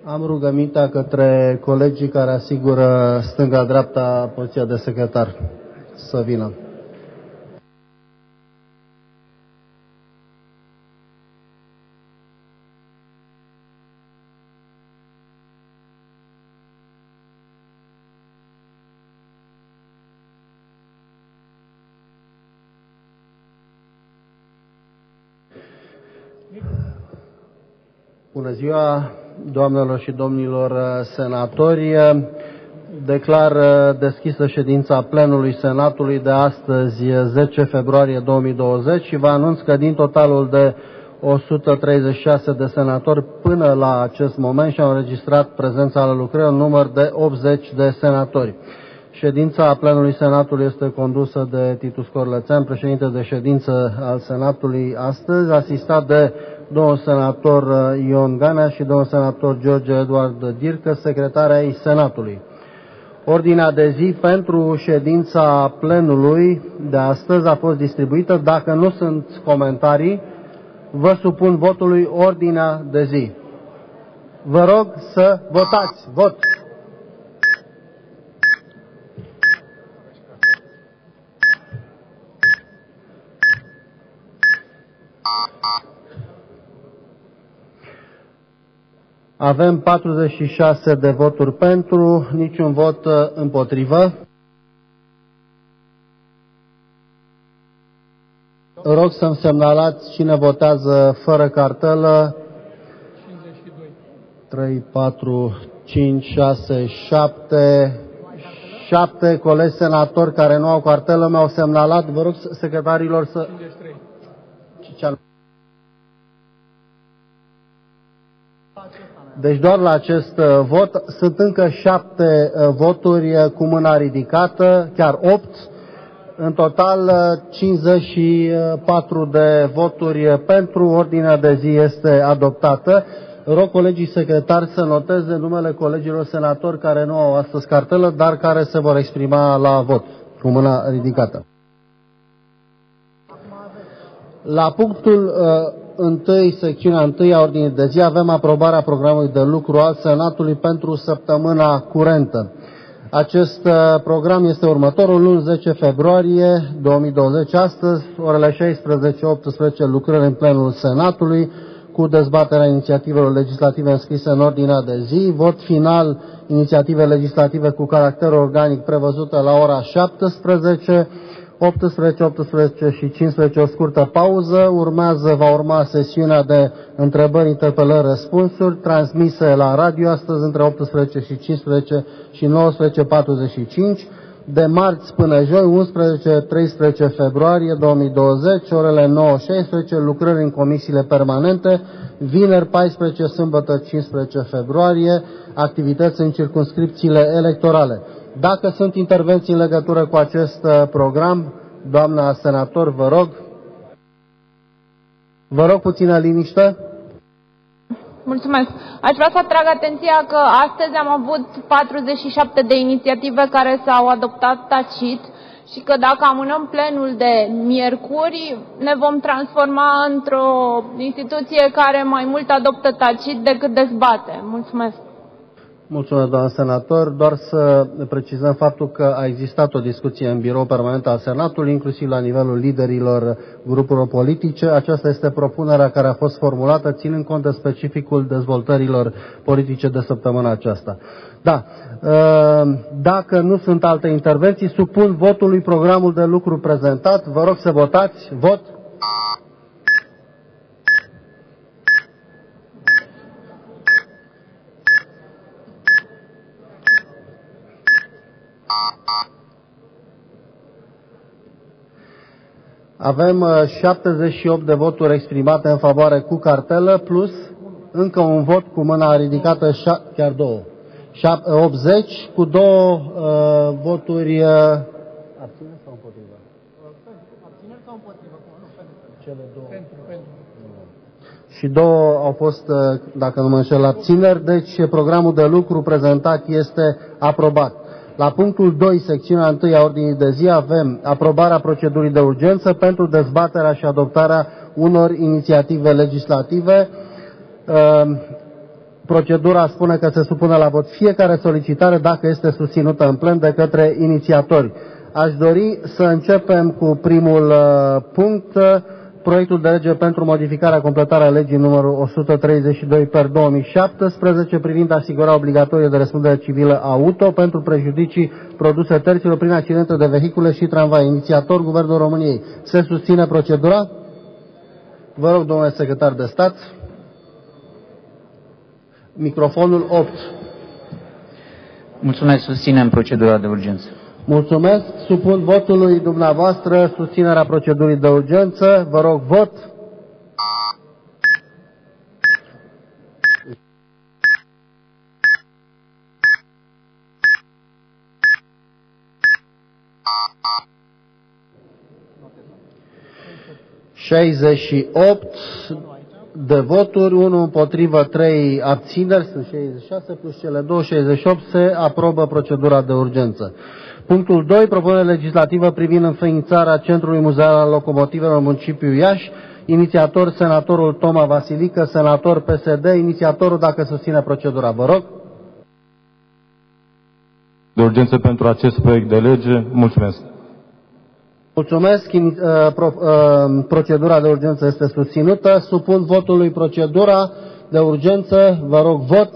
Am rugămintea către colegii care asigură stânga-dreapta poziția de secretar să vină. Bună ziua, doamnelor și domnilor senatori. Declar deschisă ședința plenului Senatului de astăzi, 10 februarie 2020, și vă anunț că din totalul de 136 de senatori până la acest moment și-au înregistrat prezența la lucrări un număr de 80 de senatori. Ședința plenului Senatului este condusă de Titu Scorlățean, președinte de ședință al Senatului astăzi, asistat de domnul senator Ion Ganea și domnul senator George Eduard Dircă, secretari ai Senatului. Ordinea de zi pentru ședința plenului de astăzi a fost distribuită. Dacă nu sunt comentarii, vă supun votului ordinea de zi. Vă rog să votați. Vot! Avem 46 de voturi pentru, niciun vot împotrivă. Rog să-mi semnalați cine votează fără cartelă. 52. 3, 4, 5, 6, 7... 7 colegi senatori care nu au cartelă mi-au semnalat. Vă rog secretarilor să... 53. Deci doar la acest vot sunt încă 7 voturi cu mâna ridicată, chiar 8. În total 54 de voturi pentru. Ordinea de zi este adoptată. Rog colegii secretari să noteze numele colegilor senatori care nu au astăzi cartelă, dar care se vor exprima la vot cu mâna ridicată. La punctul 1, secțiunea 1 a ordinii de zi, avem aprobarea programului de lucru al Senatului pentru săptămâna curentă. Acest program este următorul: luni 10 februarie 2020, astăzi, orele 16-18, lucrări în plenul Senatului, cu dezbaterea inițiativelor legislative înscrise în ordinea de zi, vot final, inițiative legislative cu caracter organic prevăzută la ora 17, 18 și 15, o scurtă pauză. Va urma sesiunea de întrebări, interpelări, răspunsuri, transmise la radio astăzi între 18 și 15 și 19:45. De marți până joi, 11-13 februarie 2020, orele 9-16, lucrări în comisiile permanente, vineri 14, sâmbătă 15 februarie, activități în circumscripțiile electorale. Dacă sunt intervenții în legătură cu acest program, doamna senator, vă rog. Vă rog puțină liniște. Mulțumesc. Aș vrea să atrag atenția că astăzi am avut 47 de inițiative care s-au adoptat tacit și că dacă amânăm plenul de miercuri, ne vom transforma într-o instituție care mai mult adoptă tacit decât dezbate. Mulțumesc. Mulțumesc, doamnă senator. Doar să precizăm faptul că a existat o discuție în birou permanent al Senatului, inclusiv la nivelul liderilor grupurilor politice. Aceasta este propunerea care a fost formulată, ținând cont de specificul dezvoltărilor politice de săptămâna aceasta. Da. Dacă nu sunt alte intervenții, supun votului programul de lucru prezentat. Vă rog să votați. Vot. Avem 78 de voturi exprimate în favoare cu cartelă, plus încă un vot cu mâna ridicată, chiar două. 80 cu 2 voturi abțineri sau împotriva? Abțineri sau împotriva? Cele două. Pentru. Și 2 au fost, dacă nu mă înșel, abțineri, deci programul de lucru prezentat este aprobat. La punctul 2, secțiunea 1 a ordinii de zi, avem aprobarea procedurii de urgență pentru dezbaterea și adoptarea unor inițiative legislative. Procedura spune că se supune la vot fiecare solicitare dacă este susținută în plen de către inițiatori. Aș dori să începem cu primul punct, proiectul de lege pentru modificarea, completarea legii numărul 132/2017 privind asigurarea obligatorie de răspundere civilă auto pentru prejudicii produse terților prin accidente de vehicule și tramvai. Inițiator, Guvernul României. Se susține procedura? Vă rog, domnule secretar de stat. Microfonul 8. Mulțumesc, susținem procedura de urgență. Mulțumesc. Supun votului dumneavoastră susținerea procedurii de urgență. Vă rog, vot. de voturi, 1 împotrivă, 3 abțineri, sunt 66 plus cele 2, 68, se aprobă procedura de urgență. Punctul 2, propunere legislativă privind înființarea Centrului Muzeal al Locomotivelor în municipiul Iași, inițiator senatorul Toma Vasilică, senator PSD, inițiatorul dacă susține procedura. Vă rog. De urgență pentru acest proiect de lege. Mulțumesc. Mulțumesc. Procedura de urgență este susținută. Supun votului procedura de urgență. Vă rog, vot.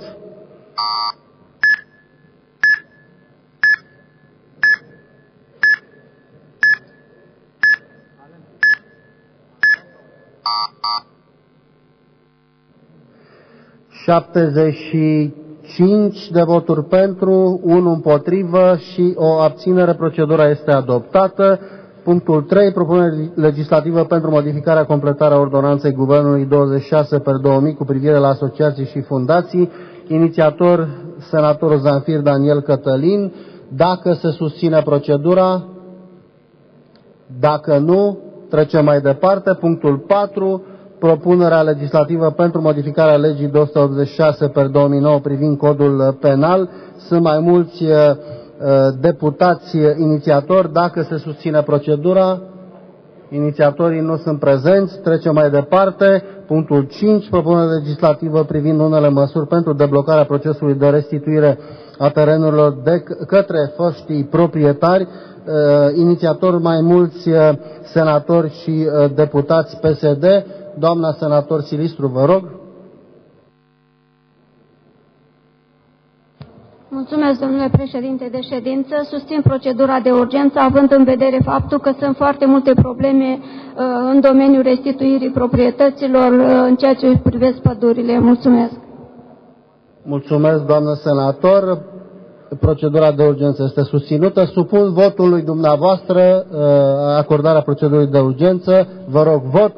de voturi pentru, 1 împotrivă și o abținere. Procedura este adoptată. Punctul 3, propunere legislativă pentru modificarea, completarea ordonanței Guvernului 26/2000 cu privire la asociații și fundații. Inițiator, senatorul Zanfir Daniel Cătălin. Dacă se susține procedura, dacă nu, trecem mai departe. Punctul 4, propunerea legislativă pentru modificarea legii 286/2009 privind codul penal. Sunt mai mulți deputați inițiatori. Dacă se susține procedura, inițiatorii nu sunt prezenți. Trecem mai departe. Punctul 5, propunere legislativă privind unele măsuri pentru deblocarea procesului de restituire a terenurilor de către foștii proprietari. Inițiatori mai mulți senatori și deputați PSD. Doamna senator Silistru, vă rog. Mulțumesc, domnule președinte de ședință. Susțin procedura de urgență, având în vedere faptul că sunt foarte multe probleme în domeniul restituirii proprietăților în ceea ce privesc pădurile. Mulțumesc. Mulțumesc, doamnă senator. Procedura de urgență este susținută. Supun votului dumneavoastră acordarea procedurii de urgență. Vă rog, vot.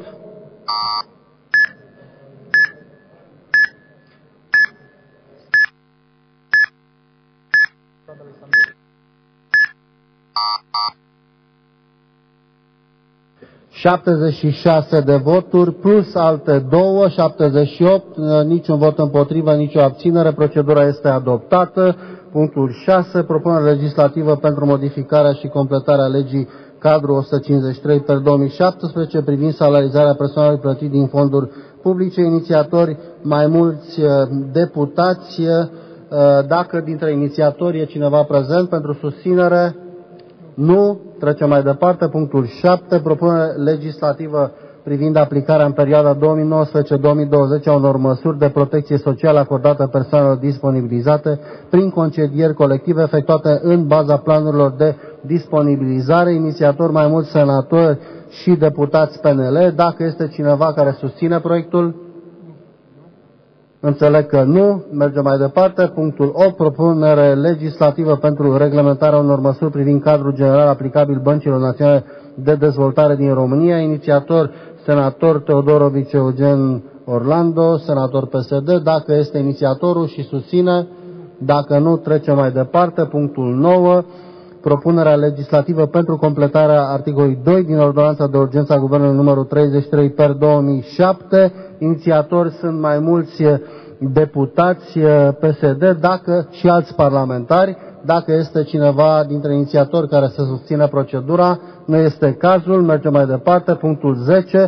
de voturi plus alte 2, 78, niciun vot împotrivă, nicio abținere. Procedura este adoptată. Punctul 6, propunere legislativă pentru modificarea și completarea legii cadru 153/2017 privind salarizarea personalului plătit din fonduri publice. Inițiatori mai mulți deputați. Dacă dintre inițiatori e cineva prezent pentru susținere, nu. Trecem mai departe. Punctul 7, propunere legislativă privind aplicarea în perioada 2019-2020 a unor măsuri de protecție socială acordate persoanelor disponibilizate prin concedieri colective efectuate în baza planurilor de disponibilizare. Inițiatori mai mulți senatori și deputați PNL. Dacă este cineva care susține proiectul? Înțeleg că nu. Mergem mai departe. Punctul 8, propunere legislativă pentru reglementarea unor măsuri privind cadrul general aplicabil băncilor naționale de dezvoltare din România. Inițiator, senator Teodorovici Eugen Orlando, senator PSD. Dacă este inițiatorul și susține, dacă nu, trecem mai departe. Punctul 9, propunerea legislativă pentru completarea articolului 2 din ordonanța de urgență a Guvernului numărul 33/2007. Inițiatori sunt mai mulți deputați PSD, dacă și alți parlamentari. Dacă este cineva dintre inițiatori care să susțină procedura, nu este cazul. Mergem mai departe. Punctul 10,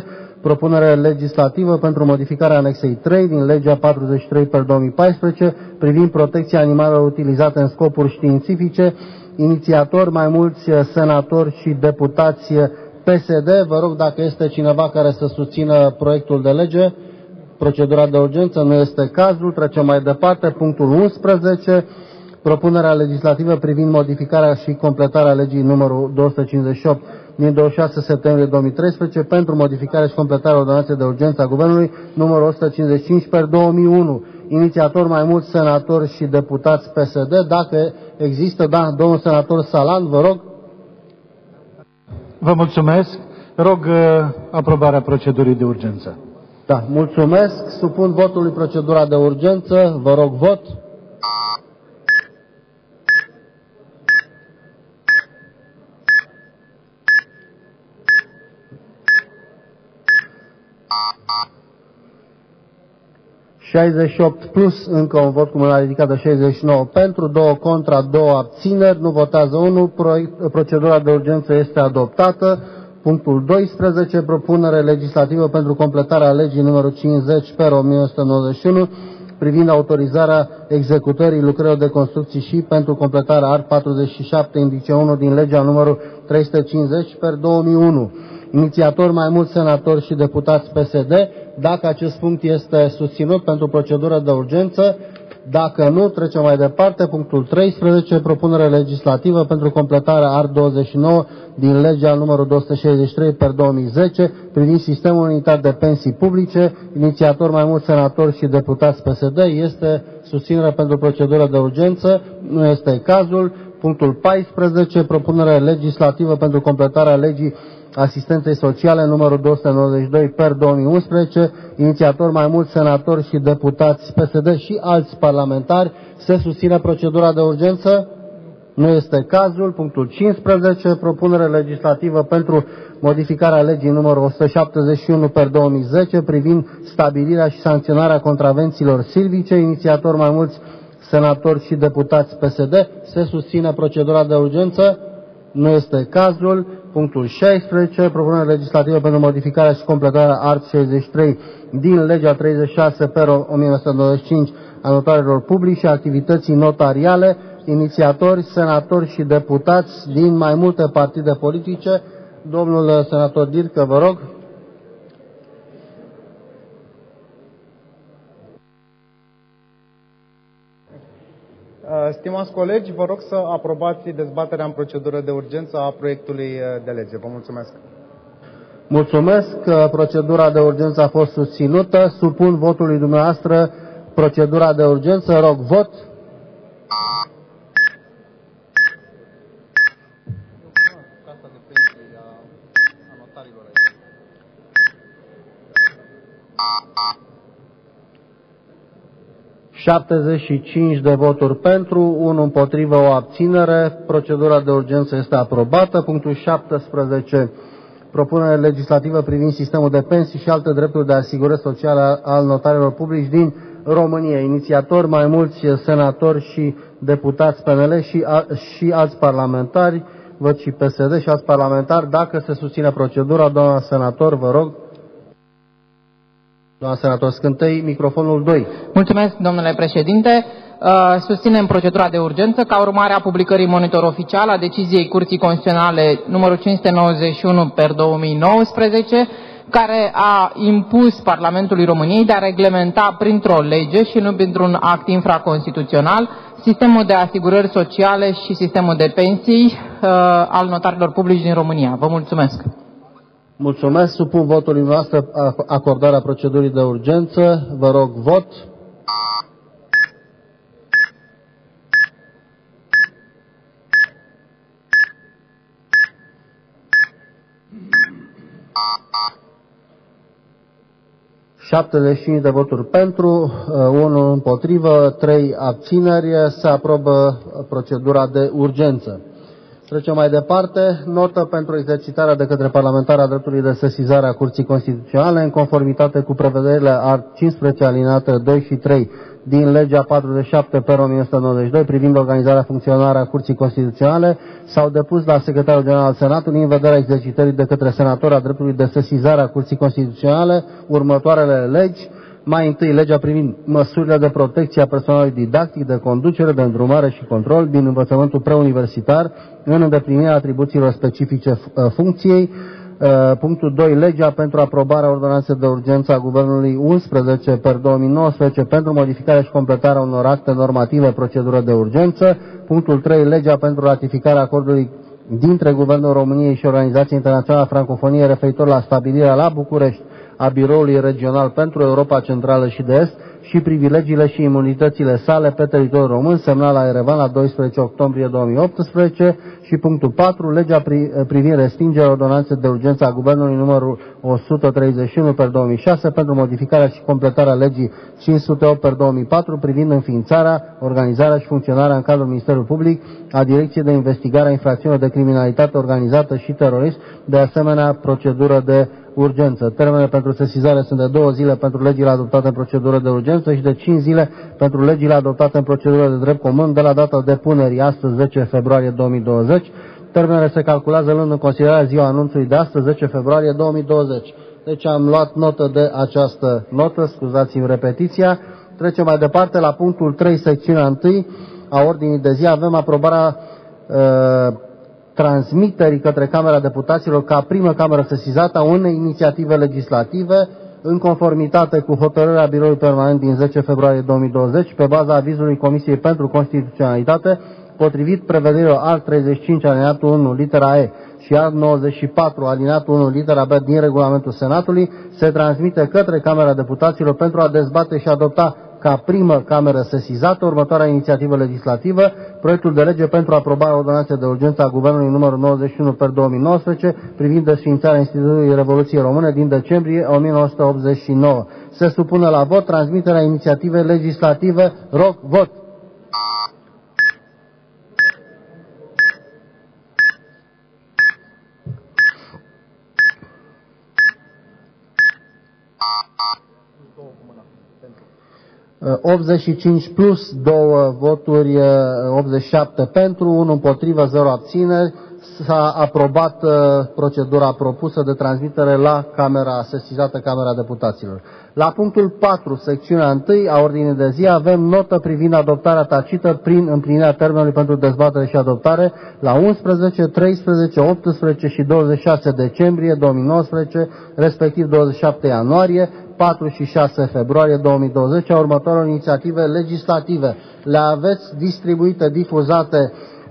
propunere legislativă pentru modificarea anexei 3 din legea 43/2014 privind protecția animalelor utilizate în scopuri științifice, inițiatori mai mulți senatori și deputați PSD. Vă rog dacă este cineva care să susțină proiectul de lege. Procedura de urgență nu este cazul. Trecem mai departe. Punctul 11. Propunerea legislativă privind modificarea și completarea legii numărul 258 din 26 septembrie 2013 pentru modificarea și completarea ordonanței de urgență a Guvernului numărul 155/2001. Inițiator mai mulți senatori și deputați PSD. Dacă există, da, domnul senator Salan, vă rog. Vă mulțumesc. Rog aprobarea procedurii de urgență. Da, mulțumesc. Supun votului procedura de urgență. Vă rog vot. plus încă un vot cu mâna ridicată, 69 pentru, 2 contra, 2 abțineri, nu votează 1. Procedura de urgență este adoptată. Punctul 12. Propunere legislativă pentru completarea legii numărul 50/1991 privind autorizarea executării lucrărilor de construcții și pentru completarea art. 47 indice 1 din legea numărul 350/2001. Inițiatori mai mulți senatori și deputați PSD. Dacă acest punct este susținut pentru procedură de urgență, dacă nu, trecem mai departe. Punctul 13. Propunere legislativă pentru completarea art. 29 din legea numărul 263/2010 privind sistemul unitar de pensii publice. Inițiatori mai mulți senatori și deputați PSD. Este susținere pentru procedură de urgență? Nu este cazul. Punctul 14. Propunere legislativă pentru completarea legii asistenței sociale numărul 292/2011, inițiator mai mulți senatori și deputați PSD și alți parlamentari. Se susține procedura de urgență? Nu este cazul. Punctul 15. Propunere legislativă pentru modificarea legii numărul 171/2010 privind stabilirea și sancționarea contravențiilor silvice, inițiator mai mulți senatori și deputați PSD. Se susține procedura de urgență? Nu este cazul. Punctul 16. Propunere legislativă pentru modificarea și completarea art. 63 din legea 36/1995 a notarilor publici și activității notariale. Inițiatori, senatori și deputați din mai multe partide politice. Domnul senator Dircă, vă rog. Stimați colegi, vă rog să aprobați dezbaterea în procedură de urgență a proiectului de lege. Vă mulțumesc. Mulțumesc că procedura de urgență a fost susținută. Supun votului dumneavoastră procedura de urgență. Rog vot. 75 de voturi pentru, 1 împotrivă, o abținere. Procedura de urgență este aprobată. Punctul 17. Propunere legislativă privind sistemul de pensii și alte drepturi de asigurări sociale al notarilor publici din România. Inițiatori mai mulți senatori și deputați PNL și alți parlamentari. Văd și PSD și alți parlamentari. Dacă se susține procedura, doamna senator, vă rog. Doamna senator Scântei, microfonul 2. Mulțumesc, domnule președinte. Susținem procedura de urgență ca urmare a publicării monitor oficial a deciziei Curții Constituționale numărul 591/2019, care a impus Parlamentului României de a reglementa printr-o lege și nu printr-un act infraconstituțional sistemul de asigurări sociale și sistemul de pensii al notarilor publici din România. Vă mulțumesc. Mulțumesc. Supun votului noastră acordarea procedurii de urgență. Vă rog vot. ...75 de voturi pentru, 1 împotrivă, 3 abțineri. Se aprobă procedura de urgență. Trecem mai departe. Notă pentru exercitarea de către parlamentar a dreptului de sesizare a Curții Constituționale în conformitate cu prevederile art. 15 alineate 2 și 3 din legea 47/1992 privind organizarea funcționarea a Curții Constituționale s-au depus la Secretarul General al Senatului în vederea exercitării de către senatori a dreptului de sesizare a Curții Constituționale următoarele legi. Mai întâi, legea privind măsurile de protecție a personalului didactic, de conducere, de îndrumare și control din învățământul preuniversitar în îndeplinirea atribuțiilor specifice funcției. Punctul 2. Legea pentru aprobarea ordonanței de urgență a Guvernului 11/2019 pentru modificarea și completarea unor acte normative, procedură de urgență. Punctul 3. Legea pentru ratificarea acordului dintre Guvernul României și Organizația Internațională a Francofoniei referitor la stabilirea la București a Biroului Regional pentru Europa Centrală și de Est și privilegiile și imunitățile sale pe teritoriul român, semnat la Erevan la 12 octombrie 2018. Și punctul 4. Legea privind respingerea ordonanței de urgență a Guvernului numărul 131/2006 pentru modificarea și completarea legii 508/2004 privind înființarea, organizarea și funcționarea în cadrul Ministerului Public a Direcției de Investigare a Infracțiunilor de Criminalitate Organizată și Terorism, de asemenea procedură de urgență. Termenele pentru sesizare sunt de 2 zile pentru legile adoptate în procedură de urgență și de 5 zile pentru legile adoptate în procedură de drept comun de la data depunerii, astăzi 10 februarie 2020. Termenele se calculează luând în considerare ziua anunțului de astăzi, 10 februarie 2020. Deci am luat notă de această notă, scuzați-mi repetiția. Trecem mai departe la punctul 3, secțiunea 1 a ordinii de zi. Avem aprobarea transmiterii către Camera Deputaților ca primă cameră sesizată a unei inițiative legislative în conformitate cu hotărârea Biroului Permanent din 10 februarie 2020 pe baza avizului Comisiei pentru Constituționalitate, potrivit prevederilor art. 35 alineatul 1 litera E și art. 94 alineatul 1 litera B din regulamentul Senatului, se transmite către Camera Deputaților pentru a dezbate și adopta ca primă cameră sesizată următoarea inițiativă legislativă: proiectul de lege pentru aprobarea ordonanței de urgență a Guvernului numărul 91/2019 privind desființarea Institutului Revoluției Române din decembrie 1989. Se supune la vot transmiterea inițiativei legislative. Rog, vot! Uh, 85 plus 2 voturi, 87 pentru, 1 împotrivă, 0 abțineri. S-a aprobat procedura propusă de transmitere la Camera sesizată, Camera Deputaților. La punctul 4, secțiunea 1 a ordinii de zi, avem notă privind adoptarea tacită prin împlinirea termenului pentru dezbatere și adoptare la 11, 13, 18 și 26 decembrie 2019, respectiv 27 ianuarie, 4 și 6 februarie 2020, a următoarelor inițiative legislative. Le aveți distribuite, difuzate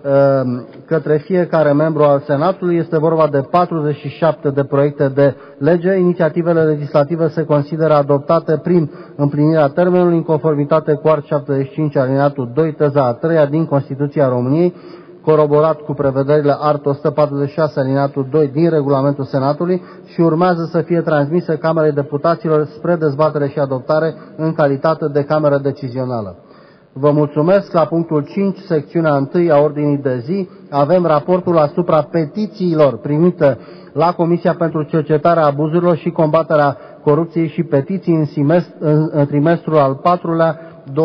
către fiecare membru al Senatului. Este vorba de 47 de proiecte de lege. Inițiativele legislative se consideră adoptate prin împlinirea termenului în conformitate cu art. 75 alineatul 2 teza a 3-a din Constituția României, coroborat cu prevederile art. 146 alineatul 2 din regulamentul Senatului, și urmează să fie transmise Camerei Deputaților spre dezbatere și adoptare în calitate de cameră decizională. Vă mulțumesc. La punctul 5, secțiunea 1 a ordinii de zi, avem raportul asupra petițiilor primite la Comisia pentru Cercetarea Abuzurilor și Combaterea Corupției și petiții în trimestrul al 4-lea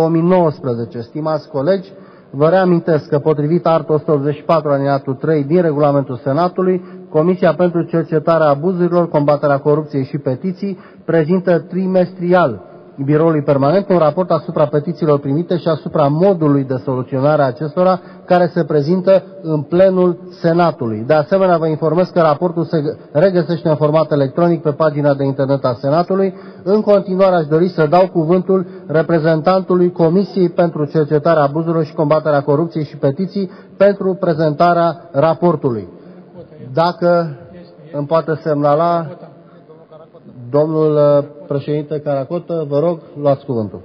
2019. Stimați colegi, vă reamintesc că potrivit art. 184 alineatul 3 din regulamentul Senatului, Comisia pentru Cercetarea Abuzurilor, Combaterea Corupției și petiții prezintă trimestrial Biroului Permanent un raport asupra petițiilor primite și asupra modului de soluționare a acestora, care se prezintă în plenul Senatului. De asemenea, vă informez că raportul se regăsește în format electronic pe pagina de internet a Senatului. În continuare, aș dori să dau cuvântul reprezentantului Comisiei pentru Cercetarea Abuzurilor și Combaterea Corupției și petiții pentru prezentarea raportului. Dacă îmi poate semnala domnul președinte Caracotă, vă rog, luați cuvântul.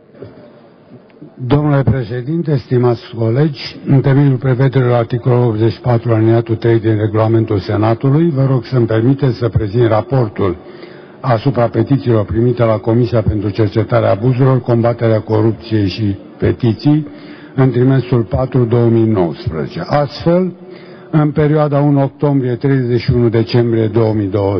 Domnule președinte, stimați colegi, în temeiul prevederilor articolul 84 alineatul 3 din regulamentul Senatului, vă rog să-mi permiteți să prezint raportul asupra petițiilor primite la Comisia pentru Cercetarea Abuzurilor, Combaterea Corupției și Petiții în trimestrul 4-2019. Astfel, în perioada 1 octombrie-31 decembrie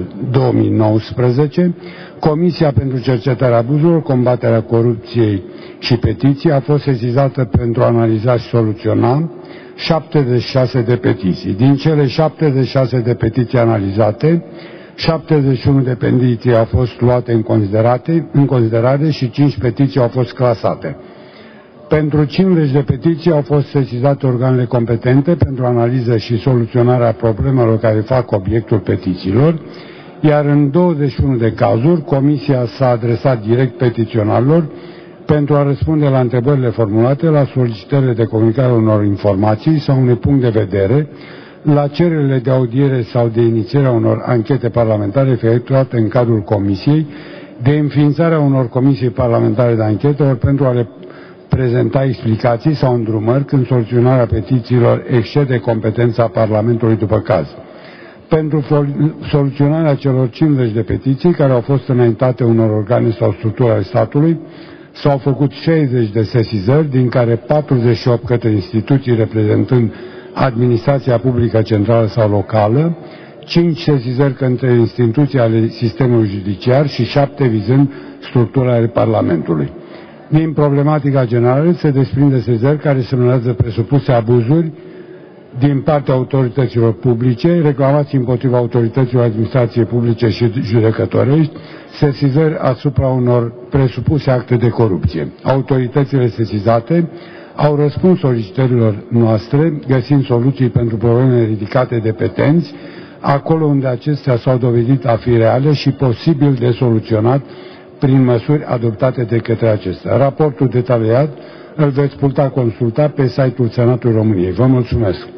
2019, Comisia pentru Cercetarea Abuzurilor, Combaterea Corupției și petiții a fost sesizată pentru a analiza și soluționa 76 de petiții. Din cele 76 de petiții analizate, 71 de petiții au fost luate în considerare și 5 petiții au fost clasate. Pentru 50 de petiții au fost sesizate organele competente pentru analiză și soluționarea problemelor care fac obiectul petițiilor, iar în 21 de cazuri, Comisia s-a adresat direct petiționarilor pentru a răspunde la întrebările formulate, la solicitările de comunicare unor informații sau unui punct de vedere, la cererile de audiere sau de inițierea unor anchete parlamentare efectuate în cadrul Comisiei, de înființarea unor comisii parlamentare de anchetă, ori pentru a le prezenta explicații sau îndrumări când soluționarea petițiilor excede competența Parlamentului după caz. Pentru soluționarea celor 50 de petiții care au fost înaintate unor organe sau structuri ale statului, s-au făcut 60 de sesizări, din care 48 către instituții reprezentând administrația publică centrală sau locală, 5 sesizări către instituții ale sistemului judiciar și 7 vizând structura ale Parlamentului. Din problematica generală se desprinde sesizări care semnalează presupuse abuzuri din partea autorităților publice, reclamații împotriva autorităților administrației publice și judecătorești, sesizări asupra unor presupuse acte de corupție. Autoritățile sesizate au răspuns solicitărilor noastre, găsind soluții pentru problemele ridicate de petenți, acolo unde acestea s-au dovedit a fi reale și posibil de soluționat prin măsuri adoptate de către acestea. Raportul detaliat îl veți putea consulta pe site-ul Senatului României. Vă mulțumesc!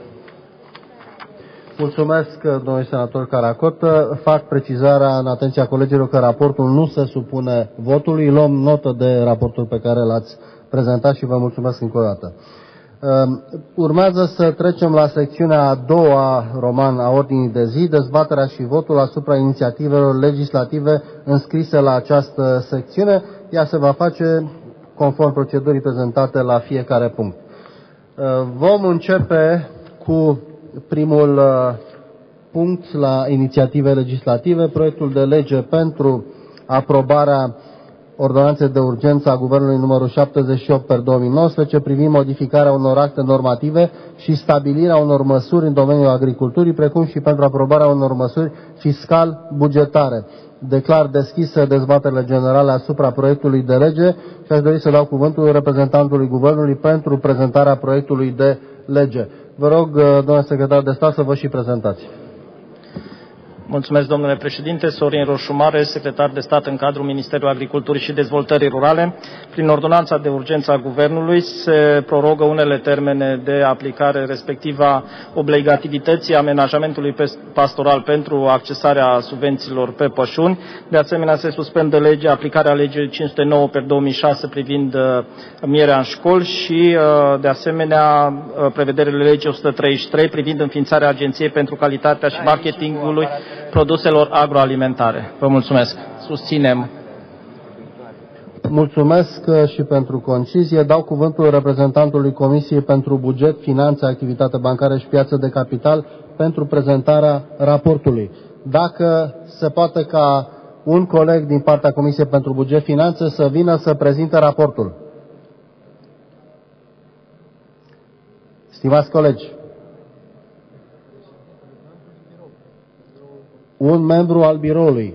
Mulțumesc, domnule senator Caracot. Fac precizarea în atenția colegilor că raportul nu se supune votului. Luăm notă de raportul pe care l-ați prezentat și vă mulțumesc încă o dată. Urmează să trecem la secțiunea a doua roman a ordinii de zi, dezbaterea și votul asupra inițiativelor legislative înscrise la această secțiune. Ea se va face conform procedurii prezentate la fiecare punct. Vom începe cu primul punct la inițiative legislative, proiectul de lege pentru aprobarea ordonanței de urgență a Guvernului numărul 78/2019 privind modificarea unor acte normative și stabilirea unor măsuri în domeniul agriculturii, precum și pentru aprobarea unor măsuri fiscal-bugetare. Declar deschisă dezbaterile generale asupra proiectului de lege și aș dori să dau cuvântul reprezentantului Guvernului pentru prezentarea proiectului de lege. Vă rog, domnule secretar de stat, să vă și prezentați. Mulțumesc, domnule președinte. Sorin Roșumare, secretar de stat în cadrul Ministerului Agriculturii și Dezvoltării Rurale. Prin ordonanța de urgență a Guvernului se prorogă unele termene de aplicare, respectiv a obligativității amenajamentului pastoral pentru accesarea subvențiilor pe pășuni. De asemenea, se suspendă aplicarea legii 509/2006 privind mierea în școli și, de asemenea, prevederile legii 133 privind înființarea Agenției pentru Calitatea și Marketingului produselor agroalimentare. Vă mulțumesc. Susținem. Mulțumesc și pentru concizie. Dau cuvântul reprezentantului Comisiei pentru Buget, Finanțe, Activitate Bancară și Piață de Capital pentru prezentarea raportului. Dacă se poate ca un coleg din partea Comisiei pentru Buget, Finanțe să vină să prezinte raportul. Stimați colegi, un membru al biroului.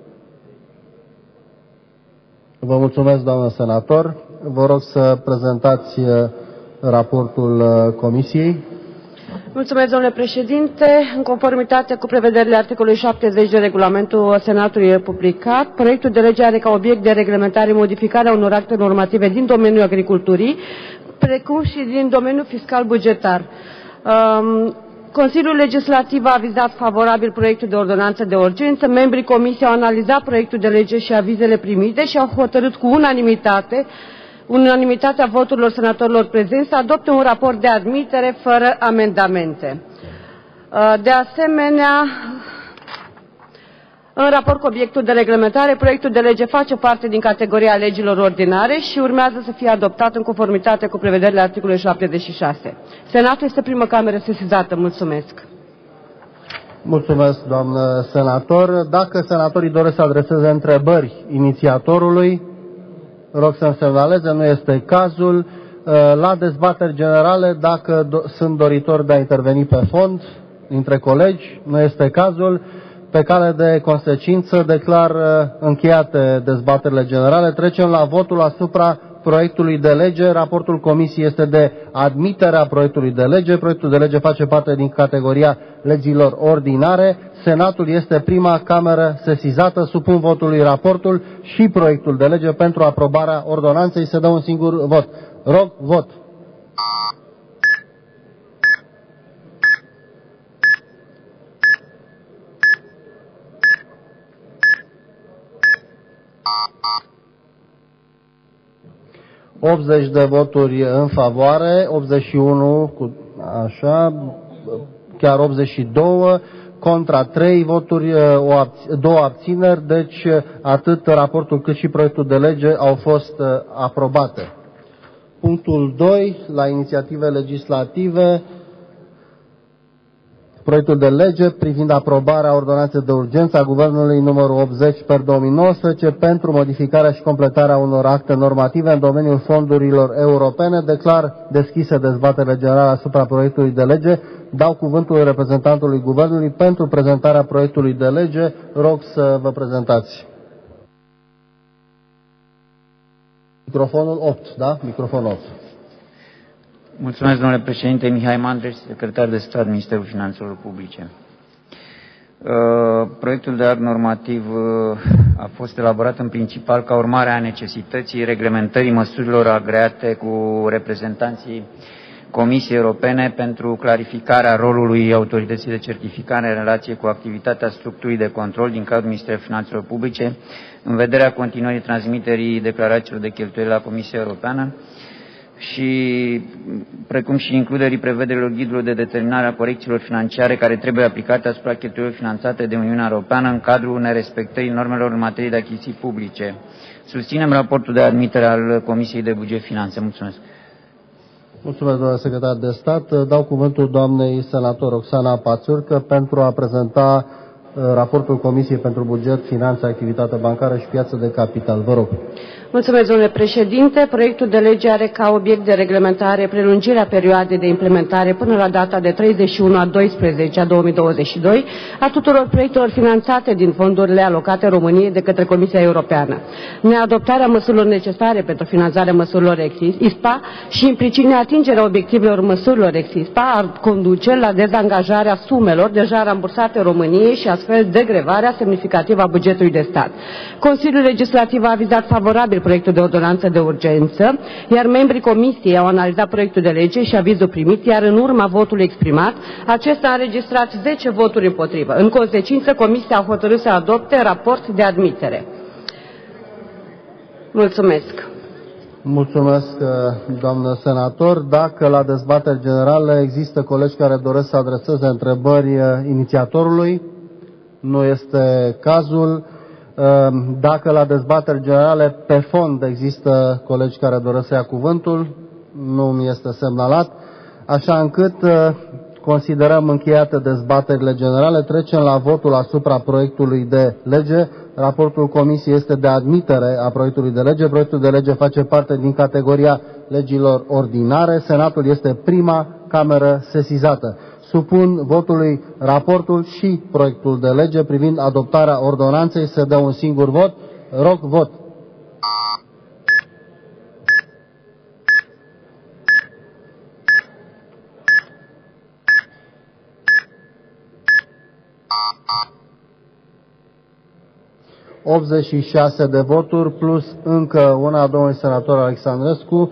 Vă mulțumesc, doamnă senator. Vă rog să prezentați raportul Comisiei. Mulțumesc, domnule președinte. În conformitate cu prevederile articolului 70 de regulamentul Senatului republicat, proiectul de lege are ca obiect de reglementare modificarea unor acte normative din domeniul agriculturii, precum și din domeniul fiscal-bugetar. Consiliul Legislativ a avizat favorabil proiectul de ordonanță de urgență. Membrii Comisiei au analizat proiectul de lege și avizele primite și au hotărât cu unanimitatea voturilor senatorilor prezenți să adopte un raport de admitere fără amendamente. De asemenea, în raport cu obiectul de reglementare, proiectul de lege face parte din categoria legilor ordinare și urmează să fie adoptat în conformitate cu prevederile articolului 76. Senatul este prima cameră sesizată. Mulțumesc. Mulțumesc, doamnă senator. Dacă senatorii doresc să adreseze întrebări inițiatorului, Rog să-mi semnaleze, nu este cazul. La dezbateri generale, dacă sunt doritori de a interveni pe fond dintre colegi, nu este cazul. Pe cale de consecință, declar încheiate dezbaterile generale. Trecem la votul asupra proiectului de lege. Raportul Comisiei este de admitere a proiectului de lege. Proiectul de lege face parte din categoria legilor ordinare. Senatul este prima cameră sesizată. Supun votului raportul și proiectul de lege pentru aprobarea ordonanței. Se dă un singur vot. Rog, vot. ...80 de voturi în favoare, 81, așa, chiar 82, contra 3 voturi, 2 abțineri, deci atât raportul cât și proiectul de lege au fost aprobate. Punctul 2, la inițiative legislative, proiectul de lege privind aprobarea ordonanței de urgență a Guvernului numărul 80/2019 pentru modificarea și completarea unor acte normative în domeniul fondurilor europene. Declar deschise dezbaterile generale asupra proiectului de lege. Dau cuvântul reprezentantului Guvernului pentru prezentarea proiectului de lege. Rog să vă prezentați. Microfonul 8, da? Microfonul 8. Mulțumesc, domnule președinte. Mihai Mandreș, secretar de stat, Ministerul Finanțelor Publice. Proiectul de act normativ a fost elaborat în principal ca urmare a necesității reglementării măsurilor agreate cu reprezentanții Comisiei Europene pentru clarificarea rolului autorității de certificare în relație cu activitatea structurii de control din cadrul Ministerului Finanțelor Publice, în vederea continuării transmiterii declarațiilor de cheltuieli la Comisia Europeană, și precum și includerii prevederilor ghidului de determinare a corecțiilor financiare care trebuie aplicate asupra cheltuielilor finanțate de Uniunea Europeană în cadrul nerespectării normelor în materie de achiziții publice. Susținem raportul de admitere al Comisiei de Buget Finanțe. Mulțumesc. Mulțumesc, domnule secretar de stat. Dau cuvântul doamnei senator Roxana Pațurcă pentru a prezenta raportul Comisiei pentru Buget, Finanțe, Activitate Bancară și Piață de Capital. Vă rog. Mulțumesc, domnule președinte. Proiectul de lege are ca obiect de reglementare prelungirea perioadei de implementare până la data de 31/12/2022 a tuturor proiectelor finanțate din fondurile alocate României de către Comisia Europeană. Neadoptarea măsurilor necesare pentru finanțarea măsurilor ISPA și implicit neatingerea obiectivelor măsurilor ISPA ar conduce la dezangajarea sumelor deja rambursate României și astfel degrevarea semnificativă a bugetului de stat. Consiliul Legislativ a avizat favorabil proiectul de ordonanță de urgență, iar membrii Comisiei au analizat proiectul de lege și avizul primit, iar în urma votului exprimat, acesta a înregistrat 10 voturi împotrivă. În consecință, Comisia a hotărât să adopte raport de admitere. Mulțumesc. Mulțumesc, doamnă senator. Dacă la dezbateri generale există colegi care doresc să adreseze întrebări inițiatorului, nu este cazul. Dacă la dezbateri generale pe fond există colegi care doresc să ia cuvântul, nu mi este semnalat, așa încât considerăm încheiate dezbaterile generale. Trecem la votul asupra proiectului de lege. Raportul Comisiei este de admitere a proiectului de lege. Proiectul de lege face parte din categoria legilor ordinare. Senatul este prima cameră sesizată. Supun votului raportul și proiectul de lege privind adoptarea ordonanței. Se dă un singur vot. Rog, vot. ...86 de voturi plus încă una a domnului senator Alexandrescu,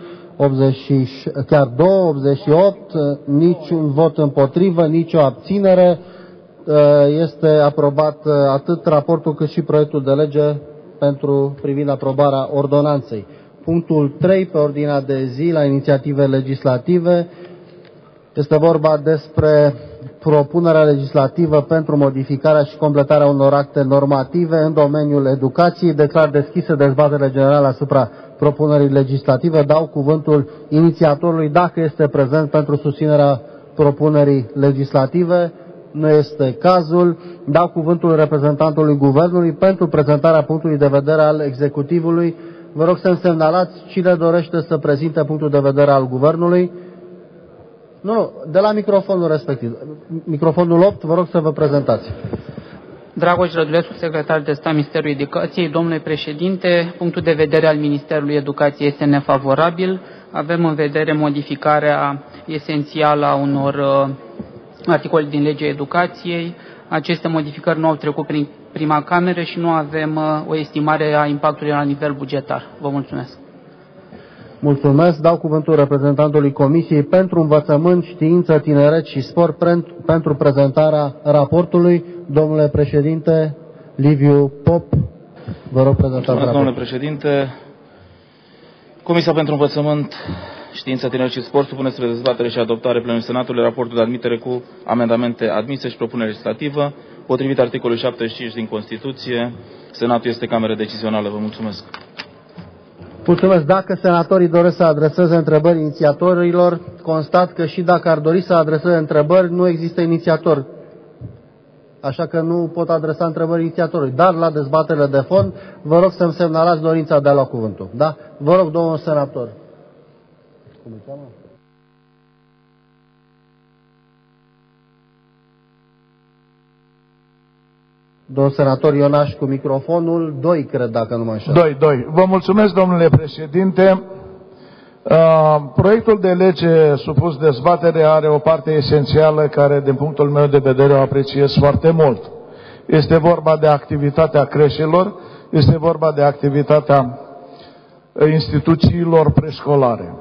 88, niciun vot împotrivă, nicio abținere. Este aprobat atât raportul cât și proiectul de lege privind aprobarea ordonanței. Punctul 3 pe ordinea de zi la inițiative legislative este vorba despre propunerea legislativă pentru modificarea și completarea unor acte normative în domeniul educației. Declar deschise dezbaterile generale asupra propunerii legislative. Dau cuvântul inițiatorului dacă este prezent pentru susținerea propunerii legislative. Nu este cazul. Dau cuvântul reprezentantului Guvernului pentru prezentarea punctului de vedere al executivului. Vă rog să-mi semnalați cine dorește să prezinte punctul de vedere al Guvernului. Nu, de la microfonul respectiv. Microfonul 8, vă rog să vă prezentați. Dragoș Rădulescu, secretar de stat Ministerul Educației. Domnule președinte, punctul de vedere al Ministerului Educației este nefavorabil. Avem în vedere modificarea esențială a unor articole din legea educației. Aceste modificări nu au trecut prin prima cameră și nu avem o estimare a impactului la nivel bugetar. Vă mulțumesc. Mulțumesc. Dau cuvântul reprezentantului Comisiei pentru Învățământ, Știință, Tineret și Sport pentru prezentarea raportului. Domnule președinte Liviu Pop, vă rog prezentarea raportului. Domnule președinte, Comisia pentru Învățământ, Știință, Tineret și Sport supune spre dezbatere și adoptare plenului Senatului raportul de admitere cu amendamente admise și propunere legislativă. Potrivit articolului 75 din Constituție, Senatul este cameră decizională. Vă mulțumesc. Mulțumesc. Dacă senatorii doresc să adreseze întrebări inițiatorilor, constat că și dacă ar dori să adreseze întrebări, nu există inițiator. Așa că nu pot adresa întrebări inițiatorului. Dar la dezbaterile de fond, vă rog să-mi semnalați dorința de a lua cuvântul. Da? Vă rog, domnul senator. Cum îi cheamă? Domnul senator Ionaș cu microfonul 2, cred, dacă nu mă înșel. 2. Vă mulțumesc, domnule președinte. Proiectul de lege supus dezbatere are o parte esențială care, din punctul meu de vedere, o apreciez foarte mult. Este vorba de activitatea creșelor, este vorba de activitatea instituțiilor preșcolare.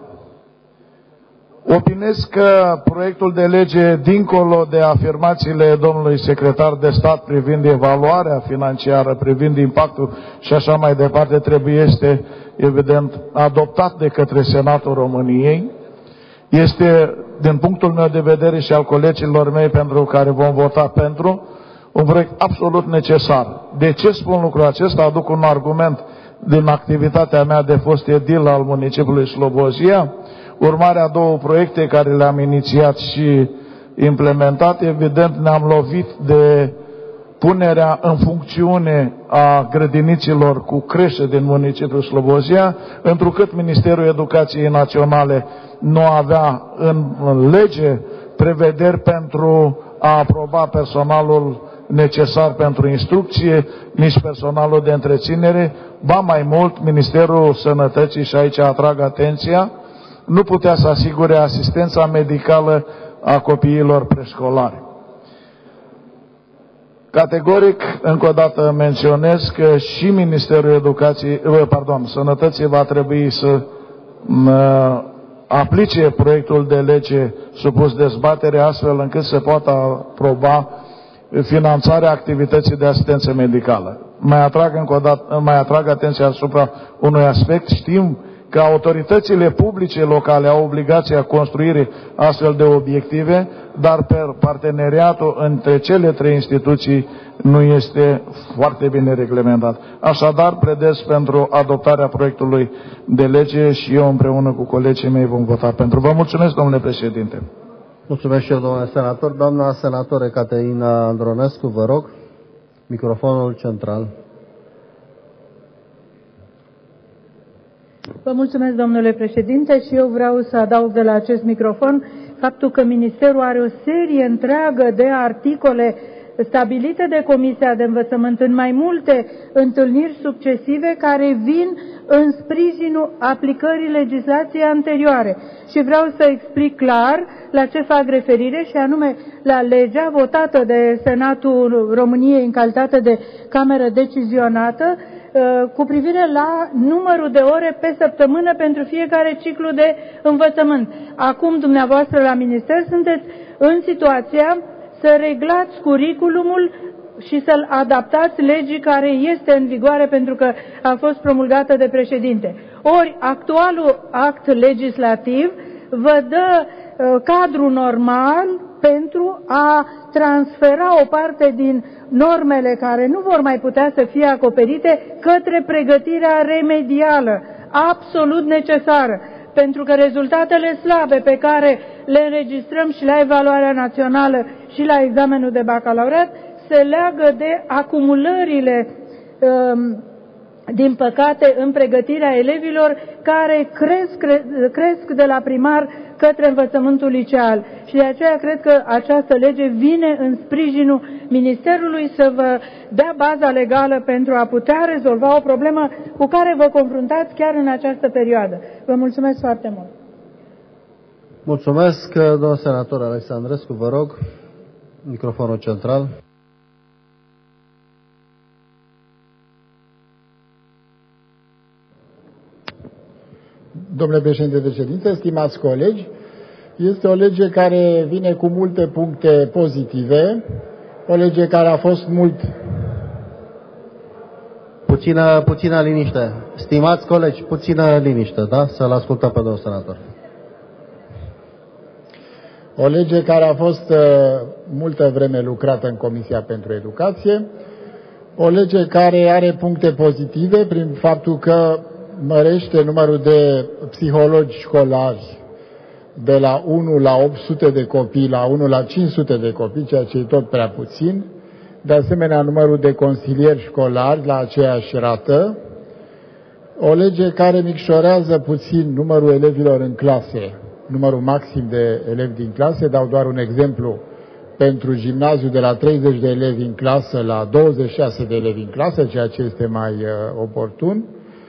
Opinez că proiectul de lege, dincolo de afirmațiile domnului secretar de stat privind evaluarea financiară, privind impactul și așa mai departe, este, evident, adoptat de către Senatul României. Este, din punctul meu de vedere și al colegilor mei pentru care vom vota pentru, un proiect absolut necesar. De ce spun lucrul acesta? Aduc un argument din activitatea mea de fost edil al municipiului Slobozia. Urmarea două proiecte care le-am inițiat și implementat, evident ne-am lovit de punerea în funcțiune a grădiniților cu creșe din municipiul Slobozia, întrucât Ministerul Educației Naționale nu avea în lege prevederi pentru a aproba personalul necesar pentru instrucție, nici personalul de întreținere. Ba mai mult, Ministerul Sănătății, și aici atrag atenția, nu putea să asigure asistența medicală a copiilor preșcolari. Categoric, încă o dată menționez că și Ministerul Sănătății va trebui să aplice proiectul de lege supus dezbatere, astfel încât să poată aproba finanțarea activității de asistență medicală. Mai atrag atenția asupra unui aspect. Știm că autoritățile publice locale au obligația construirii astfel de obiective, dar parteneriatul între cele trei instituții nu este foarte bine reglementat. Așadar, pledez pentru adoptarea proiectului de lege și eu împreună cu colegii mei vom vota pentru. Vă mulțumesc, domnule președinte. Mulțumesc și eu, domnule senator. Doamna senator Caterina Andronescu, vă rog, microfonul central. Vă mulțumesc, domnule președinte, și eu vreau să adaug de la acest microfon faptul că Ministerul are o serie întreagă de articole stabilite de Comisia de Învățământ în mai multe întâlniri succesive care vin în sprijinul aplicării legislației anterioare. Și vreau să explic clar la ce fac referire, și anume la legea votată de Senatul României în calitate de cameră decizionată cu privire la numărul de ore pe săptămână pentru fiecare ciclu de învățământ. Acum, dumneavoastră la minister sunteți în situația să reglați curriculumul și să-l adaptați legii care este în vigoare pentru că a fost promulgată de președinte. Ori actualul act legislativ vă dă cadru normal pentru a transfera o parte din normele care nu vor mai putea să fie acoperite către pregătirea remedială, absolut necesară, pentru că rezultatele slabe pe care le înregistrăm și la evaluarea națională și la examenul de bacalaureat se leagă de acumulările din păcate, în pregătirea elevilor care cresc de la primar către învățământul liceal. Și de aceea cred că această lege vine în sprijinul Ministerului să vă dea baza legală pentru a putea rezolva o problemă cu care vă confruntați chiar în această perioadă. Vă mulțumesc foarte mult! Mulțumesc, domnul senator Alexandrescu, vă rog, microfonul central. Domnule președinte de ședință, stimați colegi, este o lege care vine cu multe puncte pozitive, o lege care a fost mult... Puțină liniște. Stimați colegi, puțină liniște, da? Să-l ascultăm pe domnul senator. O lege care a fost multă vreme lucrată în Comisia pentru Educație, o lege care are puncte pozitive prin faptul că mărește numărul de psihologi școlari de la 1 la 800 de copii la 1 la 500 de copii, ceea ce e tot prea puțin. De asemenea, numărul de consilieri școlari la aceeași rată. O lege care micșorează puțin numărul elevilor în clase, numărul maxim de elevi din clase. Dau doar un exemplu. Pentru gimnaziu, de la 30 de elevi în clasă la 26 de elevi în clasă, ceea ce este mai oportun.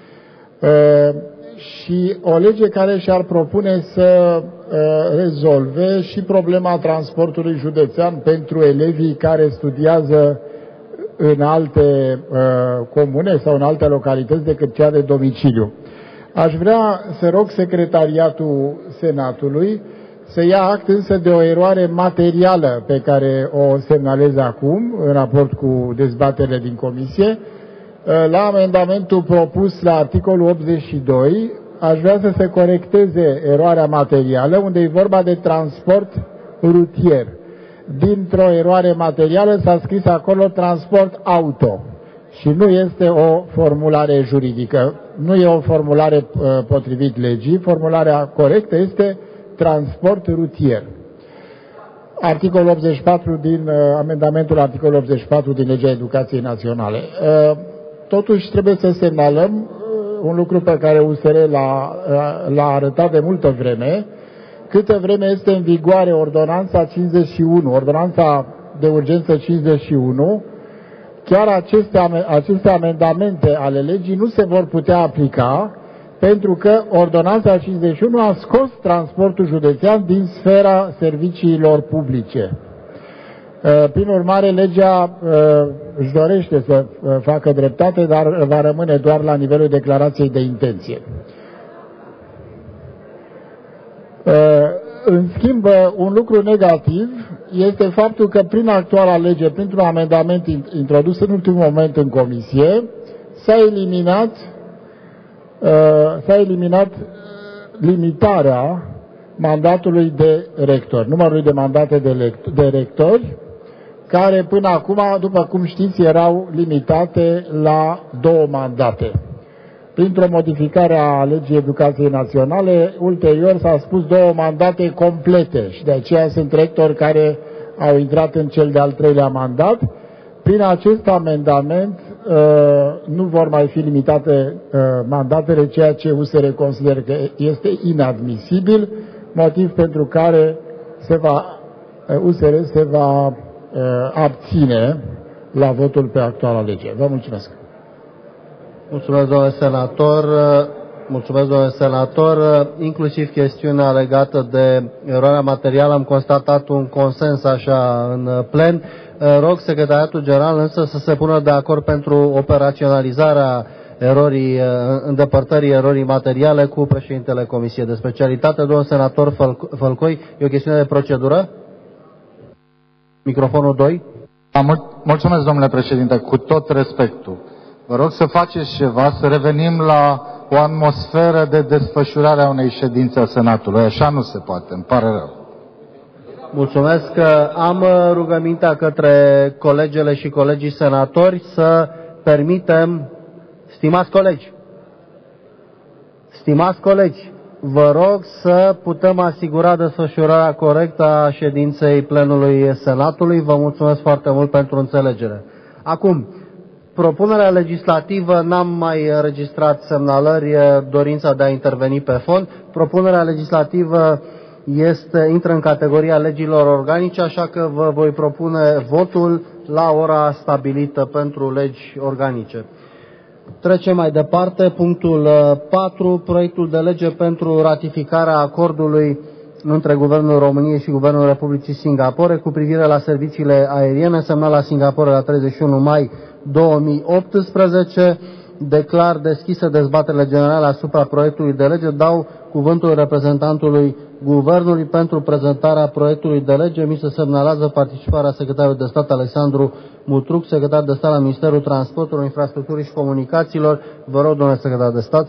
Și o lege care și-ar propune să rezolve și problema transportului județean pentru elevii care studiază în alte comune sau în alte localități decât cea de domiciliu. Aș vrea să rog Secretariatul Senatului să ia act însă de o eroare materială pe care o semnalez acum în raport cu dezbaterile din comisie. La amendamentul propus la articolul 82, aș vrea să se corecteze eroarea materială, unde e vorba de transport rutier. Dintr-o eroare materială s-a scris acolo transport auto și nu este o formulare juridică, nu e o formulare potrivit legii, formularea corectă este transport rutier. Articolul 84 din amendamentul articolul 84 din Legea Educației Naționale. Totuși trebuie să semnalăm un lucru pe care USR l-a arătat de multă vreme. Câtă vreme este în vigoare ordonanța 51, ordonanța de urgență 51, chiar aceste amendamente ale legii nu se vor putea aplica, pentru că ordonanța 51 a scos transportul județean din sfera serviciilor publice. Prin urmare, legea își dorește să facă dreptate, dar va rămâne doar la nivelul declarației de intenție. În schimb, un lucru negativ este faptul că prin actuala lege, printr-un amendament introdus în ultimul moment în comisie, s-a eliminat limitarea mandatului de rector, numărului de mandate de rectori, care până acum, după cum știți, erau limitate la 2 mandate. Printr-o modificare a legii educației naționale, ulterior s-a spus 2 mandate complete și de aceea sunt rectori care au intrat în cel de-al 3-lea mandat. Prin acest amendament nu vor mai fi limitate mandatele, ceea ce USR consideră că este inadmisibil, motiv pentru care USR se va abține la votul pe actuala lege. Vă mulțumesc. Mulțumesc, domnule senator. Mulțumesc, domnule senator. Inclusiv chestiunea legată de eroarea materială, am constatat un consens așa în plen. Rog Secretariatul General însă să se pună de acord pentru operaționalizarea erorii, îndepărtării erorii materiale cu președintele Comisiei de Specialitate. Domnul senator Fălcoi, e o chestiune de procedură? Microfonul 2. Mulțumesc, domnule președinte, cu tot respectul. Vă rog să faceți ceva, să revenim la o atmosferă de desfășurare a unei ședințe a Senatului. Așa nu se poate, îmi pare rău. Mulțumesc. Am rugămintea către colegele și colegii senatori să permitem, stimați colegi, vă rog să putem asigura desfășurarea corectă a ședinței plenului Senatului. Vă mulțumesc foarte mult pentru înțelegere. Acum, Propunerea legislativă, n-am mai înregistrat semnalări, dorința de a interveni pe fond. Propunerea legislativă intră în categoria legilor organice, așa că vă voi propune votul la ora stabilită pentru legi organice. Trecem mai departe. Punctul 4. Proiectul de lege pentru ratificarea acordului între Guvernul României și Guvernul Republicii Singapore cu privire la serviciile aeriene semnat la Singapore la 31 mai 2018. Declar deschisă dezbaterile generale asupra proiectului de lege. Dau cuvântul reprezentantului Guvernului pentru prezentarea proiectului de lege. Mi se semnalează participarea secretarului de stat Alexandru Mutruc, secretar de stat la Ministerul Transportului, Infrastructurii și Comunicațiilor. Vă rog, domnule secretar de stat.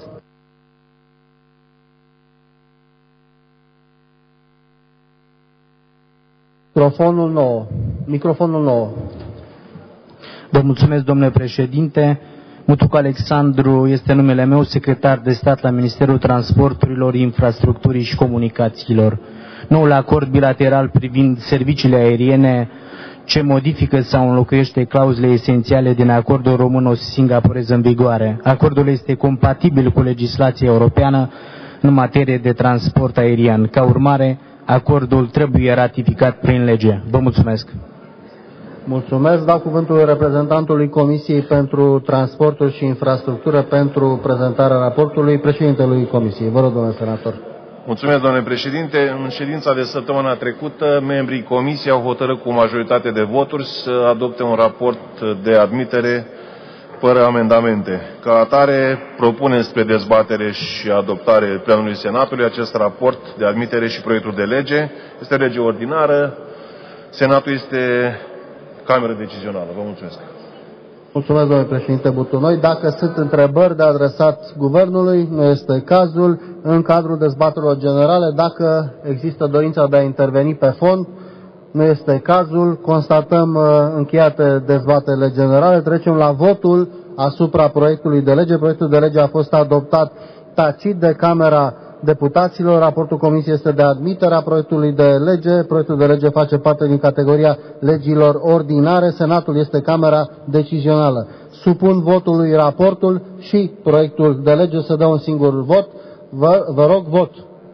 Microfonul nou. Vă mulțumesc, domnule președinte. Mutruc Alexandru este numele meu, secretar de stat la Ministerul Transporturilor, Infrastructurii și Comunicațiilor. Noul acord bilateral privind serviciile aeriene ce modifică sau înlocuiește clauzele esențiale din acordul româno-singaporez în vigoare. Acordul este compatibil cu legislația europeană în materie de transport aerian. Ca urmare, acordul trebuie ratificat prin lege. Vă mulțumesc. Mulțumesc. Dau cuvântul reprezentantului Comisiei pentru Transporturi și Infrastructură pentru prezentarea raportului, președintelui Comisiei. Vă rog, domnule senator. Mulțumesc, domnule președinte. În ședința de săptămâna trecută, membrii Comisiei au hotărât cu majoritate de voturi să adopte un raport de admitere fără amendamente. Ca atare, propunem spre dezbatere și adoptare plenului Senatului acest raport de admitere și proiectul de lege. Este lege ordinară. Senatul este cameră decizională. Vă mulțumesc. Mulțumesc, domnule președinte Butunoi. Dacă sunt întrebări de adresat Guvernului, nu este cazul. În cadrul dezbaterilor generale, dacă există dorința de a interveni pe fond, nu este cazul. Constatăm încheiate dezbaterile generale. Trecem la votul asupra proiectului de lege. Proiectul de lege a fost adoptat tacit de Camera Deputaților. Raportul Comisiei este de admitere a proiectului de lege. Proiectul de lege face parte din categoria legilor ordinare. Senatul este Camera decizională. Supun votului raportul și proiectul de lege. Se dă un singur vot. Vă rog, vot.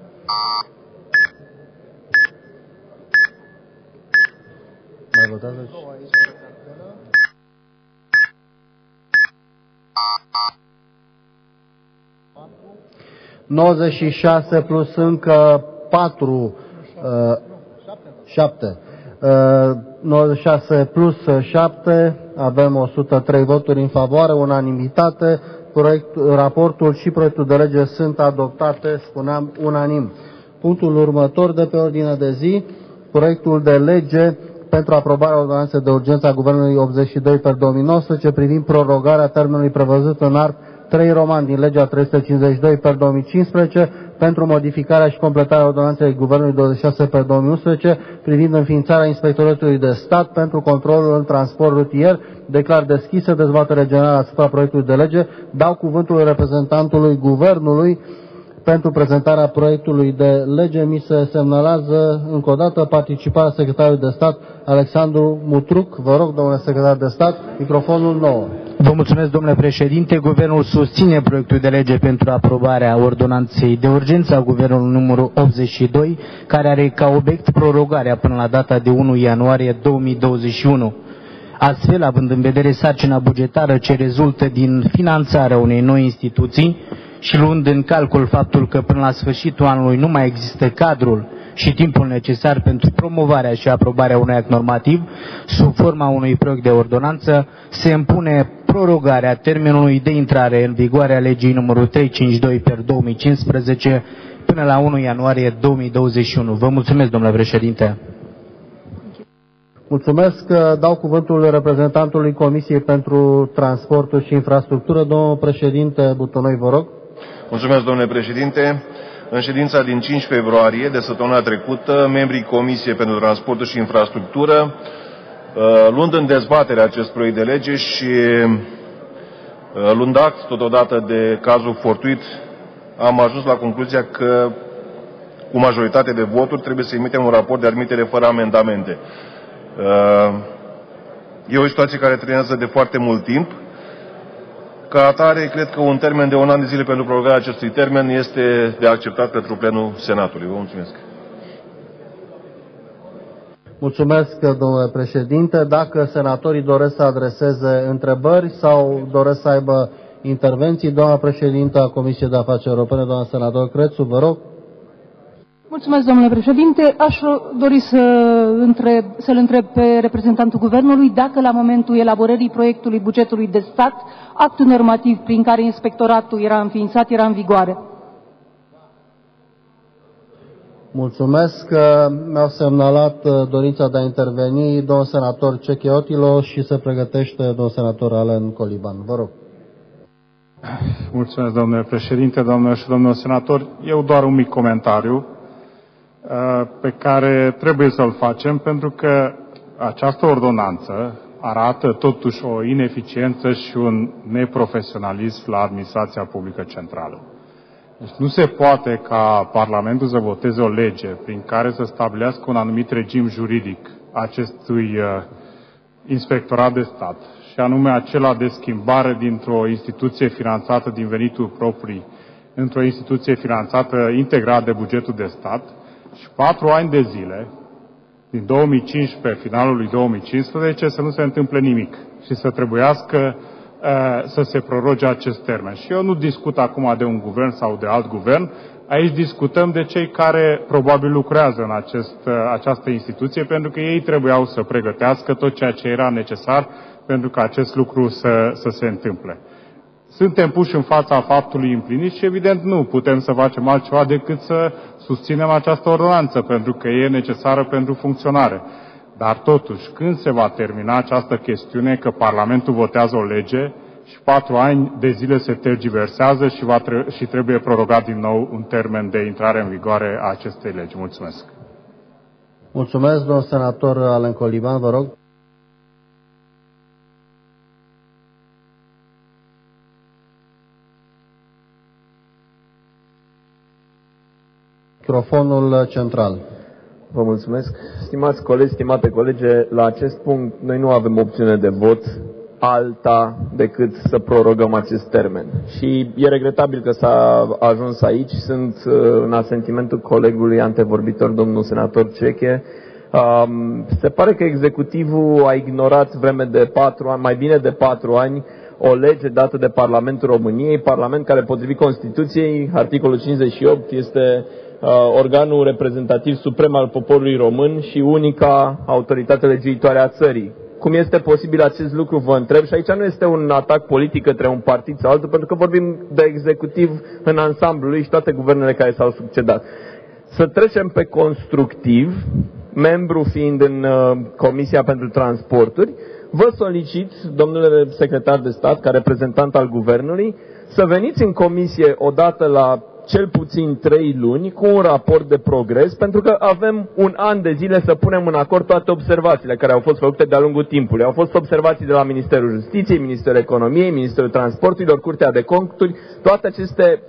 Mai votează? 96 plus încă 4, 7. 96 plus 7, avem 103 voturi în favoare, unanimitate. Raportul și proiectul de lege sunt adoptate, spuneam, unanim. Punctul următor de pe ordinea de zi, proiectul de lege pentru aprobarea ordonanței de urgență a Guvernului 82/2019 privind prorogarea termenului prevăzut în art 3 roman din legea 352/2015 pentru modificarea și completarea ordonanței Guvernului 26/2011 privind înființarea Inspectoratului de Stat pentru controlul în transport rutier. Declar deschisă dezbatere generală asupra proiectului de lege. Dau cuvântul reprezentantului Guvernului pentru prezentarea proiectului de lege. Mi se semnalează încă o dată participarea secretarului de stat Alexandru Mutruc. Vă rog, domnule secretar de stat, microfonul nou. Vă mulțumesc, domnule președinte. Guvernul susține proiectul de lege pentru aprobarea ordonanței de urgență a Guvernului numărul 82, care are ca obiect prorogarea până la data de 1 ianuarie 2021. Astfel, având în vedere sarcina bugetară ce rezultă din finanțarea unei noi instituții și luând în calcul faptul că până la sfârșitul anului nu mai există cadrul și timpul necesar pentru promovarea și aprobarea unui act normativ sub forma unui proiect de ordonanță, se impune prorogarea termenului de intrare în vigoare a legii numărul 352/2015 până la 1 ianuarie 2021. Vă mulțumesc, domnule președinte. Mulțumesc. Dau cuvântul reprezentantului Comisiei pentru Transportul și Infrastructură. Domnul președinte Butunoi, vă rog. Mulțumesc, domnule președinte. În ședința din 5 februarie de săptămâna trecută, membrii Comisiei pentru Transportul și Infrastructură, luând în dezbatere acest proiect de lege și luând act totodată de cazul fortuit, am ajuns la concluzia că cu majoritate de voturi trebuie să emitem un raport de admitere fără amendamente. E o situație care trenează de foarte mult timp Ca atare, cred că un termen de 1 an de zile pentru prorogarea acestui termen este de acceptat pentru plenul Senatului. Vă mulțumesc. Mulțumesc, domnule președinte. Dacă senatorii doresc să adreseze întrebări sau doresc să aibă intervenții, doamna președintă a Comisiei de Afaceri Europene, doamna senator Crețu, vă rog. Mulțumesc, domnule președinte. Aș dori să-l întreb pe reprezentantul Guvernului dacă la momentul elaborării proiectului bugetului de stat, actul normativ prin care inspectoratul era înființat era în vigoare. Mulțumesc. Mi-au semnalat dorința de a interveni domnul senator Cecheotilo și se pregătește domnul senator Alen Coliban. Vă rog. Mulțumesc, domnule președinte, doamnelor și domnilor senatori. Eu doar un mic comentariu pe care trebuie să-l facem, pentru că această ordonanță arată totuși o ineficiență și un neprofesionalism la administrația publică centrală. Deci nu se poate ca Parlamentul să voteze o lege prin care să stabilească un anumit regim juridic acestui inspectorat de stat, și anume acela de schimbare dintr-o instituție finanțată din venituri proprii într-o instituție finanțată integrat de bugetul de stat, și 4 ani de zile, din 2015, finalul lui 2015, să nu se întâmple nimic și să trebuiască să se proroge acest termen. Și eu nu discut acum de un guvern sau de alt guvern, aici discutăm de cei care probabil lucrează în această instituție, pentru că ei trebuiau să pregătească tot ceea ce era necesar pentru ca acest lucru să se întâmple. Suntem puși în fața faptului împlinit și evident nu putem să facem altceva decât să susținem această ordonanță, pentru că e necesară pentru funcționare. Dar totuși, când se va termina această chestiune că Parlamentul votează o lege și 4 ani de zile se tergiversează și trebuie prorogat din nou un termen de intrare în vigoare a acestei legi? Mulțumesc. Mulțumesc, domnul senator Alen Coliban, vă rog. Microfonul central. Vă mulțumesc. Stimați colegi, stimate colege, la acest punct noi nu avem opțiune de vot alta decât să prorogăm acest termen. Și e regretabil că s-a ajuns aici. Sunt în asentimentul colegului antevorbitor, domnul senator Ceche. Se pare că executivul a ignorat vreme de 4 ani, mai bine de 4 ani, o lege dată de Parlamentul României, Parlament care, potrivit Constituției, articolul 58, este organul reprezentativ suprem al poporului român și unica autoritate legiuitoare a țării. Cum este posibil acest lucru, vă întreb, și aici nu este un atac politic către un partid sau altul, pentru că vorbim de executiv în ansamblul lui și toate guvernele care s-au succedat. Să trecem pe constructiv, membru fiind în Comisia pentru Transporturi, vă solicit, domnule secretar de stat, ca reprezentant al guvernului, să veniți în comisie odată la cel puțin 3 luni cu un raport de progres, pentru că avem un an de zile să punem în acord toate observațiile care au fost făcute de-a lungul timpului. Au fost observații de la Ministerul Justiției, Ministerul Economiei, Ministerul Transporturilor, Curtea de Conturi, toate aceste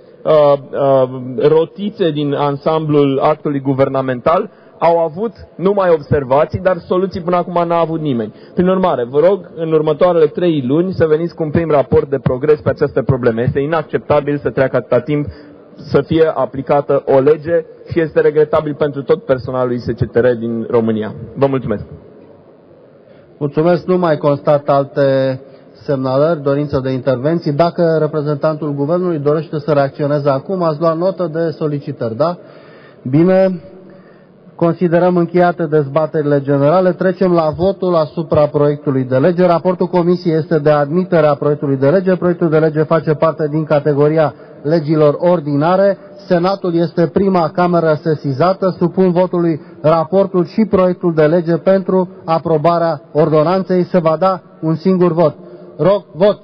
rotițe din ansamblul actului guvernamental au avut numai observații, dar soluții până acum n-a avut nimeni. Prin urmare, vă rog, în următoarele 3 luni să veniți cu un prim raport de progres pe aceste probleme. Este inacceptabil să treacă atâta timp să fie aplicată o lege și este regretabil pentru tot personalul ISCTR din România. Vă mulțumesc. Mulțumesc, nu mai constat alte semnalări, dorință de intervenții. Dacă reprezentantul guvernului dorește să reacționeze acum, ați luat notă de solicitări, da? Bine, considerăm încheiate dezbaterile generale. Trecem la votul asupra proiectului de lege. Raportul Comisiei este de admitere a proiectului de lege. Proiectul de lege face parte din categoria legilor ordinare. Senatul este prima cameră sesizată. Supun votului raportul și proiectul de lege pentru aprobarea ordonanței. Se va da un singur vot. Rog, vot!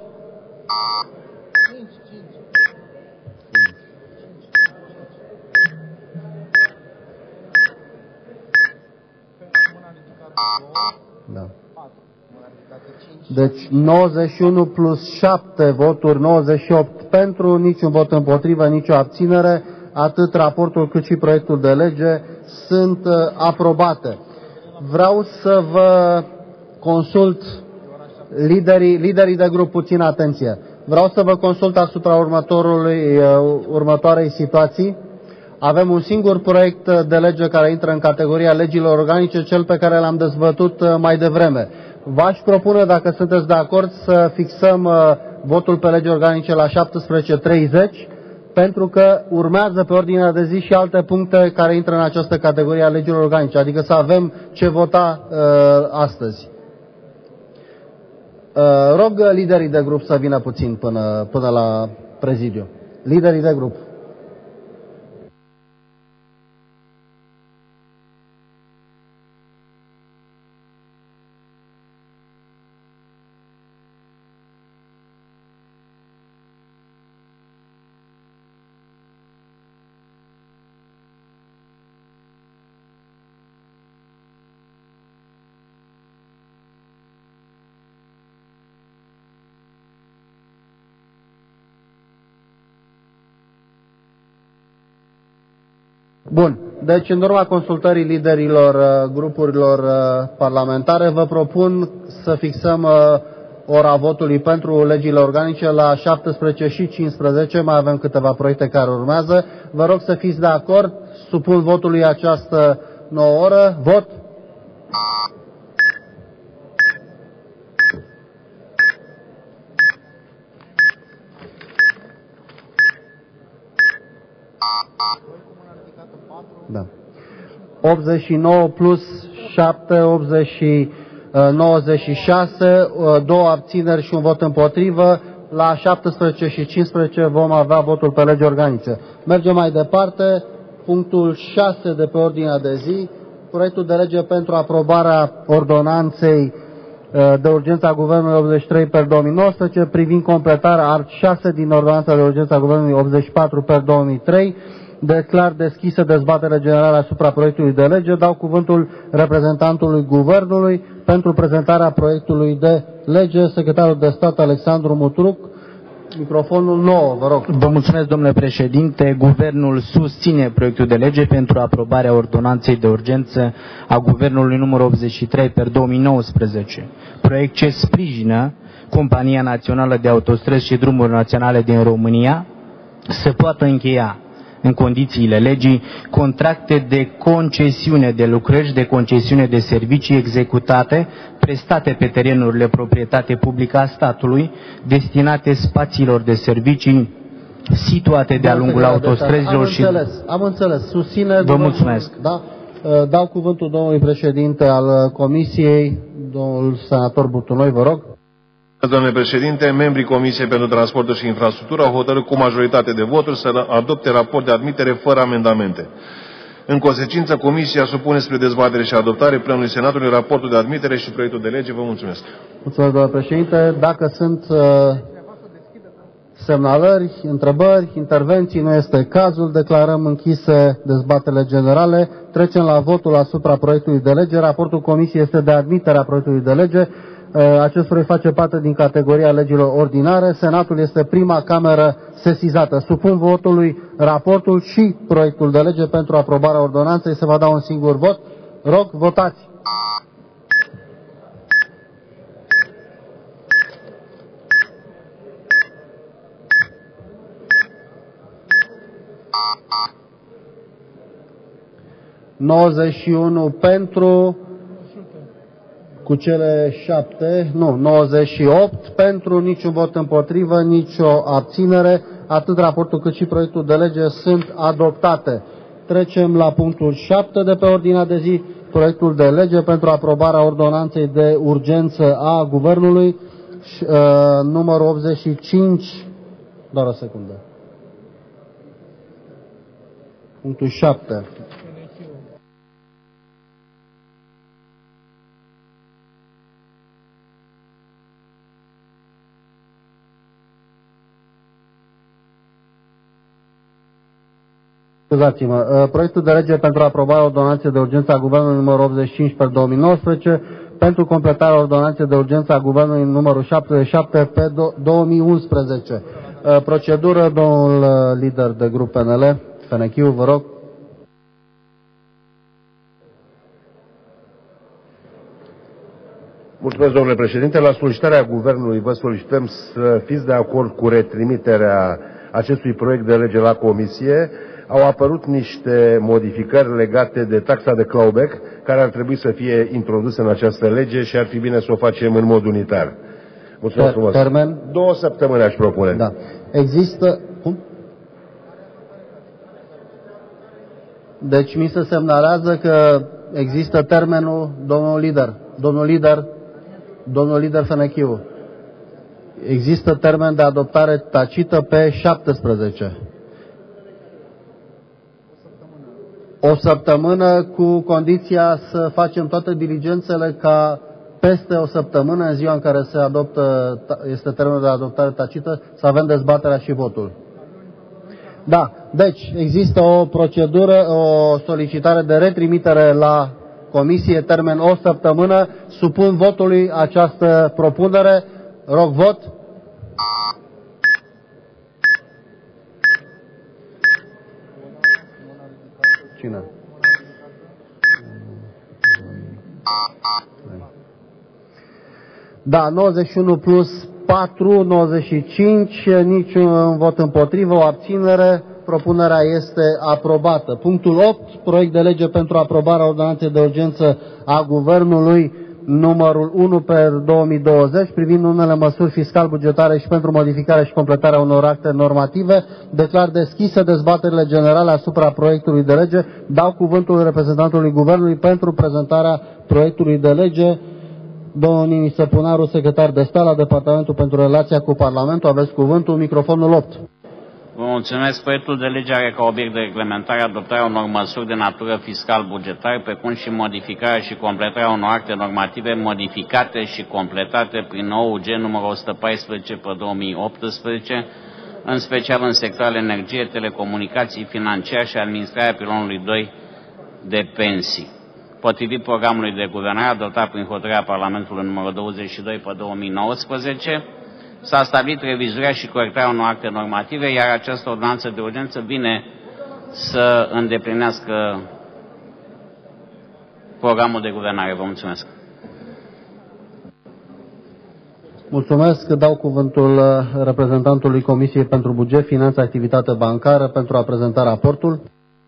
Da. Deci 91 plus 7 voturi, 98 pentru, niciun vot împotrivă, nicio abținere. Atât raportul cât și proiectul de lege sunt aprobate. Vreau să vă consult liderii de grup, puțin atenție. Vreau să vă consult asupra următoarei situații. Avem un singur proiect de lege care intră în categoria legilor organice, cel pe care l-am dezbătut mai devreme. V-aș propune, dacă sunteți de acord, să fixăm votul pe legi organice la 17:30, pentru că urmează pe ordinea de zi și alte puncte care intră în această categorie a legilor organice, adică să avem ce vota astăzi. Rog liderii de grup să vină puțin până la prezidiu. Liderii de grup. Bun. Deci, în urma consultării liderilor grupurilor parlamentare, vă propun să fixăm ora votului pentru legile organice la 17:15. Mai avem câteva proiecte care urmează. Vă rog să fiți de acord. Supun votului această nouă oră. Vot. Da. 89 plus 7, 96, 2 abțineri și un vot împotrivă. La 17:15 vom avea votul pe legi organice. Mergem mai departe. Punctul 6 de pe ordinea de zi, proiectul de lege pentru aprobarea ordonanței de urgență a Guvernului 83/2019 privind completarea art 6 din ordonanța de urgență a Guvernului 84/2003. Declar deschisă dezbatere generală asupra proiectului de lege. Dau cuvântul reprezentantului Guvernului pentru prezentarea proiectului de lege, secretarul de stat Alexandru Mutruc. Microfonul nou, vă rog. Vă mulțumesc, domnule președinte. Guvernul susține proiectul de lege pentru aprobarea ordonanței de urgență a Guvernului numărul 83/2019. Proiect ce sprijină Compania Națională de Autostrăzi și Drumuri Naționale din România să poată încheia în condițiile legii contracte de concesiune de lucrări, de concesiune de servicii executate, prestate pe terenurile proprietate publică a statului, destinate spațiilor de servicii situate de-a lungul autostrăzilor și... Am înțeles. Susține... Vă mulțumesc. Da? Dau cuvântul domnului președinte al Comisiei, domnul senator Butunoi, vă rog. Domnule președinte, membrii Comisiei pentru Transportul și Infrastructură au hotărât cu majoritate de voturi să adopte raport de admitere fără amendamente. În consecință, Comisia supune spre dezbatere și adoptare plenului Senatului raportul de admitere și proiectul de lege. Vă mulțumesc. Mulțumesc, domnule președinte. Dacă sunt semnalări, întrebări, intervenții, nu este cazul, declarăm închise dezbaterile generale. Trecem la votul asupra proiectului de lege. Raportul Comisiei este de admitere a proiectului de lege. Acest proiect face parte din categoria legilor ordinare. Senatul este prima cameră sesizată. Supun votului raportul și proiectul de lege pentru aprobarea ordonanței. Se va da un singur vot. Rog, votați! ...91 pentru... cu cele 7, nu, 98 pentru, niciun vot împotrivă, nicio abținere. Atât raportul cât și proiectul de lege sunt adoptate. Trecem la punctul 7 de pe ordinea de zi, proiectul de lege pentru aprobarea ordonanței de urgență a Guvernului, numărul 85, doar o secundă. Punctul 7. Scuzați-mă, proiectul de lege pentru aprobarea ordonanței de urgență a Guvernului numărul 85/2019 pentru completarea ordonanței de urgență a Guvernului numărul 77/2011. Procedură, domnul lider de grup PNL, Fenechiu, vă rog. Mulțumesc, domnule președinte. La solicitarea Guvernului vă solicităm să fiți de acord cu retrimiterea acestui proiect de lege la Comisie. Au apărut niște modificări legate de taxa de clawback, care ar trebui să fie introduse în această lege și ar fi bine să o facem în mod unitar. Mulțumesc frumos. Termen? 2 săptămâni aș propune. Da. Există... Cum? Deci mi se semnalează că există termenul, domnul lider Fănăchiu. Există termen de adoptare tacită pe 17. O săptămână cu condiția să facem toate diligențele ca peste o săptămână, în ziua în care se adoptă, este termenul de adoptare tacită, să avem dezbaterea și votul. Da, deci există o procedură, o solicitare de retrimitere la Comisie, termen o săptămână. Supun votului această propunere. Rog vot. Cine? Da, 91 plus 4, 95, niciun vot împotrivă, o abținere. Propunerea este aprobată. Punctul 8, proiect de lege pentru aprobarea ordonanței de urgență a Guvernului numărul 1 pe 2020 privind unele măsuri fiscal-bugetare și pentru modificarea și completarea unor acte normative. Declar deschise dezbaterile generale asupra proiectului de lege. Dau cuvântul reprezentantului Guvernului pentru prezentarea proiectului de lege. Domnul Nini Săpunaru, secretar de stat la Departamentul pentru Relația cu Parlamentul. Aveți cuvântul, microfonul 8. Vă mulțumesc. Proiectul de lege are ca obiect de reglementare adoptarea unor măsuri de natură fiscal-bugetară, precum și modificarea și completarea unor acte normative modificate și completate prin nou UG numărul 114 pe 2018, în special în sectoarele energie, telecomunicații, financiar și administrarea pilonului 2 de pensii. Potrivit programului de guvernare adoptat prin hotărârea Parlamentului numărul 22 pe 2019, s-a stabilit revizuirea și corectarea unor acte normative, iar această ordonanță de urgență vine să îndeplinească programul de guvernare. Vă mulțumesc. Mulțumesc. Dau cuvântul reprezentantului Comisiei pentru Buget, Finanțe, Activitate Bancară pentru a prezenta raportul.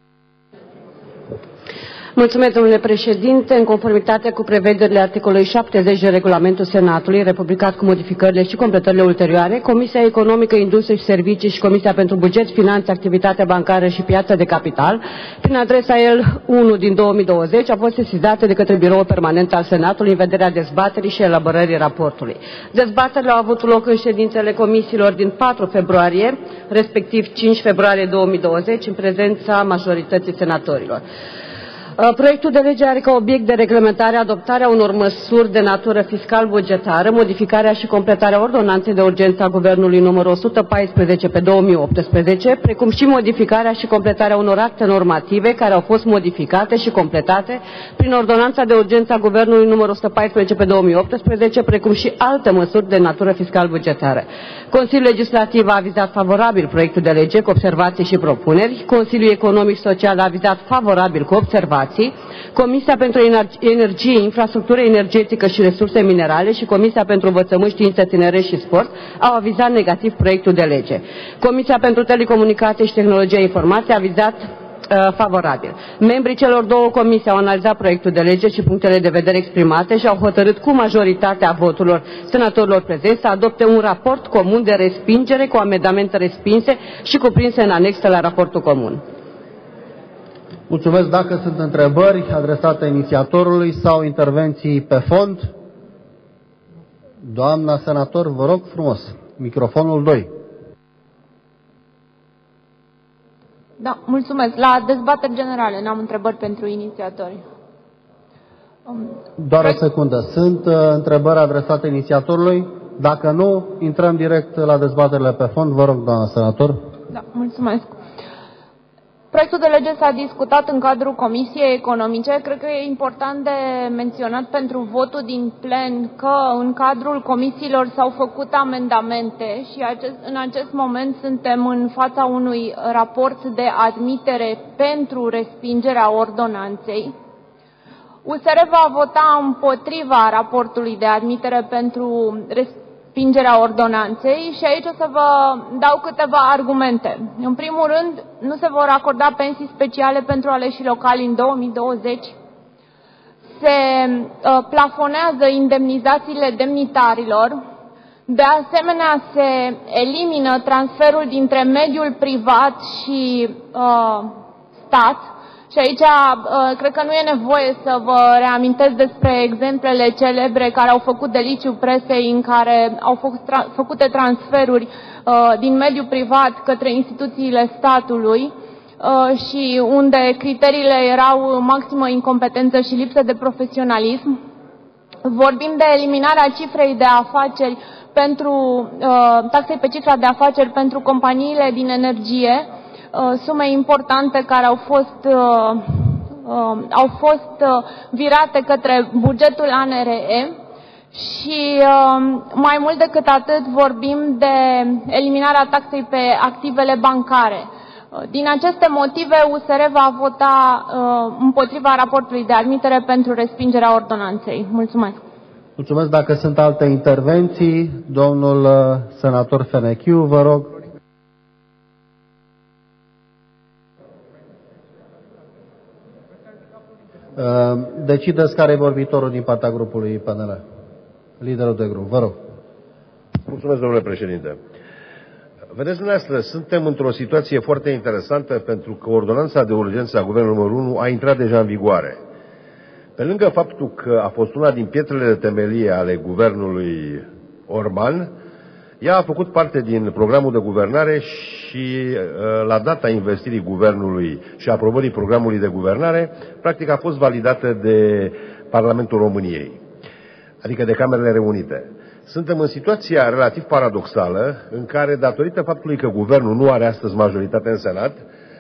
Mulțumesc, domnule președinte. În conformitate cu prevederile articolului 70 de regulamentul Senatului, republicat cu modificările și completările ulterioare, Comisia Economică, Industrie și Servicii și Comisia pentru Buget, Finanțe, Activitate Bancară și Piață de Capital, prin adresa L1 din 2020, a fost sesizate de către Biroul Permanent al Senatului în vederea dezbaterii și elaborării raportului. Dezbaterile au avut loc în ședințele comisiilor din 4 februarie, respectiv 5 februarie 2020, în prezența majorității senatorilor. Proiectul de lege are ca obiect de reglementare adoptarea unor măsuri de natură fiscal-bugetară, modificarea și completarea ordonanței de urgență a Guvernului numărul 114 pe 2018, precum și modificarea și completarea unor acte normative care au fost modificate și completate prin ordonanța de urgență a Guvernului numărul 114 pe 2018, precum și alte măsuri de natură fiscal-bugetară. Consiliul Legislativ a avizat favorabil proiectul de lege cu observații și propuneri. Consiliul Economic și Social a avizat favorabil cu observații. Comisia pentru Energie, Infrastructură Energetică și Resurse Minerale și Comisia pentru Învățământ, Știință, Tineret și Sport au avizat negativ proiectul de lege. Comisia pentru Telecomunicații și Tehnologia Informației a avizat favorabil. Membrii celor două comisii au analizat proiectul de lege și punctele de vedere exprimate și au hotărât cu majoritatea voturilor senatorilor prezenți să adopte un raport comun de respingere cu amendamente respinse și cuprinse în anexă la raportul comun. Mulțumesc. Dacă sunt întrebări adresate inițiatorului sau intervenții pe fond, doamna senator, vă rog frumos, microfonul 2. Da, mulțumesc. La dezbateri generale, n-am întrebări pentru inițiatori. Doar o secundă. Sunt întrebări adresate inițiatorului? Dacă nu, intrăm direct la dezbaterile pe fond. Vă rog, doamna senator. Da, mulțumesc. Proiectul de lege s-a discutat în cadrul Comisiei Economice. Cred că e important de menționat pentru votul din plen că în cadrul comisiilor s-au făcut amendamente și în acest moment suntem în fața unui raport de admitere pentru respingerea ordonanței. USR va vota împotriva raportului de admitere pentru respingerea ordonanței și aici o să vă dau câteva argumente. În primul rând, nu se vor acorda pensii speciale pentru aleșii locali în 2020. Se plafonează indemnizațiile demnitarilor. De asemenea, se elimină transferul dintre mediul privat și stat. Și aici cred că nu e nevoie să vă reamintesc despre exemplele celebre care au făcut deliciu presei în care au fost făcute transferuri din mediul privat către instituțiile statului și unde criteriile erau maximă incompetență și lipsă de profesionalism. Vorbim de eliminarea cifrei de afaceri pentru taxei pe cifra de afaceri pentru companiile din energie, sume importante care au fost virate către bugetul ANRE și mai mult decât atât vorbim de eliminarea taxei pe activele bancare. Din aceste motive, USR va vota împotriva raportului de admitere pentru respingerea ordonanței. Mulțumesc. Mulțumesc. Dacă sunt alte intervenții, domnul senator Fenechiu, vă rog. Decideți care e vorbitorul din partea grupului PNL. Liderul de grup, vă rog. Mulțumesc, domnule președinte. Vedeți dumneavoastră, suntem într-o situație foarte interesantă pentru că ordonanța de urgență a Guvernului numărul 1 a intrat deja în vigoare. Pe lângă faptul că a fost una din pietrele de temelie ale guvernului Orban, ea a făcut parte din programul de guvernare și la data investirii guvernului și aprobării programului de guvernare, practic a fost validată de Parlamentul României, adică de Camerele Reunite. Suntem în situația relativ paradoxală în care, datorită faptului că guvernul nu are astăzi majoritate în Senat,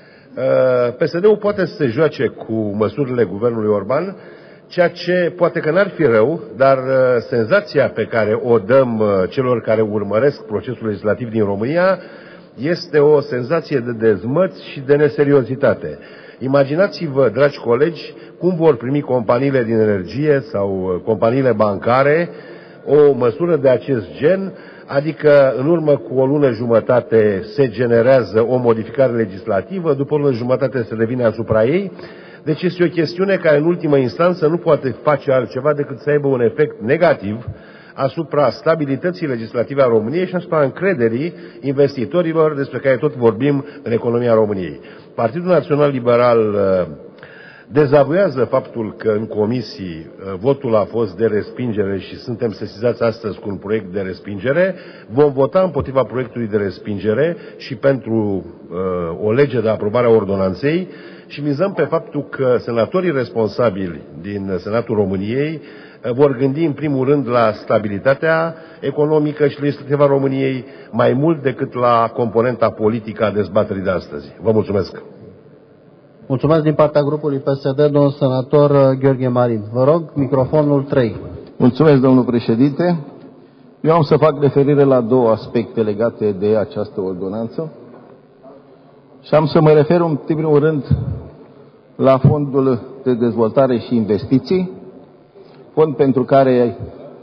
PSD-ul poate să se joace cu măsurile guvernului Orban, ceea ce poate că n-ar fi rău, dar senzația pe care o dăm celor care urmăresc procesul legislativ din România este o senzație de dezmăț și de neseriozitate. Imaginați-vă, dragi colegi, cum vor primi companiile din energie sau companiile bancare o măsură de acest gen, adică în urmă cu o lună jumătate se generează o modificare legislativă, după o lună jumătate se revine asupra ei. Deci este o chestiune care în ultimă instanță nu poate face altceva decât să aibă un efect negativ asupra stabilității legislative a României și asupra încrederii investitorilor despre care tot vorbim în economia României. Partidul Național Liberal dezavuiază faptul că în comisii votul a fost de respingere și suntem sesizați astăzi cu un proiect de respingere. Vom vota împotriva proiectului de respingere și pentru o lege de aprobare a ordonanței și mizăm pe faptul că senatorii responsabili din Senatul României vor gândi în primul rând la stabilitatea economică și legislativă a României mai mult decât la componenta politică a dezbaterii de astăzi. Vă mulțumesc! Mulțumesc din partea grupului PSD, domnul senator Gheorghe Marin. Vă rog, microfonul 3. Mulțumesc, domnul președinte. Eu am să fac referire la două aspecte legate de această ordonanță și am să mă refer în primul rând la Fondul de Dezvoltare și Investiții, fond pentru care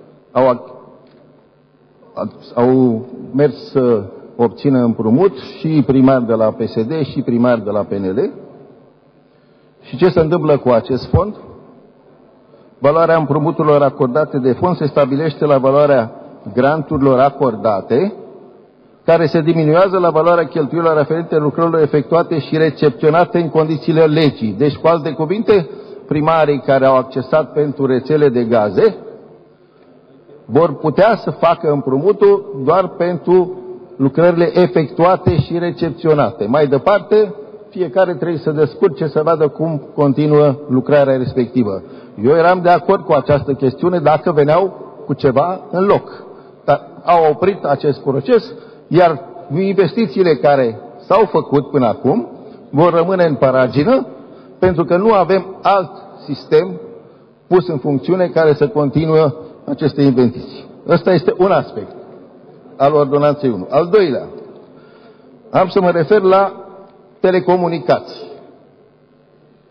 au mers să obțină împrumut și primari de la PSD și primari de la PNL. Și ce se întâmplă cu acest fond? Valoarea împrumuturilor acordate de fond se stabilește la valoarea granturilor acordate, care se diminuează la valoarea cheltuielilor aferente lucrărilor efectuate și recepționate în condițiile legii. Deci, cu alte cuvinte, primarii care au accesat pentru rețele de gaze vor putea să facă împrumutul doar pentru lucrările efectuate și recepționate. Mai departe, fiecare trebuie să descurce să vadă cum continuă lucrarea respectivă. Eu eram de acord cu această chestiune dacă veneau cu ceva în loc. Dar au oprit acest proces, iar investițiile care s-au făcut până acum vor rămâne în paragină, pentru că nu avem alt sistem pus în funcțiune care să continue aceste investiții. Ăsta este un aspect al ordonanței 1. Al doilea, am să mă refer la telecomunicații.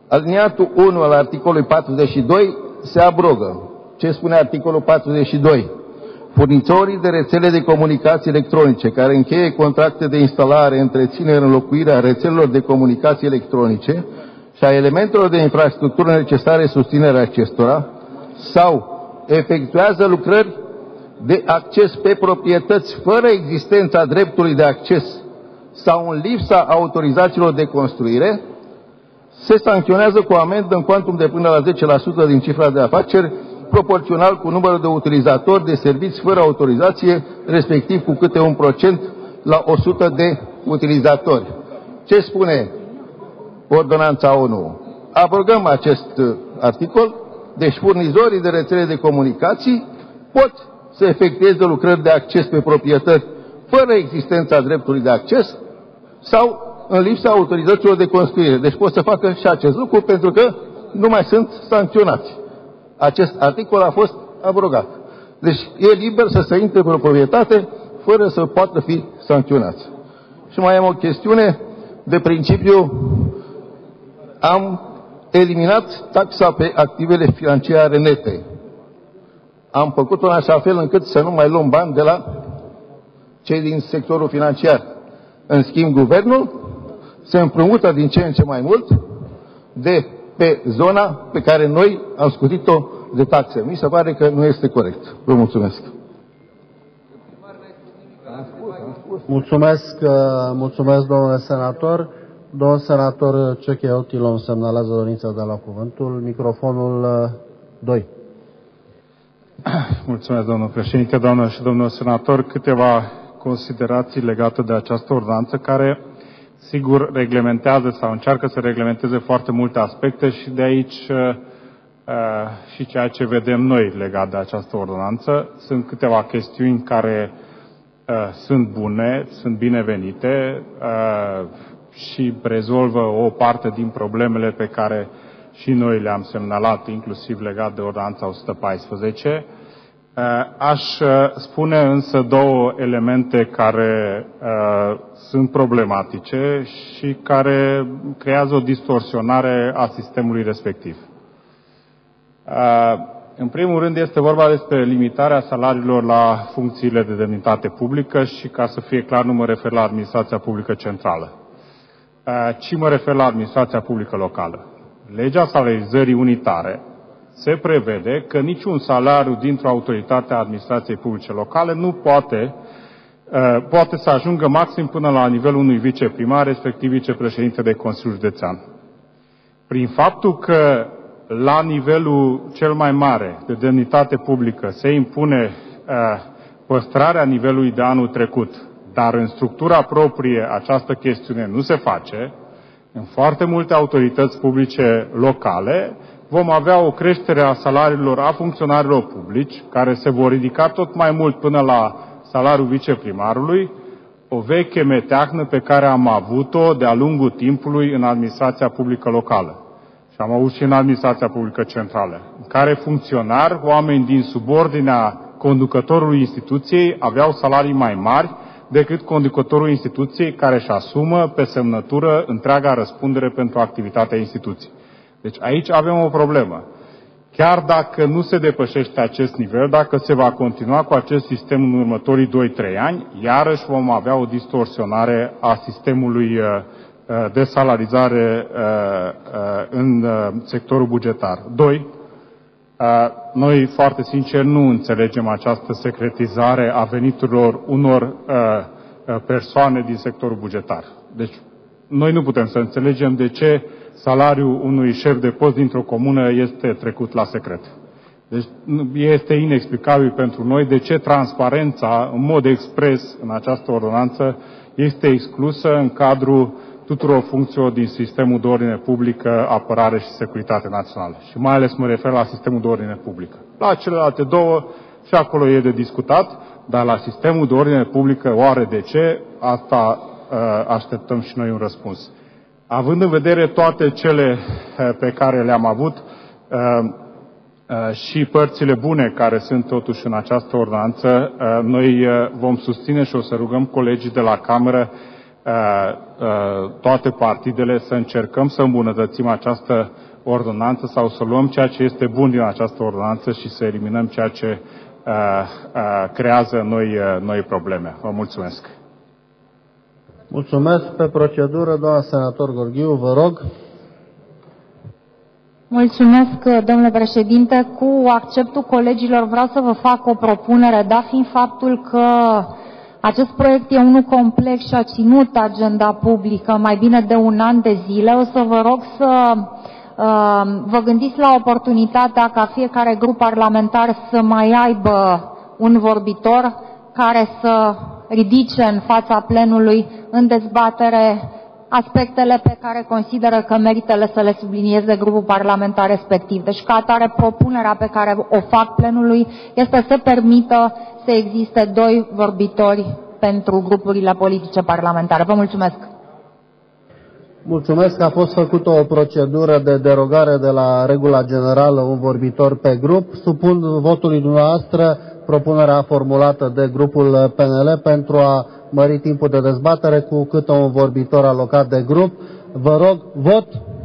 Aliniatul 1 al articolului 42 se abrogă. Ce spune articolul 42? Furnizorii de rețele de comunicații electronice care încheie contracte de instalare, întreținere, înlocuire a rețelelor de comunicații electronice și a elementelor de infrastructură necesare susținerea acestora sau efectuează lucrări de acces pe proprietăți fără existența dreptului de acces sau în lipsa autorizațiilor de construire, se sancționează cu o amendă în cuantum de până la 10% din cifra de afaceri, proporțional cu numărul de utilizatori de servicii fără autorizație, respectiv cu câte 1% la 100 de utilizatori. Ce spune ordonanța ONU? Abrogăm acest articol, deci furnizorii de rețele de comunicații pot să efectueze lucrări de acces pe proprietăți fără existența dreptului de acces sau în lipsa autorizațiilor de construire. Deci pot să facă și acest lucru pentru că nu mai sunt sancționați. Acest articol a fost abrogat. Deci e liber să se intre pe o proprietate fără să poată fi sancționați. Și mai am o chestiune de principiu. Am eliminat taxa pe activele financiare nete. Am făcut-o în așa fel încât să nu mai luăm bani de la cei din sectorul financiar. În schimb, guvernul se împrumută din ce în ce mai mult de pe zona pe care noi am scutit-o de taxe. Mi se pare că nu este corect. Vă mulțumesc. Mulțumesc, domnule senator. Domnul senator Ceche Otilon semnalează dorința de la cuvântul. Microfonul 2. Mulțumesc, domnul președinte, doamnă și domnul senator. Câteva considerații legate de această ordonanță care, sigur, reglementează sau încearcă să reglementeze foarte multe aspecte și de aici și ceea ce vedem noi legat de această ordonanță. Sunt câteva chestiuni care sunt bune, sunt binevenite și rezolvă o parte din problemele pe care și noi le-am semnalat, inclusiv legat de ordonanța 114. Aș spune însă două elemente care sunt problematice și care creează o distorsionare a sistemului respectiv. În primul rând este vorba despre limitarea salariilor la funcțiile de demnitate publică și, ca să fie clar, nu mă refer la administrația publică centrală, ci mă refer la administrația publică locală. Legea salarizării unitare se prevede că niciun salariu dintr-o autoritate a administrației publice locale nu poate să ajungă maxim până la nivelul unui viceprimar, respectiv vicepreședinte de Consiliul Județean. Prin faptul că la nivelul cel mai mare de demnitate publică se impune păstrarea nivelului de anul trecut, dar în structura proprie această chestiune nu se face, în foarte multe autorități publice locale vom avea o creștere a salariilor a funcționarilor publici, care se vor ridica tot mai mult până la salariul viceprimarului, o veche meteahnă pe care am avut-o de-a lungul timpului în administrația publică locală. Și am avut și în administrația publică centrală, în care funcționari, oameni din subordinea conducătorului instituției, aveau salarii mai mari decât conducătorul instituției care își asumă pe semnătură întreaga răspundere pentru activitatea instituției. Deci aici avem o problemă. Chiar dacă nu se depășește acest nivel, dacă se va continua cu acest sistem în următorii 2-3 ani, iarăși vom avea o distorsionare a sistemului de salarizare în sectorul bugetar. 2. Noi, foarte sincer, nu înțelegem această secretizare a veniturilor unor persoane din sectorul bugetar. Deci, noi nu putem să înțelegem de ce salariul unui șef de post dintr-o comună este trecut la secret. Deci, este inexplicabil pentru noi de ce transparența, în mod expres, în această ordonanță, este exclusă în cadrul tuturor funcțiilor din sistemul de ordine publică, apărare și securitate națională. Și mai ales mă refer la sistemul de ordine publică. La celelalte două, și acolo e de discutat, dar la sistemul de ordine publică, oare de ce? Asta așteptăm și noi un răspuns. Având în vedere toate cele pe care le-am avut și părțile bune care sunt totuși în această ordonanță, noi vom susține și o să rugăm colegii de la Cameră toate partidele să încercăm să îmbunătățim această ordonanță sau să luăm ceea ce este bun din această ordonanță și să eliminăm ceea ce creează noi probleme. Vă mulțumesc. Mulțumesc. Pe procedură, doamna senator Gheorghiu, vă rog. Mulțumesc, domnule președinte. Cu acceptul colegilor vreau să vă fac o propunere, dat fiind faptul că acest proiect e unul complex și a ținut agenda publică mai bine de un an de zile, o să vă rog să vă gândiți la oportunitatea ca fiecare grup parlamentar să mai aibă un vorbitor care să ridice în fața plenului în dezbatere aspectele pe care consideră că merită să le sublinieze grupul parlamentar respectiv. Deci, ca atare, propunerea pe care o fac plenului este să permită să existe 2 vorbitori pentru grupurile politice parlamentare. Vă mulțumesc! Mulțumesc că a fost făcută o procedură de derogare de la regula generală, un vorbitor pe grup. Supun votului dumneavoastră propunerea formulată de grupul PNL pentru a mări timpul de dezbatere cu câte un vorbitor alocat de grup. Vă rog, vot!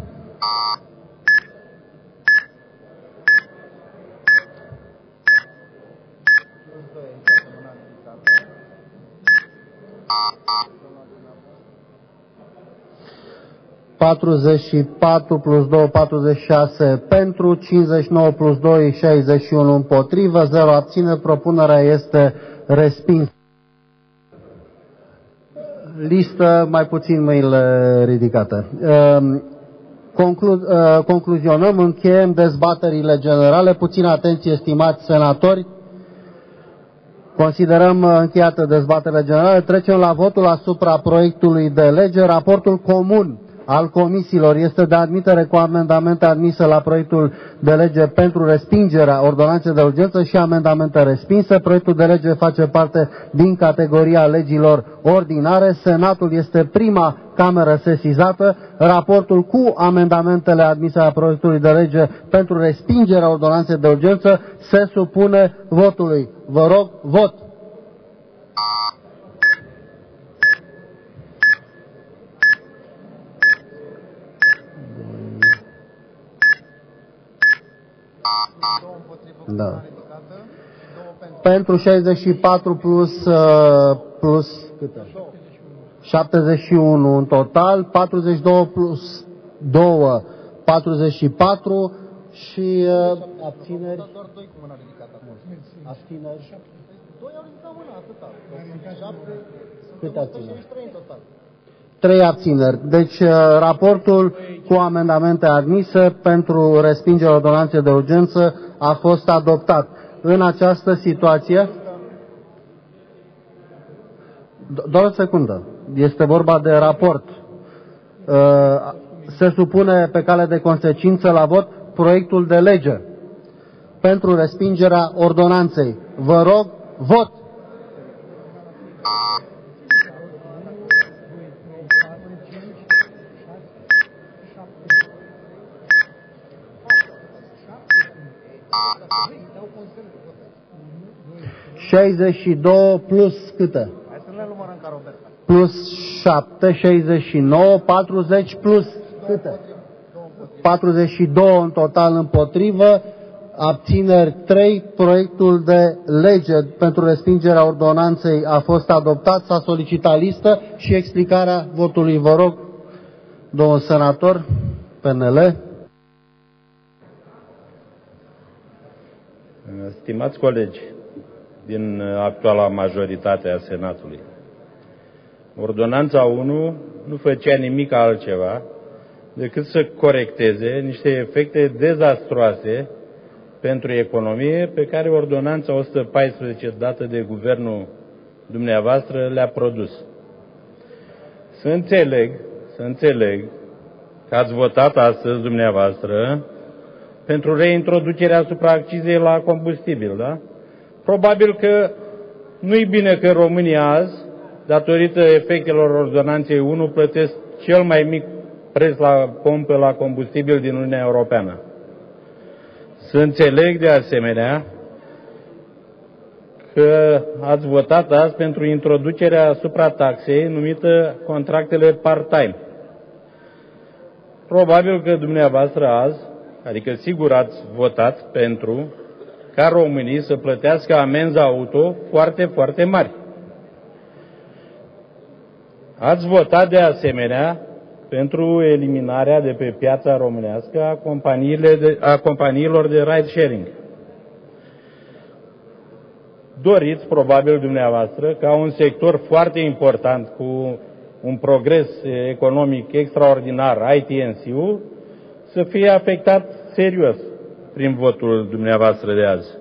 ...44 plus 2, 46 pentru, 59 plus 2, 61 împotrivă, 0 abține. Propunerea este respinsă. Listă, mai puțin mâinile ridicate. Concluzionăm, încheiem dezbaterile generale. Puțină atenție, estimați senatori. Considerăm încheiată dezbaterile generale. Trecem la votul asupra proiectului de lege. Raportul comun al comisiilor este de admitere cu amendamente admise la proiectul de lege pentru respingerea ordonanței de urgență și amendamente respinse. Proiectul de lege face parte din categoria legilor ordinare. Senatul este prima cameră sesizată. Raportul cu amendamentele admise la proiectului de lege pentru respingerea ordonanței de urgență se supune votului. Vă rog, vot! Da. Pentru 64 plus câte? 71 în total, 42 plus 2, 44 și abțineri. Abțineri. 2 au ridicat mâna, atâta. Câte abțineri? 3 abțineri. Deci raportul cu amendamente admise pentru respingerea ordonanței de urgență a fost adoptat. În această situație, doar o secundă, este vorba de raport. Se supune pe cale de consecință la vot proiectul de lege pentru respingerea ordonanței. Vă rog, vot! ...62 plus câte? Plus 7, 69, 40 plus câte? 42 în total împotrivă, abțineri 3. Proiectul de lege pentru respingerea ordonanței a fost adoptat, s-a solicitat listă și explicarea votului. Vă rog, domnul senator, PNL. Stimați colegi din actuala majoritate a Senatului, Ordonanța 1 nu făcea nimic altceva decât să corecteze niște efecte dezastroase pentru economie pe care Ordonanța 114 dată de guvernul dumneavoastră le-a produs. Să înțeleg că ați votat astăzi dumneavoastră pentru reintroducerea asupra accizei la combustibil, da? Probabil că nu-i bine că România azi, datorită efectelor ordonanței 1, plătesc cel mai mic preț la pompă la combustibil din Uniunea Europeană. Să înțeleg de asemenea că ați votat azi pentru introducerea suprataxei numită contractele part-time. Probabil că dumneavoastră azi, adică sigur ați votat pentru ca românii să plătească amenzi auto foarte, foarte mari. Ați votat de asemenea pentru eliminarea de pe piața românească a companiilor de ride sharing. Doriți, probabil dumneavoastră, ca un sector foarte important cu un progres economic extraordinar, ITNC-ul, să fie afectat serios prin votul dumneavoastră de azi.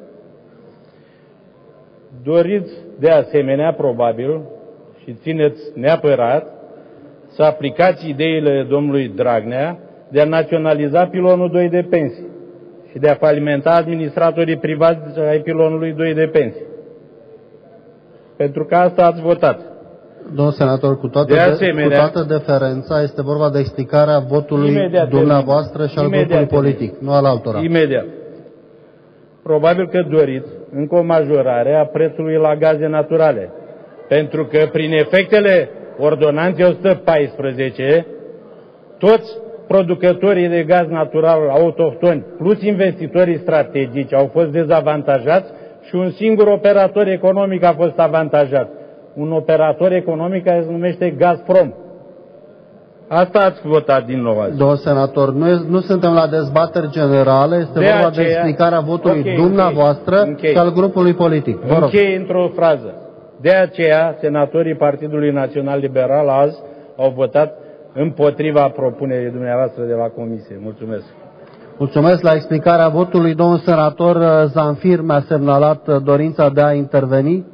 Doriți, de asemenea, probabil, și țineți neapărat, să aplicați ideile domnului Dragnea de a naționaliza pilonul 2 de pensii și de a falimenta administratorii privați ai pilonului 2 de pensii. Pentru că asta ați votat. Domnul senator, cu toată deferența, este vorba de explicarea votului dumneavoastră și al grupului politic, nu al altora. Imediat. Probabil că doriți încă o majorare a prețului la gaze naturale. Pentru că prin efectele ordonanței 114, toți producătorii de gaz natural autohtoni plus investitorii strategici au fost dezavantajați și un singur operator economic a fost avantajat. Un operator economic care se numește Gazprom. Asta ați votat din nou azi. Domnul senator, nu suntem la dezbateri generale, este vorba de explicarea votului dumneavoastră și al grupului politic. Închei într-o frază. De aceea, senatorii Partidului Național Liberal azi au votat împotriva propunerii dumneavoastră de la Comisie. Mulțumesc. Mulțumesc. La explicarea votului, domnul senator Zamfir mi-a semnalat dorința de a interveni.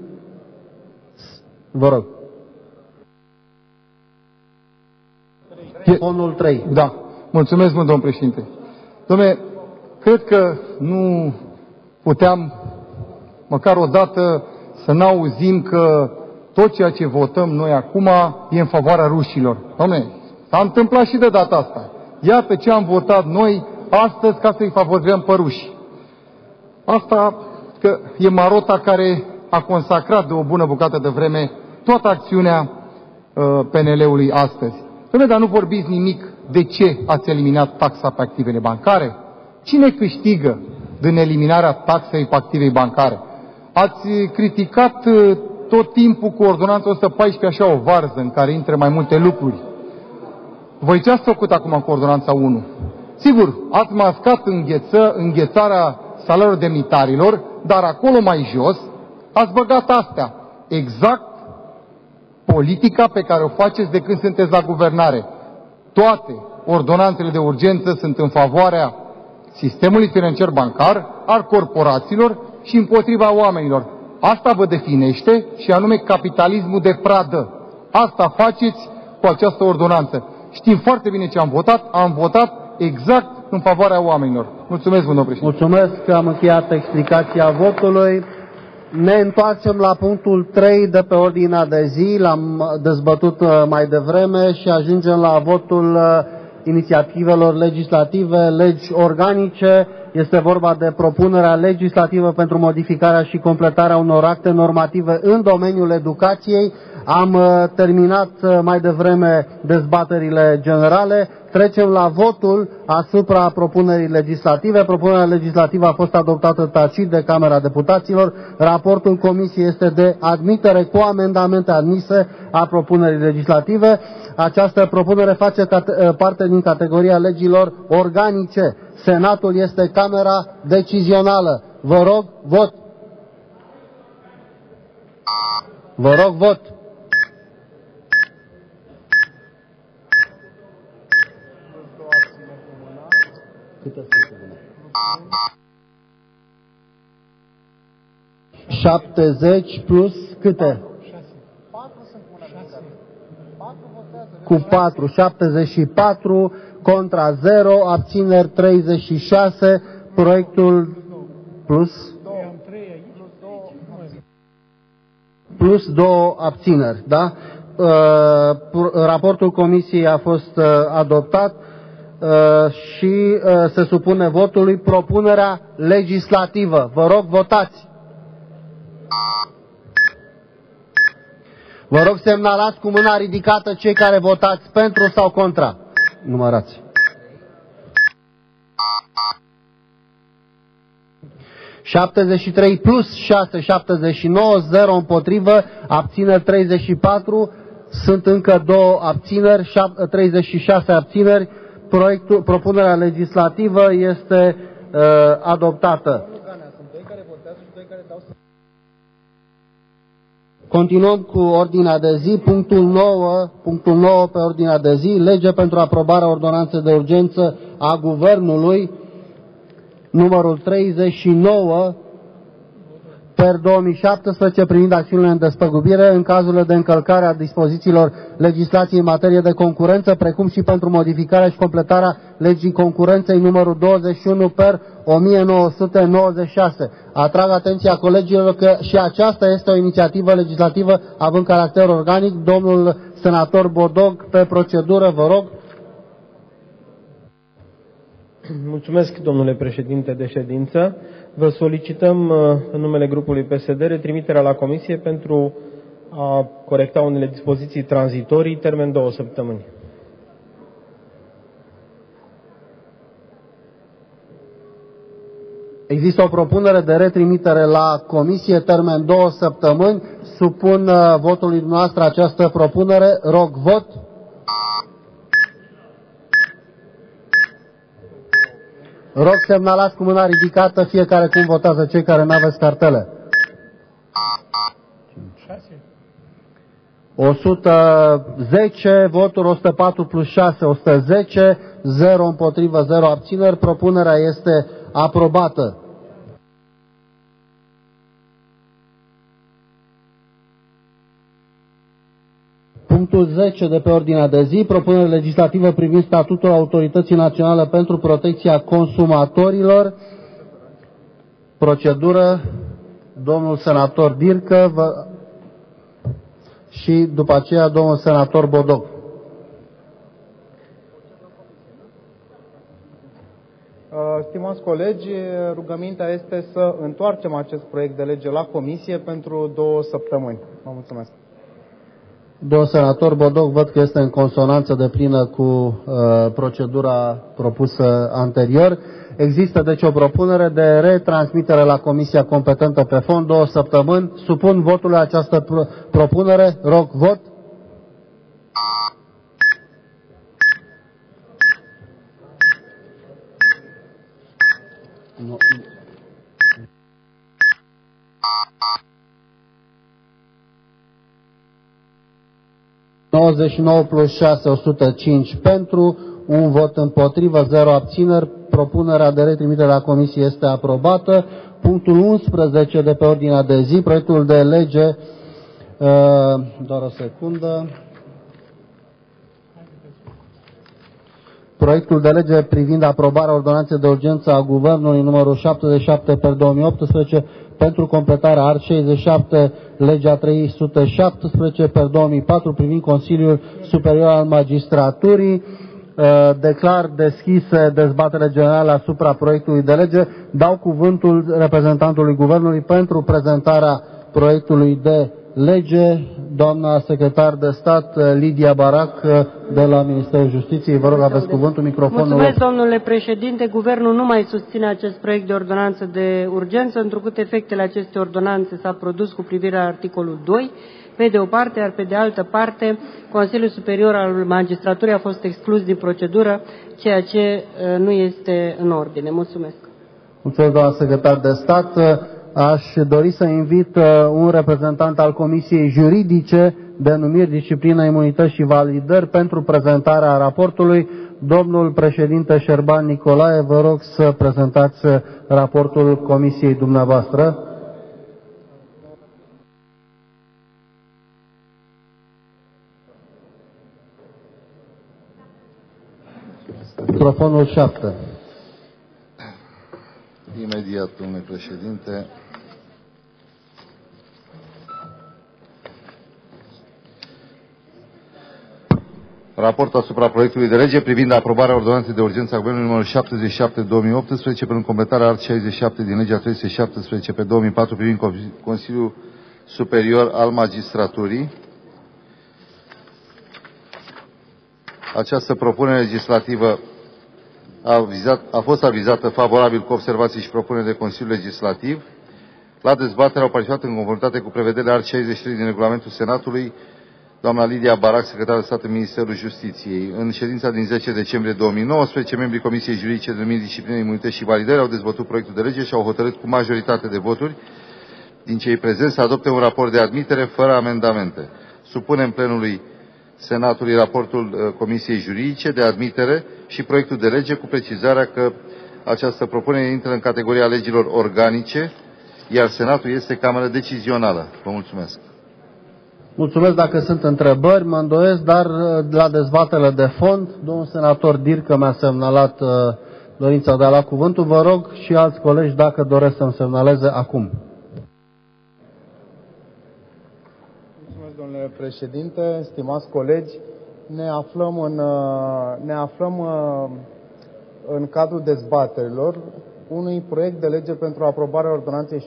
Vă rog. Onul 3. Da. Mulțumesc mult, domnul președinte. Dom'le, cred că nu puteam măcar o dată să n-auzim că tot ceea ce votăm noi acum e în favoarea rușilor. Dom'le, s-a întâmplat și de data asta. Iată ce am votat noi astăzi ca să-i favorizăm pe ruși. Asta că e marota care a consacrat de o bună bucată de vreme toată acțiunea PNL-ului astăzi. Dom'le, dar nu vorbiți nimic de ce ați eliminat taxa pe activele bancare? Cine câștigă din eliminarea taxei pe activele bancare? Ați criticat tot timpul cu ordonanța 114 așa o varză în care intră mai multe lucruri. Voi ce ați făcut acum cu ordonanța 1? Sigur, ați mascat înghețarea salariilor demnitarilor, dar acolo mai jos ați băgat astea. Exact politica pe care o faceți de când sunteți la guvernare. Toate ordonanțele de urgență sunt în favoarea sistemului financiar bancar, al corporațiilor și împotriva oamenilor. Asta vă definește și anume capitalismul de pradă. Asta faceți cu această ordonanță. Știm foarte bine ce am votat. Am votat exact în favoarea oamenilor. Mulțumesc, domnul președinte. Mulțumesc că am încheiat explicația votului. Ne întoarcem la punctul 3 de pe ordinea de zi. L-am dezbătut mai devreme și ajungem la votul inițiativelor legislative, legi organice. Este vorba de propunerea legislativă pentru modificarea și completarea unor acte normative în domeniul educației. Am terminat mai devreme dezbaterile generale. Trecem la votul asupra propunerii legislative. Propunerea legislativă a fost adoptată tacit de Camera Deputaților. Raportul Comisiei este de admitere cu amendamente admise a propunerii legislative. Această propunere face parte din categoria legilor organice. Senatul este Camera decizională. Vă rog, vot. Vă rog, vot. Câte sunt? 70 plus câte? Cu 4, 74, contra 0, abțineri 36, proiectul plus 2 abțineri, da? Raportul Comisiei a fost adoptat și se supune votului propunerea legislativă. Vă rog, votați! Vă rog semnalați cu mâna ridicată cei care votați pentru sau contra. Numărați. 73 plus 6, 79, 0 împotrivă, abțineri 34, sunt încă 2 abțineri, 36 abțineri. Propunerea legislativă este adoptată. Continuăm cu ordinea de zi, punctul 9 pe ordinea de zi, lege pentru aprobarea ordonanței de urgență a Guvernului, numărul 39 per 2017, privind acțiunile în despăgubire în cazurile de încălcare a dispozițiilor legislației în materie de concurență, precum și pentru modificarea și completarea legii concurenței numărul 21 per 1996. Atrag atenția colegilor că și aceasta este o inițiativă legislativă având caracter organic. Domnul senator Bodog, pe procedură, vă rog. Mulțumesc, domnule președinte de ședință. Vă solicităm în numele grupului PSD retrimiterea la comisie pentru a corecta unele dispoziții tranzitorii, termen 2 săptămâni. Există o propunere de retrimitere la comisie, termen 2 săptămâni. Supun votului dumneavoastră această propunere. Rog vot. Rog semnalați cu mâna ridicată fiecare cum votează cei care nu aveți cartele. 110 voturi, 104 plus 6, 110, 0 împotrivă, 0 abțineri. Propunerea este aprobată. Punctul 10 de pe ordinea de zi, propunere legislativă privind statutul Autorității Naționale pentru Protecția Consumatorilor. Procedură, domnul senator Bircă și după aceea domnul senator Bodog. Stimați colegi, rugămintea este să întoarcem acest proiect de lege la comisie pentru 2 săptămâni. Vă mulțumesc. Domnul senator Bodog, văd că este în consonanță deplină cu procedura propusă anterior. Există deci o propunere de retransmitere la comisia competentă pe fond, 2 săptămâni. Supun votului această propunere. Rog vot. No. 99 plus 6, 105 pentru, un vot împotrivă, 0 abțineri. Propunerea de retrimitere la comisie este aprobată. Punctul 11 de pe ordinea de zi, proiectul de lege, doar o secundă. Proiectul de lege privind aprobarea ordonanței de urgență a Guvernului numărul 77 per 2018 pentru completarea art. 67 legea 317 per 2004 privind Consiliul Superior al Magistraturii. Declar deschise dezbatere generală asupra proiectului de lege. Dau cuvântul reprezentantului Guvernului pentru prezentarea proiectului de lege, doamna secretar de stat Lidia Barac de la Ministerul Justiției. Vă rog, aveți cuvântul, microfonul. Mulțumesc, domnule președinte. Guvernul nu mai susține acest proiect de ordonanță de urgență, întrucât efectele acestei ordonanțe s-a produs cu privire la articolul 2, pe de o parte, iar pe de altă parte, Consiliul Superior al Magistraturii a fost exclus din procedură, ceea ce nu este în ordine. Mulțumesc. Mulțumesc, doamna secretar de stat. Aș dori să invit un reprezentant al Comisiei Juridice, Denumiri, Disciplină, Imunități și Validări pentru prezentarea raportului. Domnul președinte Șerban Nicolae, vă rog să prezentați raportul Comisiei dumneavoastră. Microfonul 7. Imediat, domnule președinte. Raport asupra proiectului de lege privind aprobarea ordonanței de urgență a Guvernului numărul 77/2018 pentru completarea art. 67 din legea 317/2004 privind Consiliul Superior al Magistraturii. Această propunere legislativă a fost avizată favorabil cu observații și propuneri de Consiliul Legislativ. La dezbatere au participat în conformitate cu prevederile art. 63 din regulamentul Senatului doamna Lidia Barac, secretar de stat în Ministerul Justiției. În ședința din 10 decembrie 2019, membrii Comisiei Juridice de Numiri, Disciplină, Imunități și Validări au dezbătut proiectul de lege și au hotărât cu majoritate de voturi din cei prezenți să adopte un raport de admitere fără amendamente. Supunem plenului Senatului raportul Comisiei Juridice de admitere și proiectul de lege, cu precizarea că această propunere intră în categoria legilor organice, iar Senatul este cameră decizională. Vă mulțumesc. Mulțumesc. Dacă sunt întrebări, mă îndoiesc, dar la dezbaterile de fond, domnul senator Dircă mi-a semnalat dorința de a lua cuvântul. Vă rog și alți colegi dacă doresc să-mi semnaleze acum. Mulțumesc, domnule președinte, stimați colegi. Ne aflăm în cadrul dezbaterilor unui proiect de lege pentru aprobarea ordonanței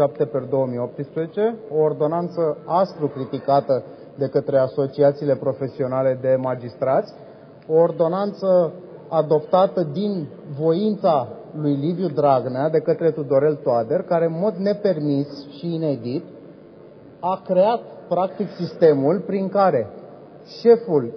77/2018, o ordonanță aspru criticată de către asociațiile profesionale de magistrați, o ordonanță adoptată din voința lui Liviu Dragnea de către Tudorel Toader, care în mod nepermis și inedit a creat practic sistemul prin care șeful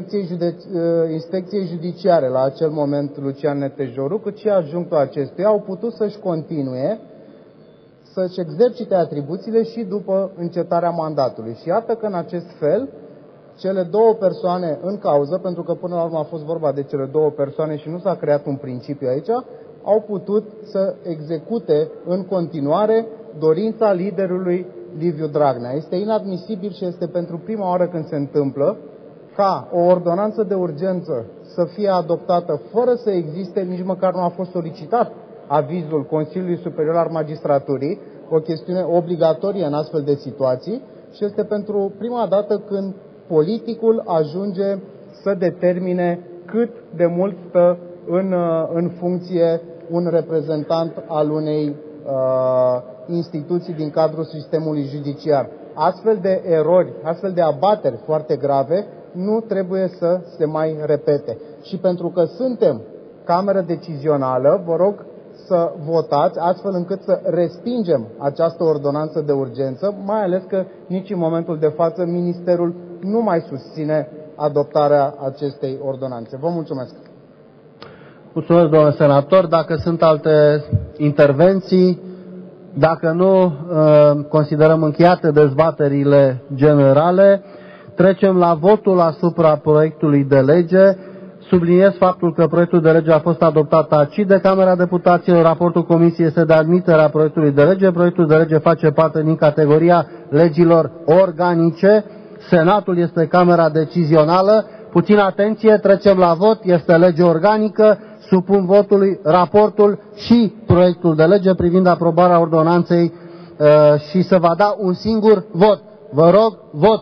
Inspecției Judiciare, la acel moment Lucian Netejoru, cât și adjunctul acestuia, au putut să-și continue, să-și exercite atribuțiile și după încetarea mandatului. Și iată că în acest fel, cele două persoane în cauză, pentru că până la urmă a fost vorba de cele două persoane și nu s-a creat un principiu aici, au putut să execute în continuare dorința liderului Liviu Dragnea. Este inadmisibil și este pentru prima oară când se întâmplă ca o ordonanță de urgență să fie adoptată fără să existe, nici măcar nu a fost solicitat avizul Consiliului Superior al Magistraturii, o chestiune obligatorie în astfel de situații, și este pentru prima dată când politicul ajunge să determine cât de mult stă în funcție un reprezentant al unei instituții din cadrul sistemului judiciar. Astfel de erori, astfel de abateri foarte grave nu trebuie să se mai repete. Și pentru că suntem cameră decizională, vă rog să votați astfel încât să respingem această ordonanță de urgență, mai ales că nici în momentul de față Ministerul nu mai susține adoptarea acestei ordonanțe. Vă mulțumesc. Mulțumesc, domnule senator. Dacă sunt alte intervenții, dacă nu, considerăm încheiate dezbaterile generale. Trecem la votul asupra proiectului de lege. Subliniez faptul că proiectul de lege a fost adoptat aici de Camera Deputaților. Raportul Comisiei este de admitere a proiectului de lege. Proiectul de lege face parte din categoria legilor organice. Senatul este Camera decizională. Puțin atenție, trecem la vot. Este lege organică. Supun votului raportul și proiectul de lege privind aprobarea ordonanței și se va da un singur vot. Vă rog, vot.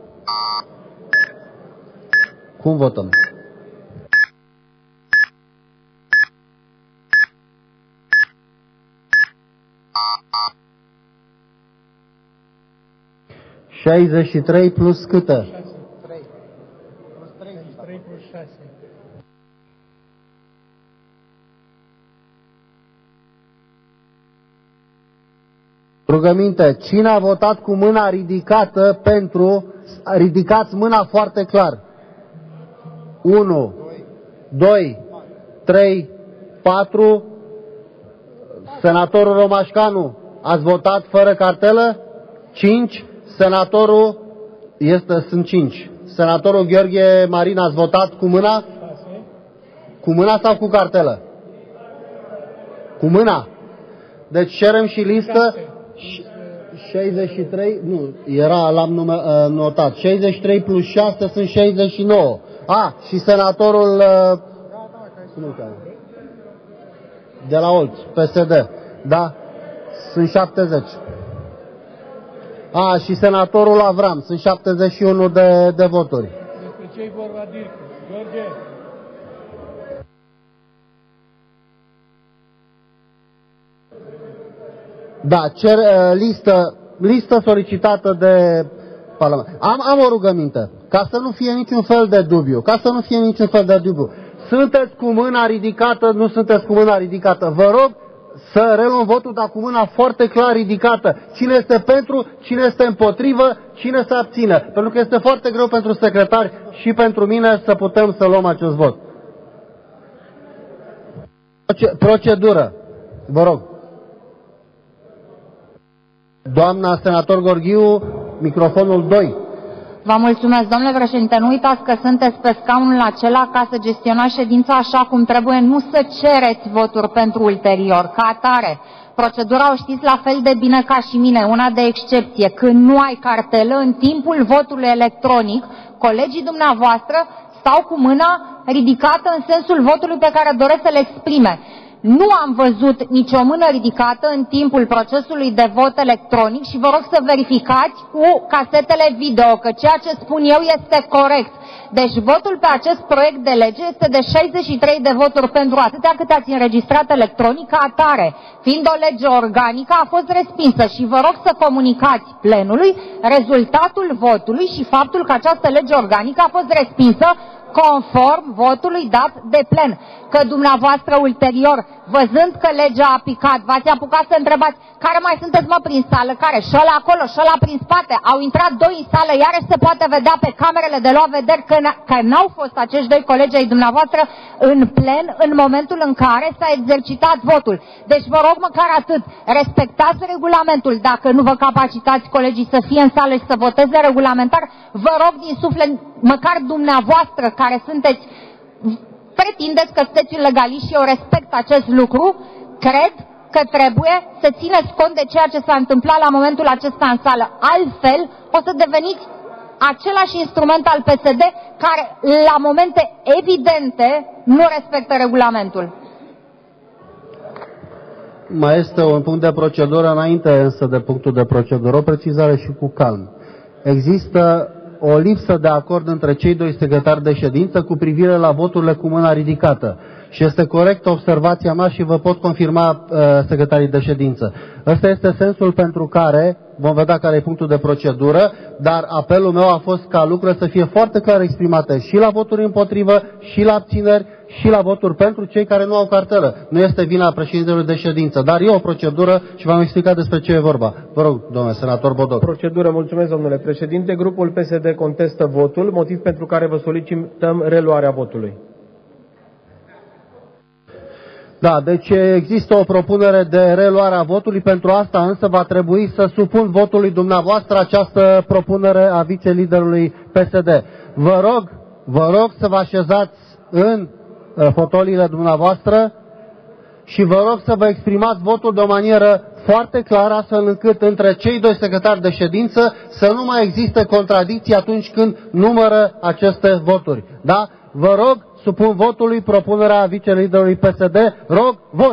Cum votăm? ...63 plus câte? 3 plus 6. Rugăminte, cine a votat cu mâna ridicată pentru... Ridicați mâna foarte clar. 1, 2, 3, 4. Senatorul Romașcanu, ați votat fără cartelă? 5. Senatorul, sunt 5. Senatorul Gheorghe Marin, ați votat cu mâna? Cu mâna sau cu cartelă? Cu mâna. Deci cerem și listă. 63, nu, l-am notat. 63 plus 6 sunt 69. Și senatorul cum îl cheamă? De la Olt, PSD. Da? Sunt 70. Și senatorul Avram, sunt 71 de voturi. ce-i vorba, Dircu? George? Da, cer listă solicitată de Parlament. Am o rugăminte, ca să nu fie niciun fel de dubiu. Sunteți cu mâna ridicată, nu sunteți cu mâna ridicată. Vă rog să reluăm votul, dar cu mâna foarte clar ridicată. Cine este pentru, cine este împotrivă, cine se abține. Pentru că este foarte greu pentru secretari și pentru mine să putem să luăm acest vot. Procedură. Vă rog. Doamna senator Gheorghiu, microfonul 2. Vă mulțumesc, domnule președinte. Nu uitați că sunteți pe scaunul acela ca să gestionați ședința așa cum trebuie, nu să cereți voturi pentru ulterior. Ca atare, procedura o știți la fel de bine ca și mine, una de excepție. Când nu ai cartelă în timpul votului electronic, colegii dumneavoastră stau cu mâna ridicată în sensul votului pe care doresc să-l exprime. Nu am văzut nicio mână ridicată în timpul procesului de vot electronic și vă rog să verificați cu casetele video că ceea ce spun eu este corect. Deci votul pe acest proiect de lege este de 63 de voturi pentru atâtea cât ați înregistrat electronic ca atare. Fiind o lege organică, a fost respinsă și vă rog să comunicați plenului rezultatul votului și faptul că această lege organică a fost respinsă conform votului dat de plen. Că dumneavoastră ulterior, văzând că legea a picat, v-ați apucat să întrebați care mai sunteți mă prin sală, care? Și ăla acolo, și ăla prin spate. Au intrat doi în sală, iarăși se poate vedea pe camerele de luat vederi că n-au fost acești doi colegi ai dumneavoastră în plen în momentul în care s-a exercitat votul. Deci vă rog măcar atât, respectați regulamentul. Dacă nu vă capacitați colegii să fie în sală și să voteze regulamentar, vă rog din suflet, măcar dumneavoastră care sunteți, pretindeți că sunteți legaliști și eu respect acest lucru, cred că trebuie să țineți cont de ceea ce s-a întâmplat la momentul acesta în sală. Altfel, o să deveniți același instrument al PSD care, la momente evidente, nu respectă regulamentul. Mai este un punct de procedură înainte însă de punctul de procedură, o precizare și cu calm. Există o lipsă de acord între cei doi secretari de ședință cu privire la voturile cu mâna ridicată. Și este corectă observația mea și vă pot confirma secretarii de ședință. Ăsta este sensul pentru care, vom vedea care e punctul de procedură, dar apelul meu a fost ca lucrurile să fie foarte clar exprimate și la voturi împotrivă, și la abțineri, și la voturi pentru cei care nu au cartelă. Nu este vina președintelui de ședință, dar e o procedură și v-am explicat despre ce e vorba. Vă rog, domnule senator Bodoc. Procedură, mulțumesc, domnule președinte. Grupul PSD contestă votul, motiv pentru care vă solicităm reluarea votului. Da, deci există o propunere de reluare a votului, pentru asta însă va trebui să supun votului dumneavoastră această propunere a viceliderului PSD. Vă rog să vă așezați în fotoliile dumneavoastră și vă rog să vă exprimați votul de o manieră foarte clară, astfel încât între cei doi secretari de ședință să nu mai existe contradicții atunci când numără aceste voturi. Da? Vă rog, supun votului propunerea viceliderului PSD. Rog, vot!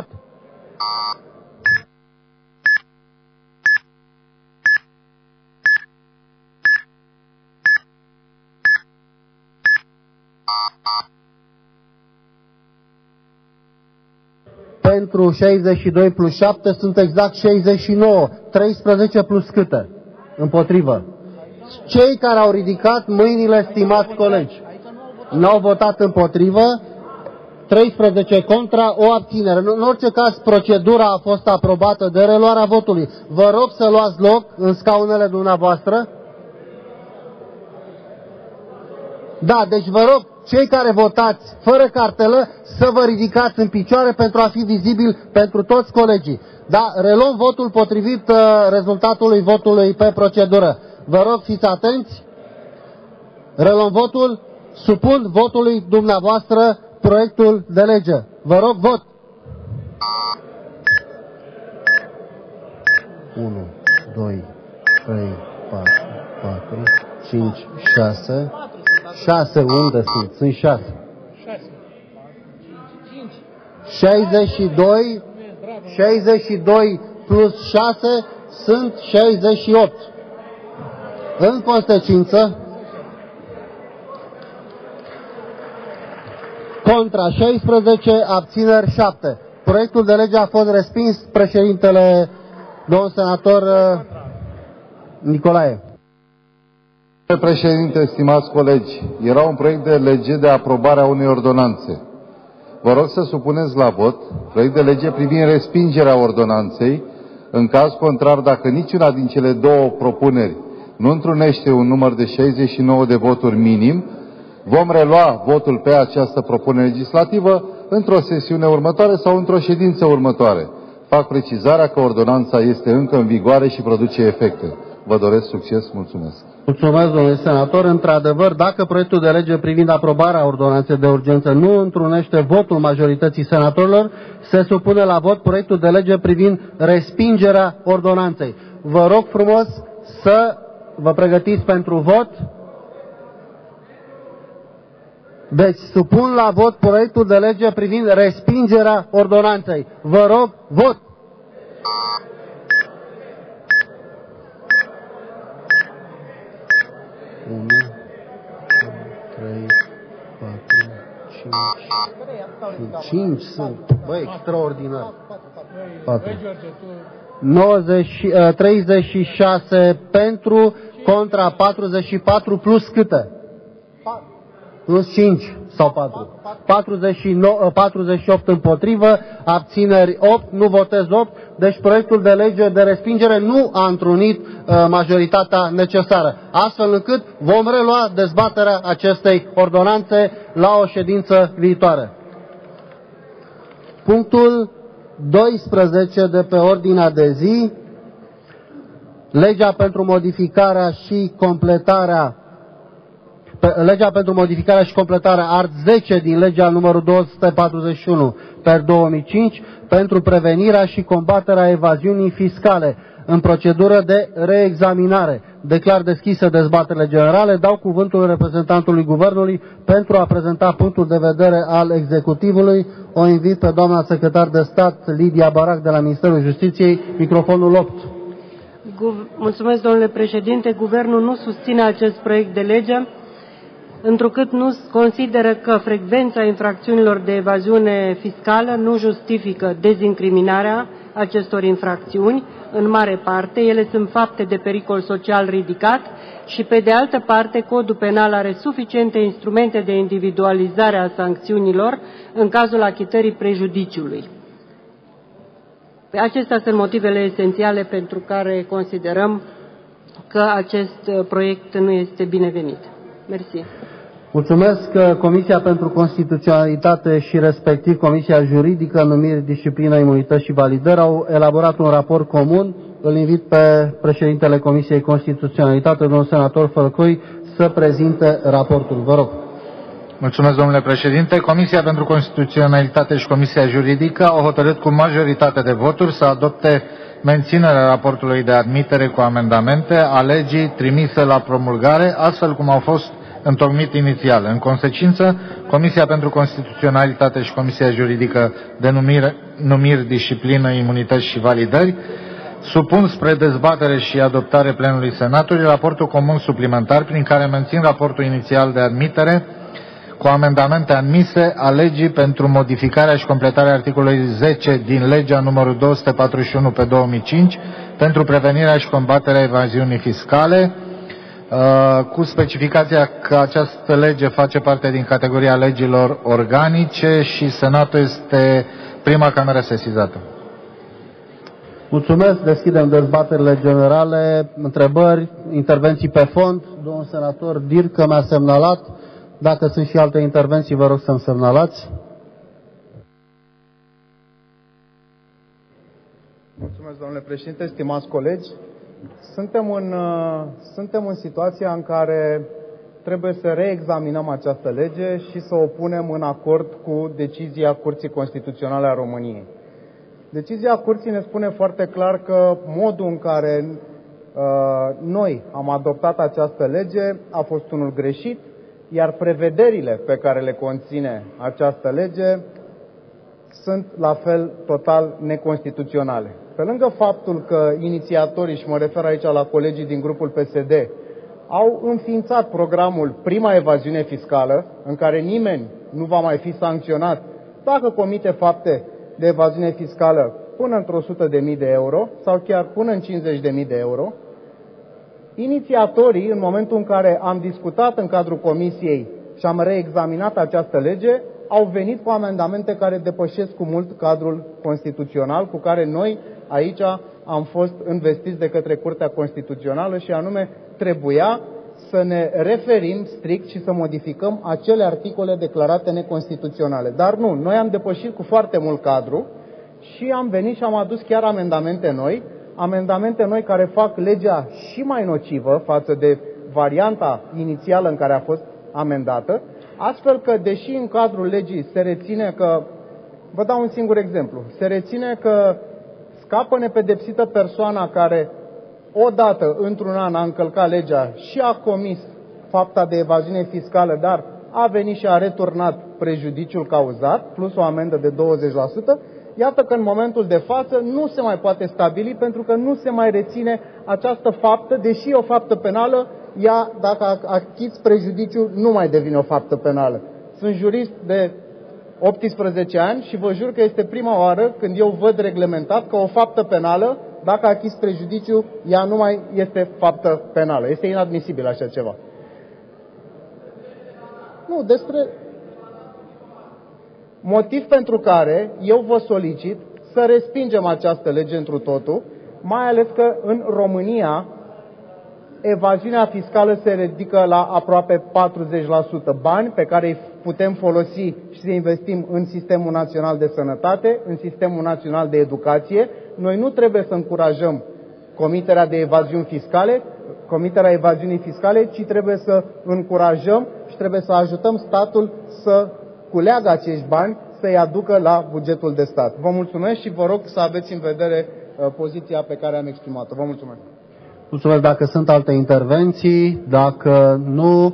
Pentru 62 plus 7 sunt exact 69. 13 plus câte? Împotrivă. Cei care au ridicat mâinile, stimați colegi, n-au votat împotrivă, 13 contra, o abținere. În orice caz, procedura a fost aprobată de reluarea votului. Vă rog să luați loc în scaunele dumneavoastră. Da, deci vă rog, cei care votați fără cartelă, să vă ridicați în picioare pentru a fi vizibil pentru toți colegii. Da, reluăm votul potrivit rezultatului votului pe procedură. Vă rog, fiți atenți. Reluăm votul. Supun votului dumneavoastră proiectul de lege. Vă rog, vot. 1, 2, 3, 4, 4, 5, 6. 6 unde sunt? Sunt 6. 62 plus 6 sunt 68. În consecință, contra 16, abțineri 7. Proiectul de lege a fost respins. Președintele, domnul senator Nicolae. Domnule președinte, stimați colegi, era un proiect de lege de aprobare a unei ordonanțe. Vă rog să supuneți la vot proiect de lege privind respingerea ordonanței, în caz contrar, dacă niciuna din cele două propuneri nu întrunește un număr de 69 de voturi minim, vom relua votul pe această propunere legislativă într-o sesiune următoare sau într-o ședință următoare. Fac precizarea că ordonanța este încă în vigoare și produce efecte. Vă doresc succes, mulțumesc. Mulțumesc, domnule senator. Într-adevăr, dacă proiectul de lege privind aprobarea ordonanței de urgență nu întrunește votul majorității senatorilor, se supune la vot proiectul de lege privind respingerea ordonanței. Vă rog frumos să vă pregătiți pentru vot. Deci, supun la vot proiectul de lege privind respingerea ordonanței. Vă rog, vot! Unu, 3, 4, 5 sunt. Băi, extraordinar. 4. 36 pentru, contra 44 plus câte? Plus 5 sau 4. 48 împotrivă, abțineri 8, nu votez 8, deci proiectul de lege de respingere nu a întrunit majoritatea necesară, astfel încât vom relua dezbaterea acestei ordonanțe la o ședință viitoare. Punctul 12 de pe ordinea de zi, legea pentru modificarea și completarea art 10 din legea numărul 241 per 2005 pentru prevenirea și combaterea evaziunii fiscale în procedură de reexaminare. Declar deschisă dezbaterile generale, dau cuvântul reprezentantului Guvernului pentru a prezenta punctul de vedere al Executivului. O invit pe doamna secretar de stat Lidia Barac de la Ministerul Justiției, microfonul 8. Mulțumesc, domnule președinte. Guvernul nu susține acest proiect de lege, întrucât nu consideră că frecvența infracțiunilor de evaziune fiscală nu justifică dezincriminarea acestor infracțiuni. În mare parte, ele sunt fapte de pericol social ridicat și, pe de altă parte, Codul Penal are suficiente instrumente de individualizare a sancțiunilor în cazul achitării prejudiciului. Acestea sunt motivele esențiale pentru care considerăm că acest proiect nu este binevenit. Mersi. Mulțumesc. Comisia pentru Constituționalitate și respectiv Comisia Juridică, Numiri, Disciplină, Imunități și Validări au elaborat un raport comun. Îl invit pe președintele Comisiei Constituționalitate, domnul senator Fălcoi, să prezinte raportul. Vă rog. Mulțumesc, domnule președinte. Comisia pentru Constituționalitate și Comisia Juridică au hotărât cu majoritate de voturi să adopte menținerea raportului de admitere cu amendamente a legii trimise la promulgare, astfel cum au fost întocmit inițial. În consecință, Comisia pentru Constituționalitate și Comisia Juridică de Numiri, Disciplină, Imunități și Validări supun spre dezbatere și adoptare plenului Senatului raportul comun suplimentar prin care mențin raportul inițial de admitere cu amendamente admise a legii pentru modificarea și completarea articolului 10 din legea numărul 241 pe 2005 pentru prevenirea și combaterea evaziunii fiscale, cu specificația că această lege face parte din categoria legilor organice și Senatul este prima cameră sesizată. Mulțumesc. Deschidem dezbaterile generale. Întrebări, intervenții pe fond. Domnul senator Dircă mi-a semnalat. Dacă sunt și alte intervenții, vă rog să-mi semnalați. Mulțumesc, domnule președinte, stimați colegi. Suntem în situația în care trebuie să reexaminăm această lege și să o punem în acord cu decizia Curții Constituționale a României. Decizia Curții ne spune foarte clar că modul în care noi am adoptat această lege a fost unul greșit, iar prevederile pe care le conține această lege sunt la fel total neconstituționale. Pe lângă faptul că inițiatorii, și mă refer aici la colegii din grupul PSD, au înființat programul Prima Evaziune Fiscală, în care nimeni nu va mai fi sancționat dacă comite fapte de evaziune fiscală până într-o 100.000 de euro sau chiar până în 50.000 de euro. Inițiatorii, în momentul în care am discutat în cadrul comisiei și am reexaminat această lege, au venit cu amendamente care depășesc cu mult cadrul constituțional cu care noi aici am fost investiți de către Curtea Constituțională și anume trebuia să ne referim strict și să modificăm acele articole declarate neconstituționale. Dar nu, noi am depășit cu foarte mult cadru și am venit și am adus chiar amendamente noi care fac legea și mai nocivă față de varianta inițială în care a fost amendată, astfel că, deși în cadrul legii se reține că, vă dau un singur exemplu, se reține că scapă nepedepsită persoana care odată într-un an a încălcat legea și a comis fapta de evaziune fiscală, dar a venit și a returnat prejudiciul cauzat, plus o amendă de 20%, iată că în momentul de față nu se mai poate stabili pentru că nu se mai reține această faptă, deși e o faptă penală, ea, dacă achiți prejudiciul, nu mai devine o faptă penală. Sunt jurist de 18 ani și vă jur că este prima oară când eu văd reglementat că o faptă penală, dacă achizi prejudiciu, ea nu mai este faptă penală. Este inadmisibil așa ceva. Nu, despre motiv pentru care eu vă solicit să respingem această lege întru totul, mai ales că în România evaziunea fiscală se ridică la aproape 40%, bani pe care îi putem folosi și să investim în Sistemul Național de Sănătate, în Sistemul Național de Educație. Noi nu trebuie să încurajăm comiterea evaziunii fiscale, ci trebuie să încurajăm și trebuie să ajutăm statul să culeagă acești bani, să-i aducă la bugetul de stat. Vă mulțumesc și vă rog să aveți în vedere poziția pe care am exprimat-o. Vă mulțumesc. Mulțumesc. Dacă sunt alte intervenții, dacă nu,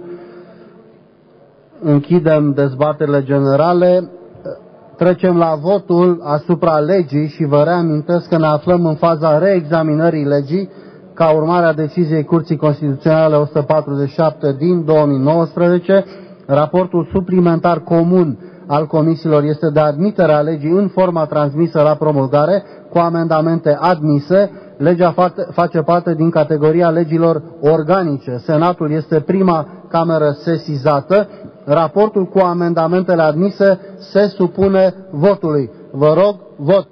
închidem dezbaterile generale. Trecem la votul asupra legii și vă reamintesc că ne aflăm în faza reexaminării legii ca urmare a deciziei Curții Constituționale 147 din 2019. Raportul suplimentar comun al comisiilor este de admitere a legii în forma transmisă la promulgare cu amendamente admise. Legea face parte din categoria legilor organice. Senatul este prima cameră sesizată. Raportul cu amendamentele admise se supune votului. Vă rog, vot.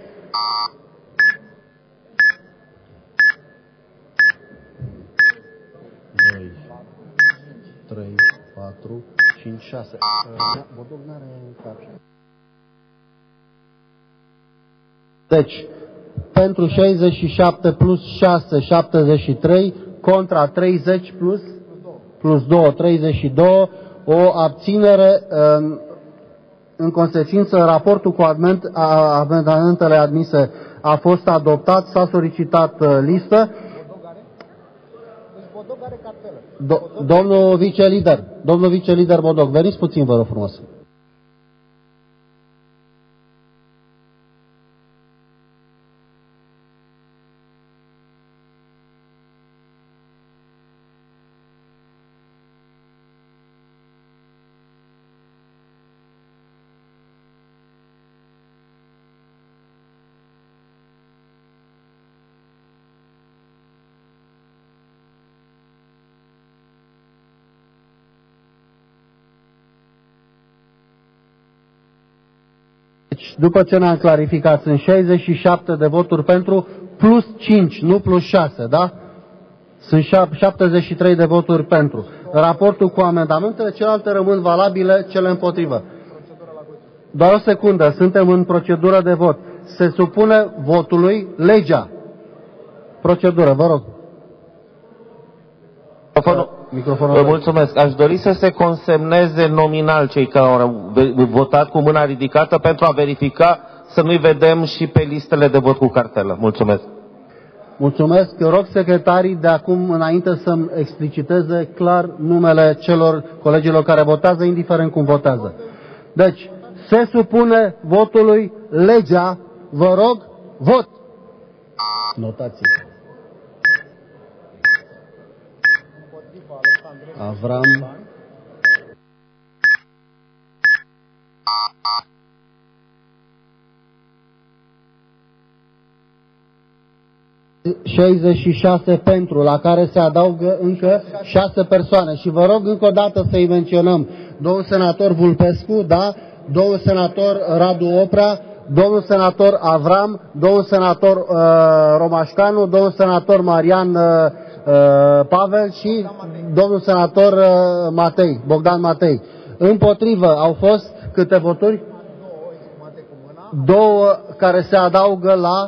Doi, 3, 4, 5, 6. Deci, pentru 67 plus 6, 73, contra 30 plus 2, 32, o abținere. În consecință, raportul cu amendamentele admise a fost adoptat, s-a solicitat listă. Domnul vicelider Bodoc, veniți puțin, vă rog frumos. După ce ne-am clarificat, sunt 67 de voturi pentru, plus 5, nu plus 6, da? Sunt 73 de voturi pentru. Raportul cu amendamentele, celelalte rămân valabile, cele împotrivă. Doar o secundă, suntem în procedură de vot. Se supune votului legea. Procedură, vă rog. Vă mulțumesc. Aș dori să se consemneze nominal cei care au votat cu mâna ridicată pentru a verifica să nu-i vedem și pe listele de vot cu cartelă. Mulțumesc. Mulțumesc. Eu rog secretarii de acum înainte să-mi expliciteze clar numele colegilor care votează, indiferent cum votează. Deci, se supune votului legea. Vă rog, vot. Notație. Avram, 66 pentru, la care se adaugă încă 6 persoane. Și vă rog încă o dată să-i menționăm. Domnul senator Vulpescu, da? Domnul senator Radu Oprea, domnul senator Avram, domnul senator Romașcanu, domnul senator Marian Pavel și domnul senator Bogdan Matei. Împotrivă au fost câte voturi? 2 care se adaugă la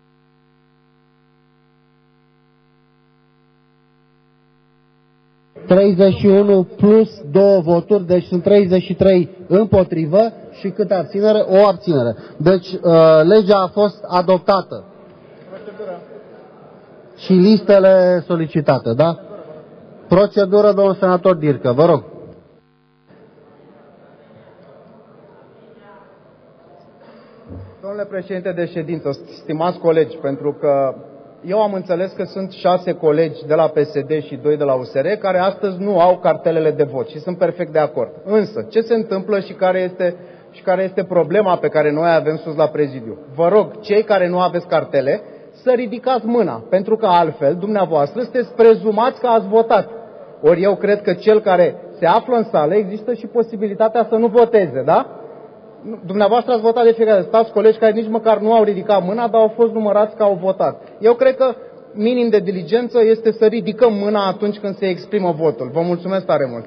31 plus 2 voturi, deci sunt 33 împotrivă și câte abținere? O abținere. Deci legea a fost adoptată. Și listele solicitate, da? Procedură, domnul senator Dircă, vă rog. Domnule președinte de ședință, stimați colegi, pentru că eu am înțeles că sunt 6 colegi de la PSD și 2 de la USR care astăzi nu au cartelele de vot și sunt perfect de acord. Însă, ce se întâmplă și care este problema pe care noi avem sus la prezidiu? Vă rog, cei care nu aveți cartele, să ridicați mâna, pentru că altfel, dumneavoastră, sunteți prezumați că ați votat. Ori eu cred că cel care se află în sală, există și posibilitatea să nu voteze, da? Dumneavoastră ați votat de fiecare dată. Stați colegi care nici măcar nu au ridicat mâna, dar au fost numărați că au votat. Eu cred că minim de diligență este să ridicăm mâna atunci când se exprimă votul. Vă mulțumesc tare mult.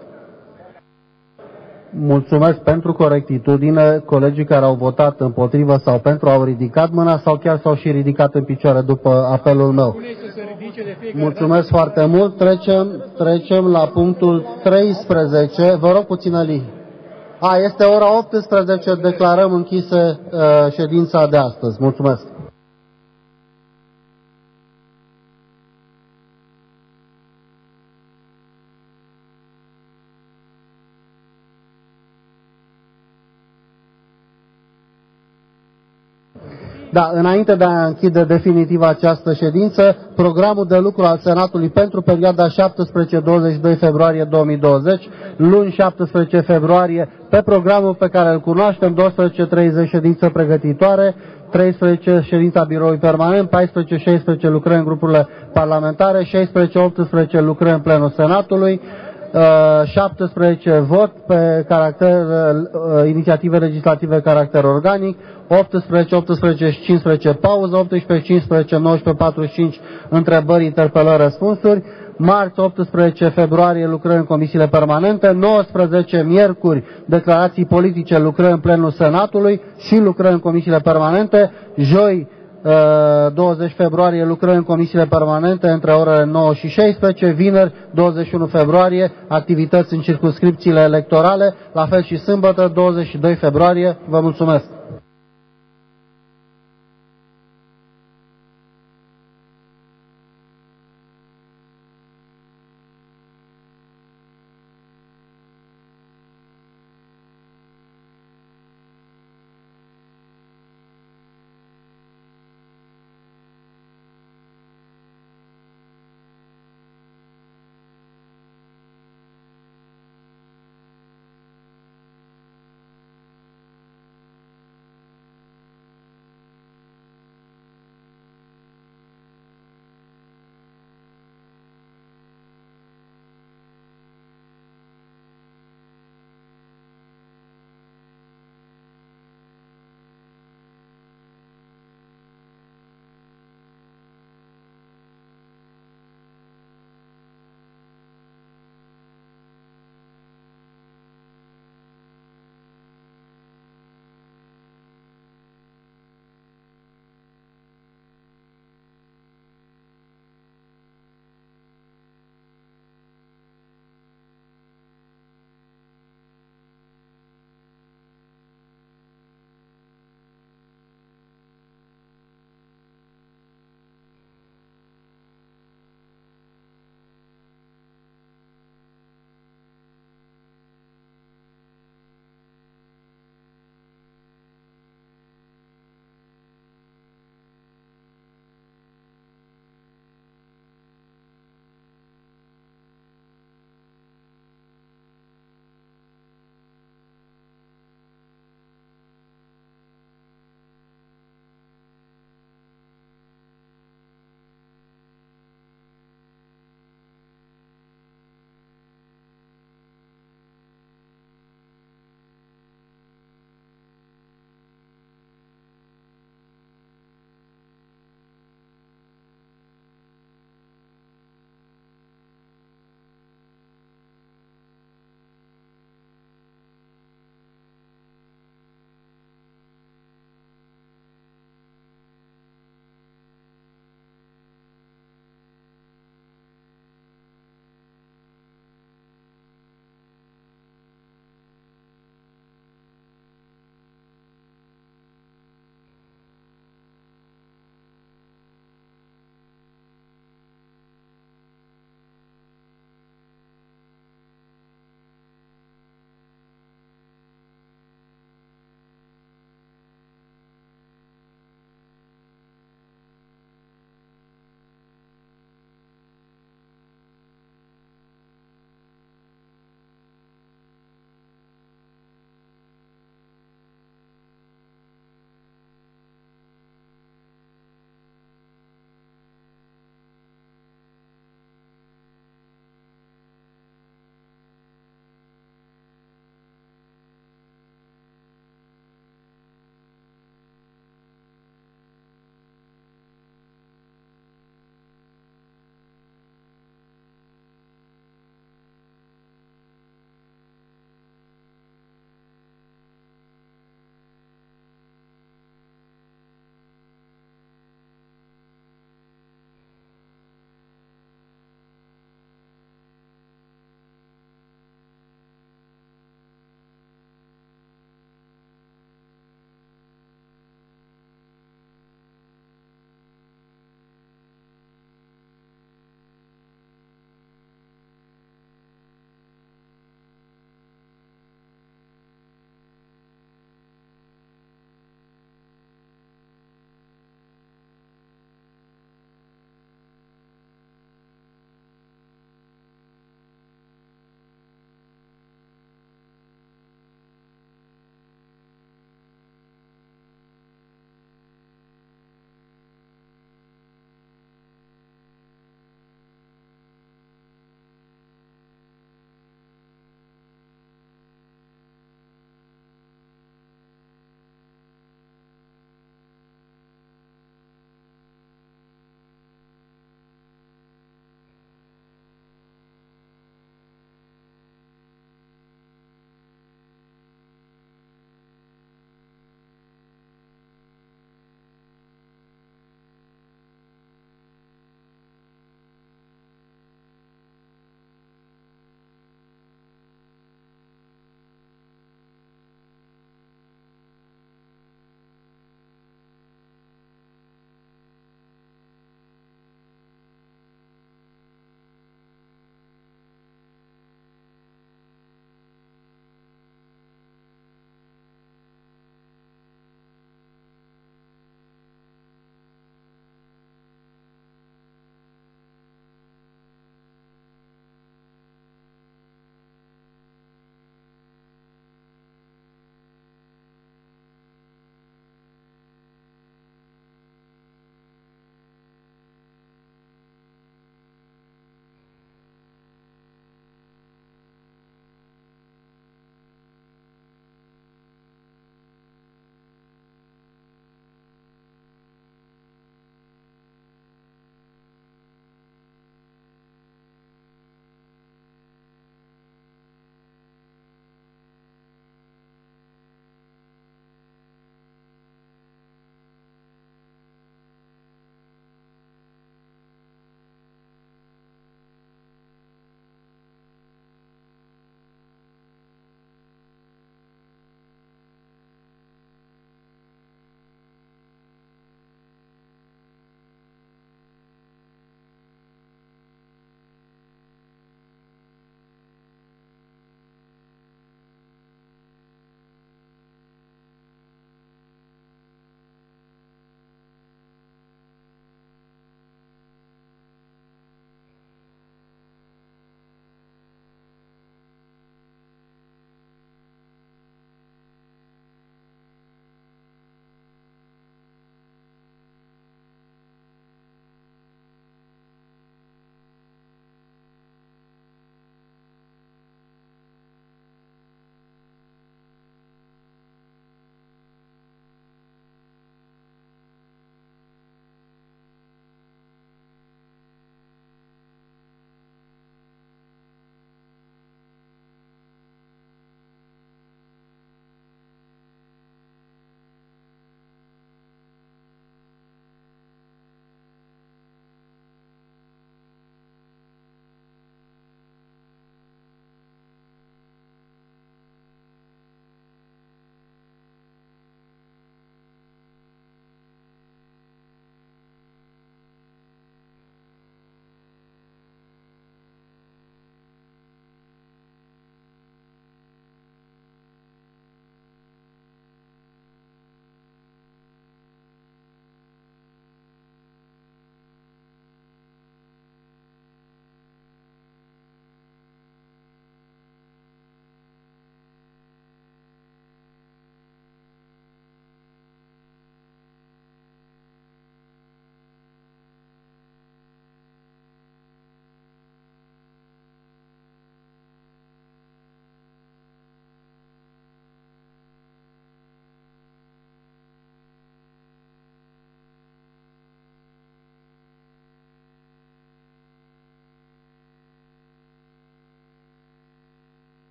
Mulțumesc pentru corectitudine. Colegii care au votat împotrivă sau pentru au ridicat mâna sau chiar s-au și ridicat în picioare după apelul meu. Mulțumesc foarte mult. Trecem la punctul 13. Vă rog puțină liniște. Este ora 18, declarăm închise ședința de astăzi. Mulțumesc. Da, înainte de a închide definitiv această ședință, programul de lucru al Senatului pentru perioada 17-22 februarie 2020, luni 17 februarie, pe programul pe care îl cunoaștem, 12:30 ședință pregătitoare, 13 ședința biroului permanent, 14-16 lucrări în grupurile parlamentare, 16-18 lucrări în plenul Senatului, 17 vot pe caracter, inițiative legislative caracter organic, 18 și 15 pauză, 18, 15, 19, 45 întrebări, interpelări, răspunsuri, marți 18 februarie lucrări în comisiile permanente, 19 miercuri declarații politice, lucrări în plenul Senatului și lucrări în comisiile permanente, joi 20 februarie lucrări în comisiile permanente între orele 9 și 16, vineri 21 februarie activități în circumscripțiile electorale, la fel și sâmbătă 22 februarie. Vă mulțumesc!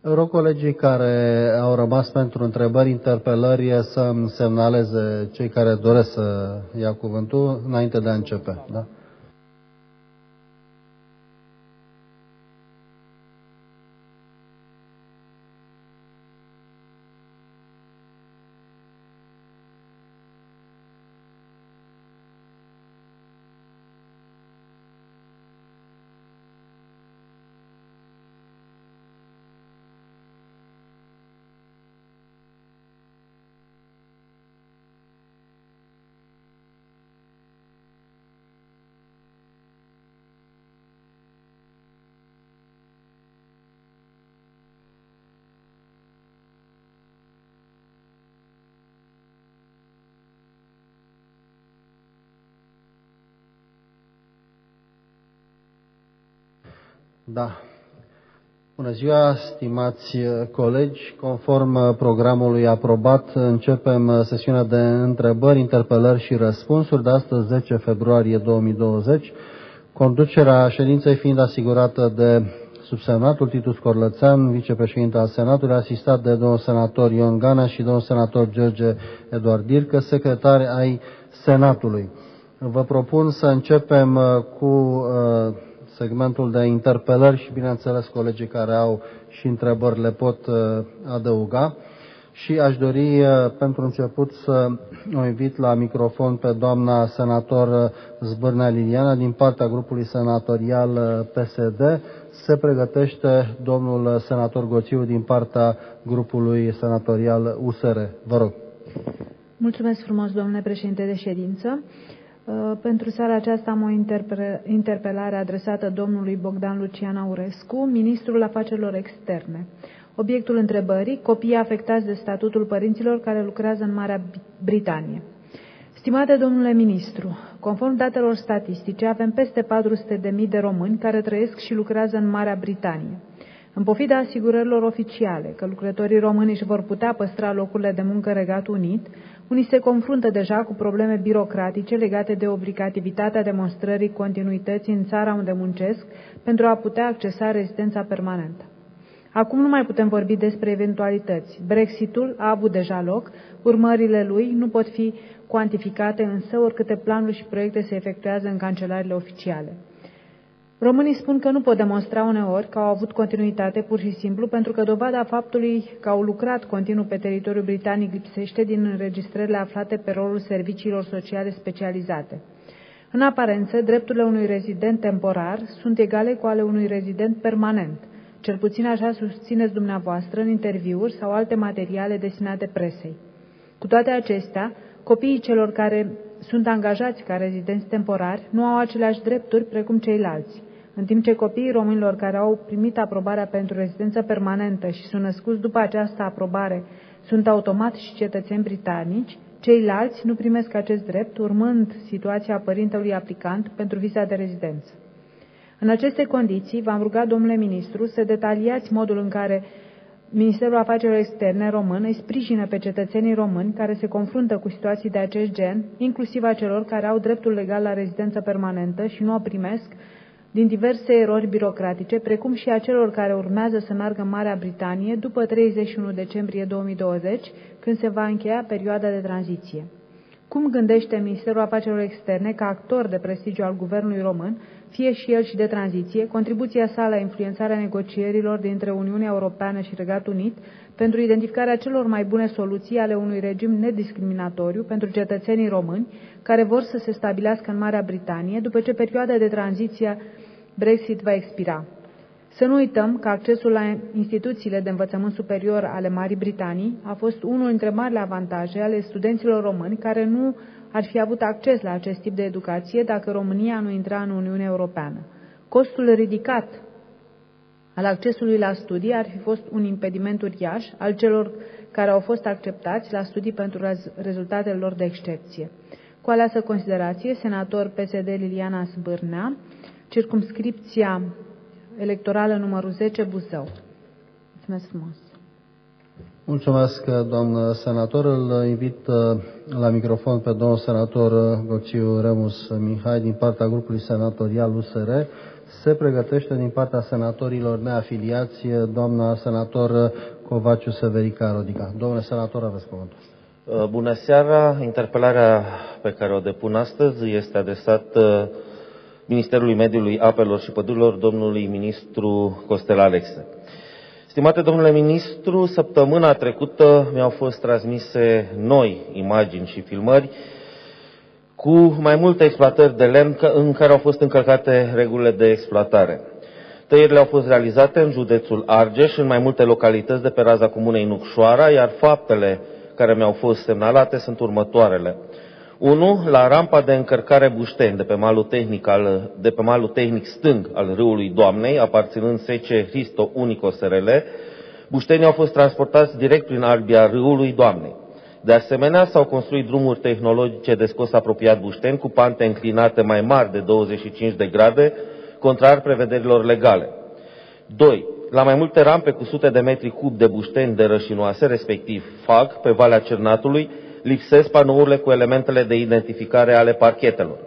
Rog colegii care au rămas pentru întrebări, interpelări să-mi semnaleze cei care doresc să ia cuvântul înainte de a începe. Da? Da. Bună ziua, stimați colegi. Conform programului aprobat, începem sesiunea de întrebări, interpelări și răspunsuri de astăzi, 10 februarie 2020. Conducerea ședinței fiind asigurată de subsemnatul Titu Scorlățean, vicepreședinte al Senatului, asistat de domnul senator Ion Ganea și domnul senator George Eduard Dircă, secretari ai Senatului. Vă propun să începem cu segmentul de interpelări și, bineînțeles, colegii care au și întrebări le pot adăuga. Și aș dori, pentru început, să o invit la microfon pe doamna senator Zbârnea Liliana din partea grupului senatorial PSD. Se pregătește domnul senator Goțiu din partea grupului senatorial USR. Vă rog. Mulțumesc frumos, domnule președinte de ședință. Pentru seara aceasta am o interpelare adresată domnului Bogdan Lucian Aurescu, ministrul afacerilor externe. Obiectul întrebării: copiii afectați de statutul părinților care lucrează în Marea Britanie. Stimate domnule ministru, conform datelor statistice, avem peste 400.000 de români care trăiesc și lucrează în Marea Britanie. În pofida asigurărilor oficiale că lucrătorii români își vor putea păstra locurile de muncă în Regatul Unit, unii se confruntă deja cu probleme birocratice legate de obligativitatea demonstrării continuității în țara unde muncesc pentru a putea accesa rezidența permanentă. Acum nu mai putem vorbi despre eventualități. Brexitul a avut deja loc, urmările lui nu pot fi cuantificate, însă oricâte planuri și proiecte se efectuează în cancelariile oficiale. Românii spun că nu pot demonstra uneori că au avut continuitate pur și simplu pentru că dovada faptului că au lucrat continuu pe teritoriul britanic lipsește din înregistrările aflate pe rolul serviciilor sociale specializate. În aparență, drepturile unui rezident temporar sunt egale cu ale unui rezident permanent. Cel puțin așa susțineți dumneavoastră în interviuri sau alte materiale destinate presei. Cu toate acestea, copiii celor care sunt angajați ca rezidenți temporari nu au aceleași drepturi precum ceilalți, în timp ce copiii românilor care au primit aprobarea pentru rezidență permanentă și sunt născuți după această aprobare sunt automat și cetățeni britanici, ceilalți nu primesc acest drept, urmând situația părintelui aplicant pentru viza de rezidență. În aceste condiții, v-am rugat, domnule ministru, să detaliați modul în care Ministerul Afacerilor Externe român îi sprijină pe cetățenii români care se confruntă cu situații de acest gen, inclusiv a celor care au dreptul legal la rezidență permanentă și nu o primesc din diverse erori birocratice, precum și a celor care urmează să meargă în Marea Britanie după 31 decembrie 2020, când se va încheia perioada de tranziție. Cum gândește Ministerul Afacerilor Externe, ca actor de prestigiu al guvernului român, fie și el și de tranziție, contribuția sa la influențarea negocierilor dintre Uniunea Europeană și Regatul Unit pentru identificarea celor mai bune soluții ale unui regim nediscriminatoriu pentru cetățenii români care vor să se stabilească în Marea Britanie după ce perioada de tranziție Brexit va expira. Să nu uităm că accesul la instituțiile de învățământ superior ale Marii Britanii a fost unul dintre marile avantaje ale studenților români care nu ar fi avut acces la acest tip de educație dacă România nu intra în Uniunea Europeană. Costul ridicat al accesului la studii ar fi fost un impediment uriaș al celor care au fost acceptați la studii pentru rezultatele lor de excepție. Cu aleasă considerație, senator PSD Liliana Zbârnea, circumscripția electorală numărul 10, Buzău. Mulțumesc frumos. Mulțumesc, doamnă senator. Îl invit la microfon pe domnul senator Gociu Remus Mihai din partea grupului senatorial USR. Se pregătește din partea senatorilor neafiliați doamna senator Covaciu Severica Rodica. Domnule senator, aveți cuvântul. Bună seara! Interpelarea pe care o depun astăzi este adresată Ministerului Mediului, Apelor și Pădurilor, domnului ministru Costel Alexe. Stimate domnule ministru, săptămâna trecută mi-au fost transmise noi imagini și filmări cu mai multe exploatări de lemn în care au fost încălcate regulile de exploatare. Tăierile au fost realizate în județul Argeș, în mai multe localități de pe raza comunei Nucșoara, iar faptele care mi-au fost semnalate sunt următoarele. 1. La rampa de încărcare Bușteni, de pe malul tehnic stâng al râului Doamnei, aparținând SC Hristo Unico SRL, buștenii au fost transportați direct prin albia râului Doamnei. De asemenea, s-au construit drumuri tehnologice de scos apropiat Bușteni, cu pante înclinate mai mari de 25 de grade, contrar prevederilor legale. 2. La mai multe rampe cu sute de metri cub de bușteni de rășinoase, respectiv FAG, pe Valea Cernatului, lipsesc panourile cu elementele de identificare ale parchetelor.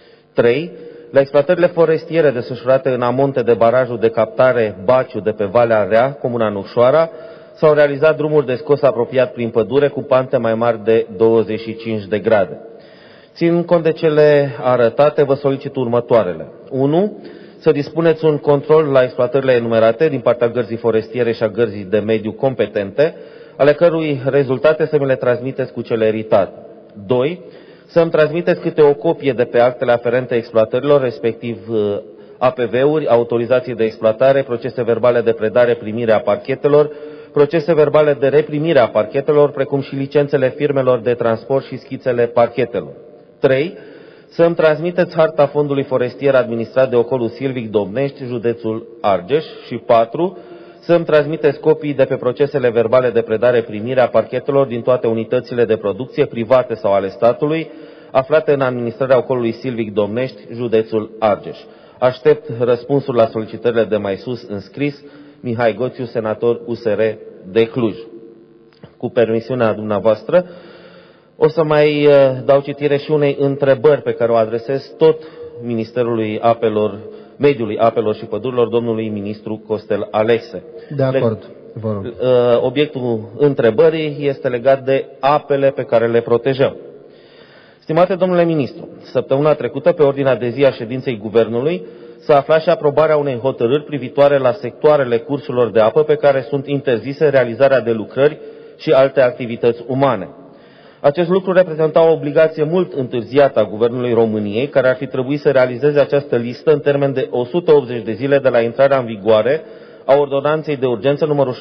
3. La exploatările forestiere desfășurate în amonte de barajul de captare Baciu de pe Valea Rea, comuna Nucșoara, s-au realizat drumuri de scos apropiat prin pădure cu pante mai mari de 25 de grade. Ținând cont de cele arătate, vă solicit următoarele. 1. Să dispuneți un control la exploatările enumerate din partea gărzii forestiere și a gărzii de mediu competente, ale cărui rezultate să mi le transmiteți cu celeritate. 2. Să-mi transmiteți câte o copie de pe actele aferente exploatărilor, respectiv APV-uri, autorizații de exploatare, procese verbale de predare, primire a parchetelor, procese verbale de reprimire a parchetelor, precum și licențele firmelor de transport și schițele parchetelor. 3. Să-mi transmiteți harta fondului forestier administrat de Ocolul Silvic Domnești, județul Argeș. Și 4. Să-mi transmiteți copii de pe procesele verbale de predare-primire a parchetelor din toate unitățile de producție, private sau ale statului, aflate în administrarea Ocolului Silvic Domnești, județul Argeș. Aștept răspunsul la solicitările de mai sus în scris. Mihai Goțiu, senator USR de Cluj. Cu permisiunea dumneavoastră, o să mai dau citire și unei întrebări pe care o adresez tot Ministerului Mediului, Apelor și Pădurilor, domnului ministru Costel Alexe. De acord. Vă rog. Obiectul întrebării este legat de apele pe care le protejăm. Stimate domnule ministru, săptămâna trecută, pe ordinea de zi a ședinței Guvernului, s-a aflat și aprobarea unei hotărâri privitoare la sectoarele cursurilor de apă pe care sunt interzise realizarea de lucrări și alte activități umane. Acest lucru reprezenta o obligație mult întârziată a Guvernului României, care ar fi trebuit să realizeze această listă în termen de 180 de zile de la intrarea în vigoare a ordonanței de urgență numărul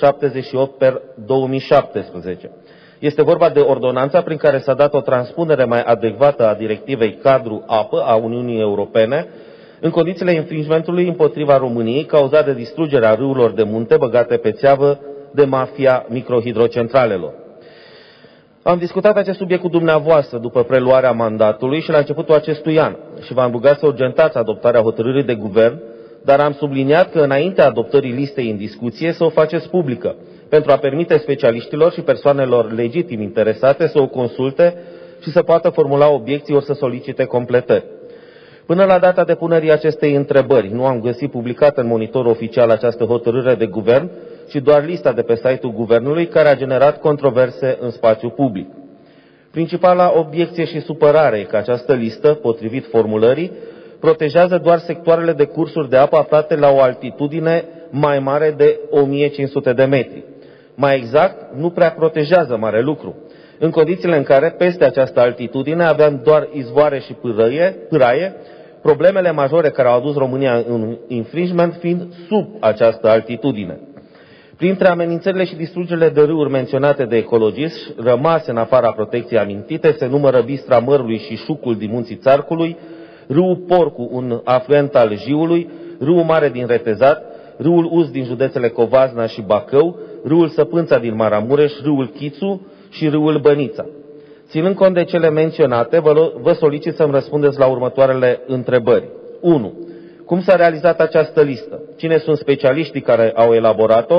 78/2017. Este vorba de ordonanța prin care s-a dat o transpunere mai adecvată a directivei cadru apă a Uniunii Europene, în condițiile infringementului împotriva României cauzat de distrugerea râurilor de munte băgate pe țeavă de mafia microhidrocentralelor. Am discutat acest subiect cu dumneavoastră după preluarea mandatului și la începutul acestui an și v-am rugat să urgentați adoptarea hotărârii de guvern, dar am subliniat că înaintea adoptării listei în discuție să o faceți publică, pentru a permite specialiștilor și persoanelor legitim interesate să o consulte și să poată formula obiecții ori să solicite completări. Până la data depunerii acestei întrebări, nu am găsit publicată în monitorul oficial această hotărâre de guvern, ci doar lista de pe site-ul guvernului, care a generat controverse în spațiul public. Principala obiecție și supărare e că această listă, potrivit formulării, protejează doar sectoarele de cursuri de apă aflate la o altitudine mai mare de 1500 de metri. Mai exact, nu prea protejează mare lucru, în condițiile în care, peste această altitudine, aveam doar izvoare și pâraie, problemele majore care au adus România în infringement fiind sub această altitudine. Printre amenințările și distrugerile de râuri menționate de ecologiști, rămase în afara protecției amintite, se numără Bistra Mărului și Șucul din Munții Țarcului, râul Porcu, un afluent al Jiului, râul Mare din Retezat, râul Uz din județele Covasna și Bacău, râul Săpânța din Maramureș, râul Chițu și râul Bănița. Ținând cont de cele menționate, vă solicit să-mi răspundeți la următoarele întrebări. 1. Cum s-a realizat această listă? Cine sunt specialiștii care au elaborat-o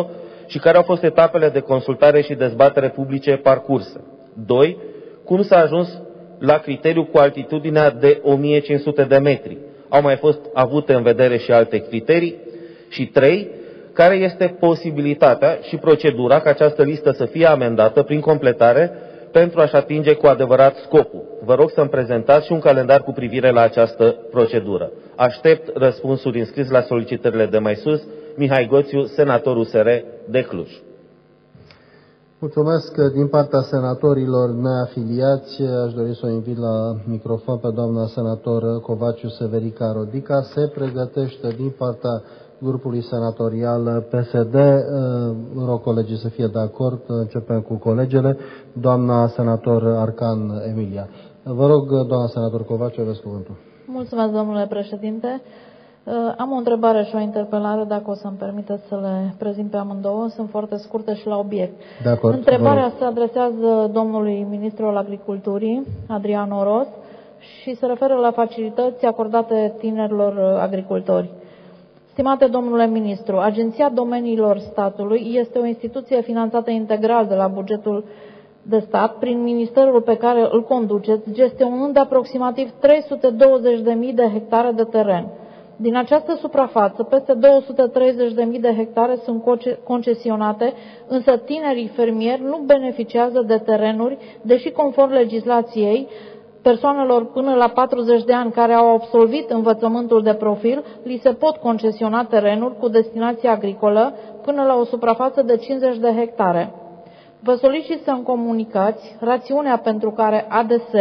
și care au fost etapele de consultare și dezbatere publice parcurse? 2. Cum s-a ajuns la criteriul cu altitudinea de 1500 de metri? Au mai fost avute în vedere și alte criterii? Și 3. Care este posibilitatea și procedura ca această listă să fie amendată prin completare pentru a-și atinge cu adevărat scopul? Vă rog să-mi prezentați și un calendar cu privire la această procedură. Aștept răspunsuri înscris la solicitările de mai sus. Mihai Goțiu, senator USR de Cluj. Mulțumesc. Din partea senatorilor neafiliați, aș dori să o invit la microfon pe doamna senator Covaciu Severica Rodica. Se pregătește din partea grupului senatorial PSD. Rog colegii să fie de acord. Începem cu colegele. Doamna senator Arcan Emilia. Vă rog, doamna senator Covaciu, aveți cuvântul. Mulțumesc, domnule președinte. Am o întrebare și o interpelare, dacă o să-mi permiteți să le prezint pe amândouă. Sunt foarte scurte și la obiect. De acord. Întrebarea se adresează domnului ministru al agriculturii, Adrian Oros, și se referă la facilități acordate tinerilor agricultori. Stimate domnule ministru, Agenția Domeniilor Statului este o instituție finanțată integral de la bugetul de stat prin ministerul pe care îl conduceți, gestionând aproximativ 320.000 de hectare de teren. Din această suprafață, peste 230.000 de hectare sunt concesionate, însă tinerii fermieri nu beneficiază de terenuri, deși conform legislației, persoanelor până la 40 de ani care au absolvit învățământul de profil, li se pot concesiona terenuri cu destinație agricolă până la o suprafață de 50 de hectare. Vă solicit să-mi comunicați rațiunea pentru care ADS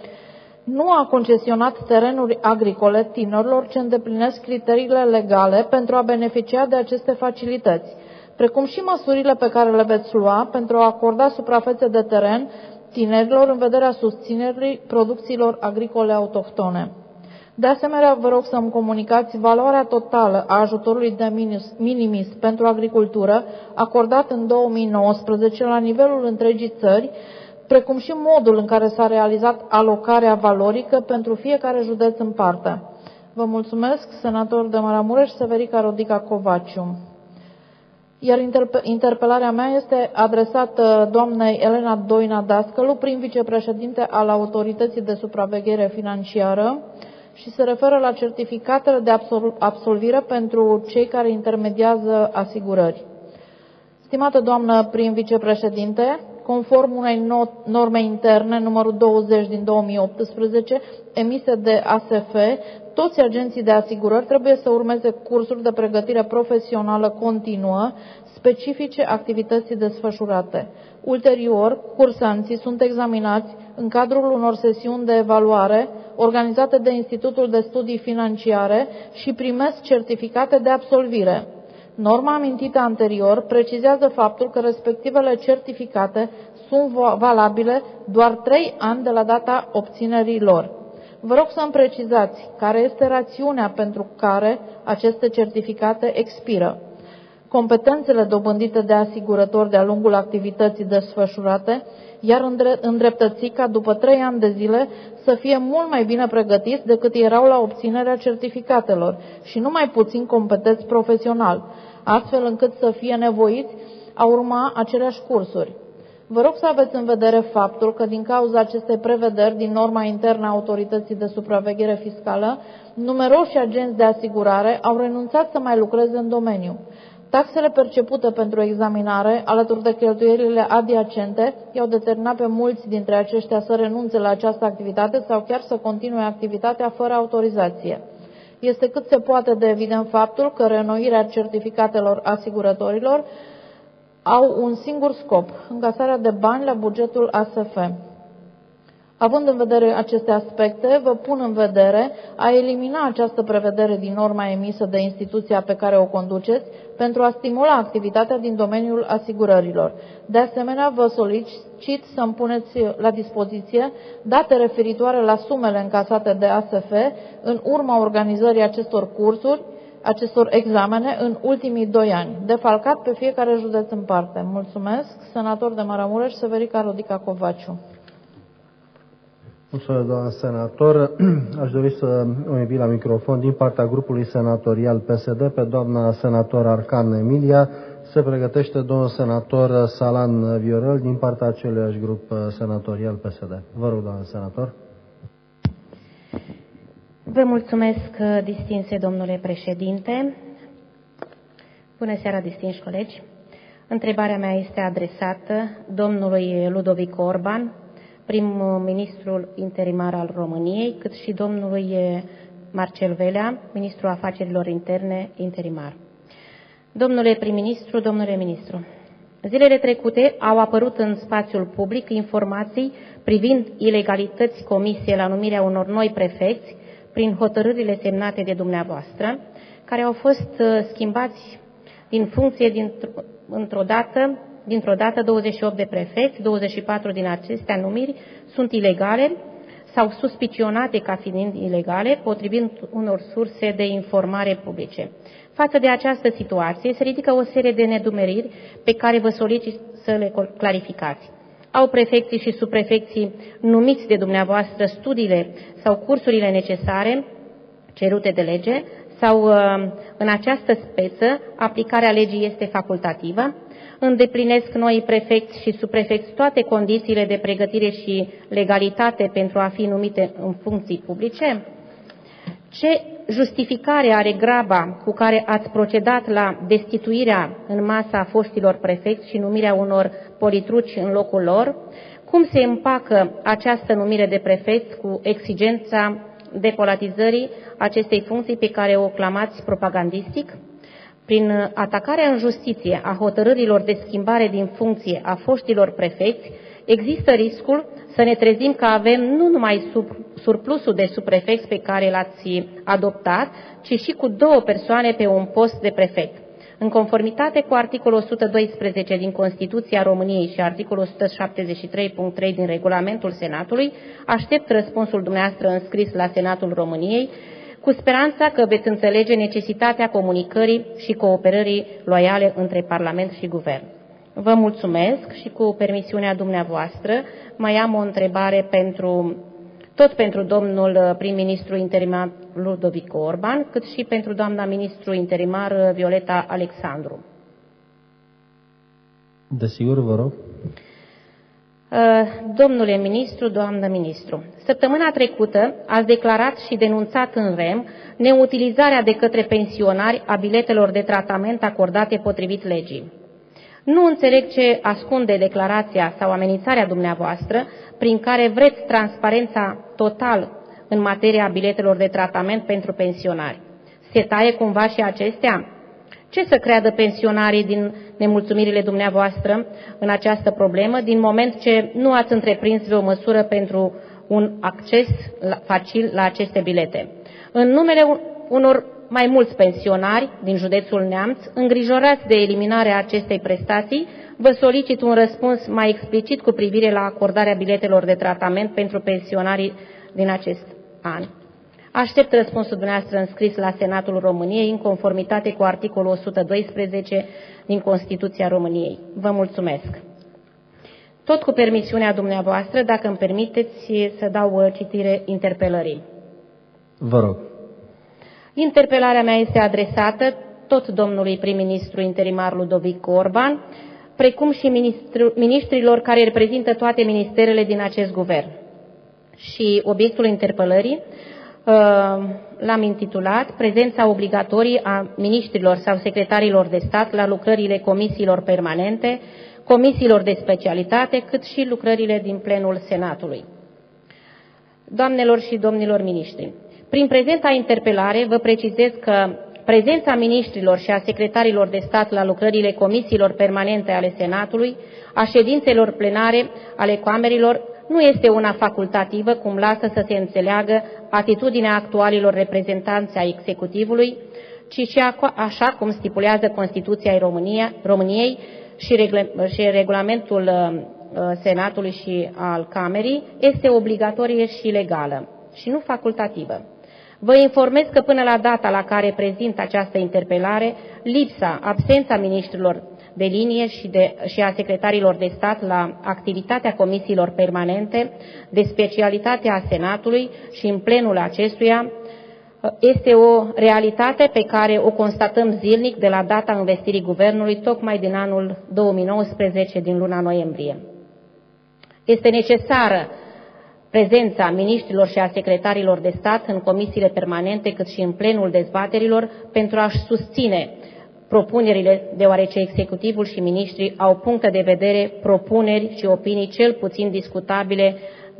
nu a concesionat terenuri agricole tinerilor ce îndeplinesc criteriile legale pentru a beneficia de aceste facilități, precum și măsurile pe care le veți lua pentru a acorda suprafețe de teren tinerilor în vederea susținerii producțiilor agricole autohtone. De asemenea, vă rog să-mi comunicați valoarea totală a ajutorului de minimis pentru agricultură acordat în 2019 la nivelul întregii țări, precum și modul în care s-a realizat alocarea valorică pentru fiecare județ în parte. Vă mulțumesc, senator de Maramureș, Severica Rodica Covaciu. Iar interpelarea mea este adresată doamnei Elena Doina Dascălu, prim vicepreședinte al Autorității de Supraveghere Financiară, și se referă la certificatele de absolvire pentru cei care intermediază asigurări. Stimată doamnă prim vicepreședinte, conform unei norme interne numărul 20 din 2018, emise de ASF, toți agenții de asigurări trebuie să urmeze cursuri de pregătire profesională continuă, specifice activității desfășurate. Ulterior, cursanții sunt examinați în cadrul unor sesiuni de evaluare organizate de Institutul de Studii Financiare și primesc certificate de absolvire. Norma amintită anterior precizează faptul că respectivele certificate sunt valabile doar 3 ani de la data obținerii lor. Vă rog să-mi precizați care este rațiunea pentru care aceste certificate expiră. Competențele dobândite de asigurători de-a lungul activității desfășurate iar îndreptăți ca după 3 ani de zile să fie mult mai bine pregătiți decât erau la obținerea certificatelor și nu mai puțin competenți profesional, astfel încât să fie nevoiți a urma aceleași cursuri. Vă rog să aveți în vedere faptul că din cauza acestei prevederi din norma internă a Autorității de Supraveghere Fiscală, numeroși agenți de asigurare au renunțat să mai lucreze în domeniu. Taxele percepute pentru examinare, alături de cheltuielile adiacente, i-au determinat pe mulți dintre aceștia să renunțe la această activitate sau chiar să continue activitatea fără autorizație. Este cât se poate de evident faptul că reînnoirea certificatelor asigurătorilor au un singur scop, încasarea de bani la bugetul ASF. Având în vedere aceste aspecte, vă pun în vedere a elimina această prevedere din norma emisă de instituția pe care o conduceți pentru a stimula activitatea din domeniul asigurărilor. De asemenea, vă solicit să-mi puneți la dispoziție date referitoare la sumele încasate de ASF în urma organizării acestor cursuri, acestor examene în ultimii 2 ani, defalcat pe fiecare județ în parte. Mulțumesc. Senator de Maramureș, Severica Rodica Covaciu. Mulțumesc, doamna senator. Aș dori să o invit la microfon din partea grupului senatorial PSD pe doamna senator Arcan Emilia. Se pregătește domnul senator Salan Viorel din partea aceluiași grup senatorial PSD. Vă rog, doamnă senator. Vă mulțumesc, distinse domnule președinte. Bună seara, distinși colegi. Întrebarea mea este adresată domnului Ludovic Orban, prim-ministrul interimar al României, cât și domnului Marcel Velea, ministrul afacerilor interne interimar. Domnule prim-ministru, domnule ministru, zilele trecute au apărut în spațiul public informații privind ilegalități comise la numirea unor noi prefecți prin hotărârile semnate de dumneavoastră, care au fost schimbați din funcție dintr-o dată 28 de prefecți, 24 din acestea numiri sunt ilegale sau suspicionate ca fiind ilegale, potrivit unor surse de informare publice. Față de această situație, se ridică o serie de nedumeriri pe care vă solicit să le clarificați. Au prefecții și subprefecții numiți de dumneavoastră studiile sau cursurile necesare cerute de lege sau în această speță aplicarea legii este facultativă? Îndeplinesc noi prefecți și subprefecți toate condițiile de pregătire și legalitate pentru a fi numite în funcții publice? Ce justificare are graba cu care ați procedat la destituirea în masă a foștilor prefecți și numirea unor politruci în locul lor? Cum se împacă această numire de prefecți cu exigența depolitizării acestei funcții pe care o clamați propagandistic? Prin atacarea în justiție a hotărârilor de schimbare din funcție a foștilor prefecți, există riscul să ne trezim că avem nu numai surplusul de subprefecți pe care l-ați adoptat, ci și cu 2 persoane pe un post de prefect. În conformitate cu articolul 112 din Constituția României și articolul 173.3 din Regulamentul Senatului, aștept răspunsul dumneavoastră înscris la Senatul României, cu speranța că veți înțelege necesitatea comunicării și cooperării loiale între Parlament și Guvern. Vă mulțumesc și cu permisiunea dumneavoastră mai am o întrebare tot pentru domnul prim-ministru interimar Ludovic Orban, cât și pentru doamna ministru interimar Violeta Alexandru. Desigur, vă rog. Domnule ministru, doamnă ministru, săptămâna trecută ați declarat și denunțat în REM neutilizarea de către pensionari a biletelor de tratament acordate potrivit legii. Nu înțeleg ce ascunde declarația sau amenințarea dumneavoastră prin care vreți transparența total în materia biletelor de tratament pentru pensionari. Se taie cumva și acestea? Ce să creadă pensionarii din nemulțumirile dumneavoastră în această problemă, din moment ce nu ați întreprins vreo măsură pentru un acces facil la aceste bilete? În numele unor mai mulți pensionari din județul Neamț, îngrijorați de eliminarea acestei prestații, vă solicit un răspuns mai explicit cu privire la acordarea biletelor de tratament pentru pensionarii din acest an. Aștept răspunsul dumneavoastră înscris la Senatul României în conformitate cu articolul 112 din Constituția României. Vă mulțumesc. Tot cu permisiunea dumneavoastră, dacă îmi permiteți să dau citire interpelării. Vă rog. Interpelarea mea este adresată tot domnului prim-ministru interimar Ludovic Orban, precum și ministrilor care reprezintă toate ministerele din acest guvern. Și obiectul interpelării l-am intitulat Prezența obligatorie a ministrilor sau secretarilor de stat la lucrările comisiilor permanente, comisiilor de specialitate, cât și lucrările din plenul Senatului. Doamnelor și domnilor miniștri, prin prezenta interpelare vă precizez că prezența miniștrilor și a secretarilor de stat la lucrările comisiilor permanente ale Senatului, a ședințelor plenare ale camerelor, nu este una facultativă, cum lasă să se înțeleagă atitudinea actualilor reprezentanți ai executivului, ci și așa cum stipulează Constituția României și regulamentul Senatului și al Camerei, este obligatorie și legală și nu facultativă. Vă informez că până la data la care prezint această interpelare, absența miniștrilor de linie și a secretarilor de stat la activitatea comisiilor permanente de specialitate a Senatului și în plenul acestuia Este o realitate pe care o constatăm zilnic de la data învestirii guvernului, tocmai din anul 2019, din luna noiembrie. Este necesară prezența miniștrilor și a secretarilor de stat în comisiile permanente, cât și în plenul dezbaterilor, pentru a-și susține propunerile, deoarece executivul și miniștrii au puncte de vedere, propuneri și opinii cel puțin discutabile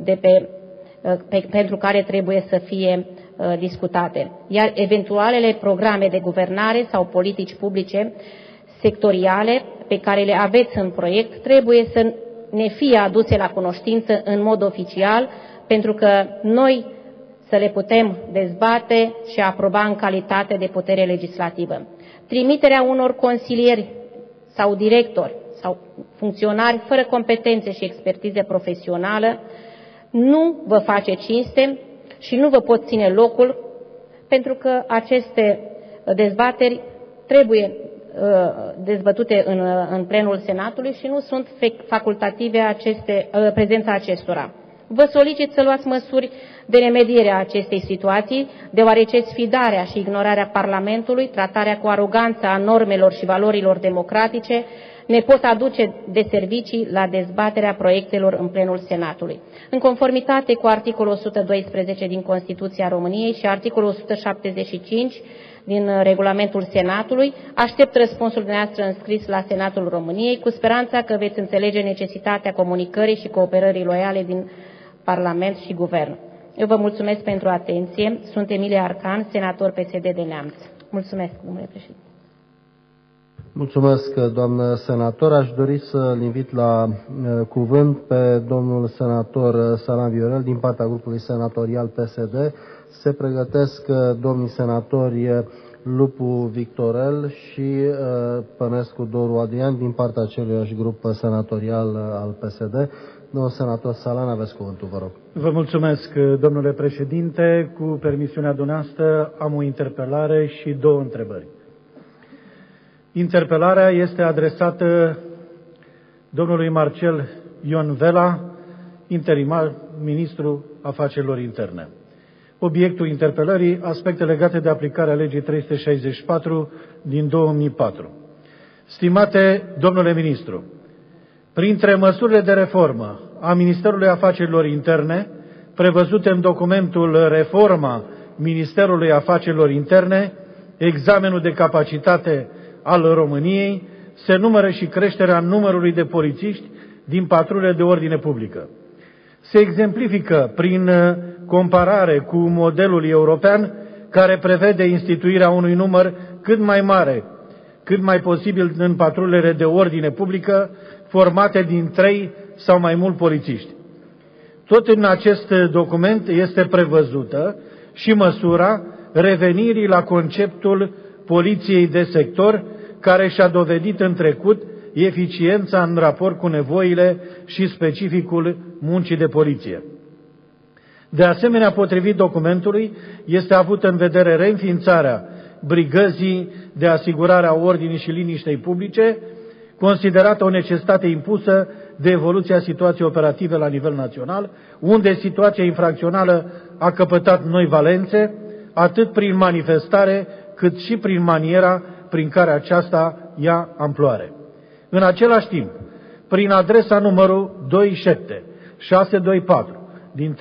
pentru care trebuie să fie discutate. Iar eventualele programe de guvernare sau politici publice sectoriale pe care le aveți în proiect trebuie să ne fie aduse la cunoștință în mod oficial, pentru că noi să le putem dezbate și aproba în calitate de putere legislativă. Trimiterea unor consilieri sau directori sau funcționari fără competențe și expertiză profesională nu vă face cinste și nu vă pot ține locul, pentru că aceste dezbateri trebuie dezbătute în plenul Senatului și nu sunt facultative prezența acestora. Vă solicit să luați măsuri de remediere a acestei situații, deoarece sfidarea și ignorarea Parlamentului, tratarea cu aroganță a normelor și valorilor democratice ne pot aduce de servicii la dezbaterea proiectelor în plenul Senatului. În conformitate cu articolul 112 din Constituția României și articolul 175 din regulamentul Senatului, aștept răspunsul dumneavoastră înscris la Senatul României, cu speranța că veți înțelege necesitatea comunicării și cooperării loiale din Parlament și Guvern. Eu vă mulțumesc pentru atenție. Sunt Emilia Arcan, senator PSD de Neamț. Mulțumesc, domnule președinte. Mulțumesc, doamnă senator. Aș dori să-l invit la cuvânt pe domnul senator Salan Viorel din partea grupului senatorial PSD. Se pregătesc domnii senatori Lupu Victorel și Pănescu Doru Adrian din partea aceluiași grup senatorial al PSD. Domnul senator Salan, aveți cuvântul, vă rog. Vă mulțumesc, domnule președinte. Cu permisiunea dumneavoastră am o interpelare și două întrebări. Interpelarea este adresată domnului Marcel Ion Vela, interimar, ministru afacerilor interne. Obiectul interpelării, aspecte legate de aplicarea legii 364 din 2004. Stimate domnule ministru, printre măsurile de reformă a Ministerului Afacerilor Interne, prevăzute în documentul Reforma Ministerului Afacerilor Interne, examenul de capacitate al României, se numără și creșterea numărului de polițiști din patrule de ordine publică. Se exemplifică prin comparare cu modelul european, care prevede instituirea unui număr cât mai mare, cât mai posibil în patrulele de ordine publică, formate din 3 sau mai mulți polițiști. Tot în acest document este prevăzută și măsura revenirii la conceptul poliției de sector, care și-a dovedit în trecut eficiența în raport cu nevoile și specificul muncii de poliție. De asemenea, potrivit documentului, este avut în vedere reînființarea brigăzii de asigurare a ordinii și liniștei publice, considerată o necesitate impusă de evoluția situației operative la nivel național, unde situația infracțională a căpătat noi valențe, atât prin manifestare, cât și prin maniera prin care aceasta ia amploare. În același timp, prin adresa numărul 27624 din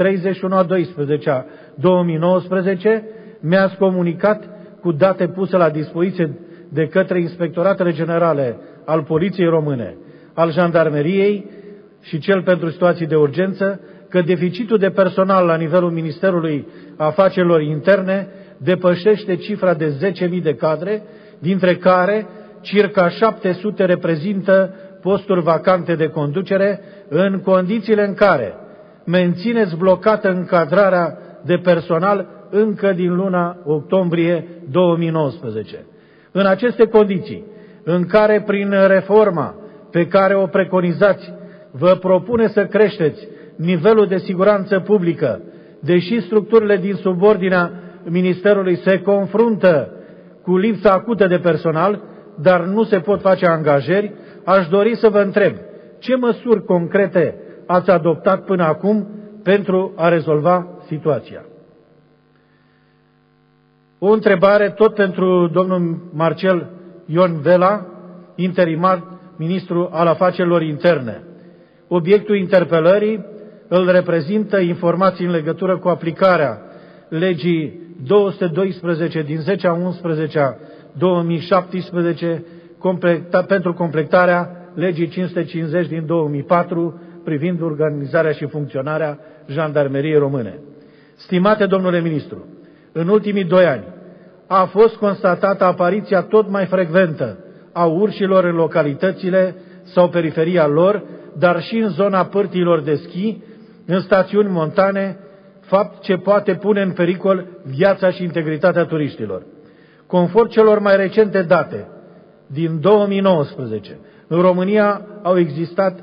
31/12/2019, mi-ați comunicat cu date puse la dispoziție de către Inspectoratele Generale al Poliției Române, al Jandarmeriei și cel pentru situații de urgență, că deficitul de personal la nivelul Ministerului Afacerilor Interne depășește cifra de 10.000 de cadre, dintre care circa 700 reprezintă posturi vacante de conducere, în condițiile în care mențineți blocată încadrarea de personal încă din luna octombrie 2019. În aceste condiții, în care prin reforma pe care o preconizați vă propune să creșteți nivelul de siguranță publică, deși structurile din subordinea Ministerului se confruntă cu lipsa acută de personal, dar nu se pot face angajări, aș dori să vă întreb ce măsuri concrete ați adoptat până acum pentru a rezolva situația. O întrebare tot pentru domnul Marcel Ion Vela, interimar ministru al afacerilor interne. Obiectul interpelării îl reprezintă informații în legătură cu aplicarea legii 212 din 10/11/2017 pentru completarea legii 550 din 2004 privind organizarea și funcționarea Jandarmeriei Române. Stimate domnule ministru, în ultimii 2 ani a fost constatată apariția tot mai frecventă a urșilor în localitățile sau periferia lor, dar și în zona pârtiilor de schi, în stațiuni montane, fapt ce poate pune în pericol viața și integritatea turiștilor. Conform celor mai recente date, din 2019, în România au existat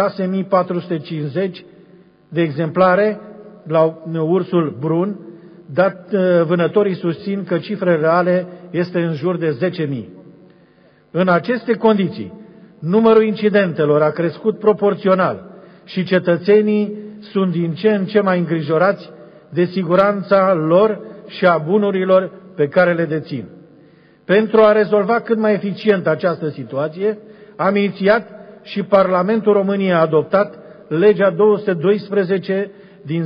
6.450 de exemplare la ursul brun, dar vânătorii susțin că cifrele reale este în jur de 10.000. În aceste condiții, numărul incidentelor a crescut proporțional și cetățenii sunt din ce în ce mai îngrijorați de siguranța lor și a bunurilor pe care le dețin. Pentru a rezolva cât mai eficient această situație, am inițiat și Parlamentul României a adoptat legea 212 din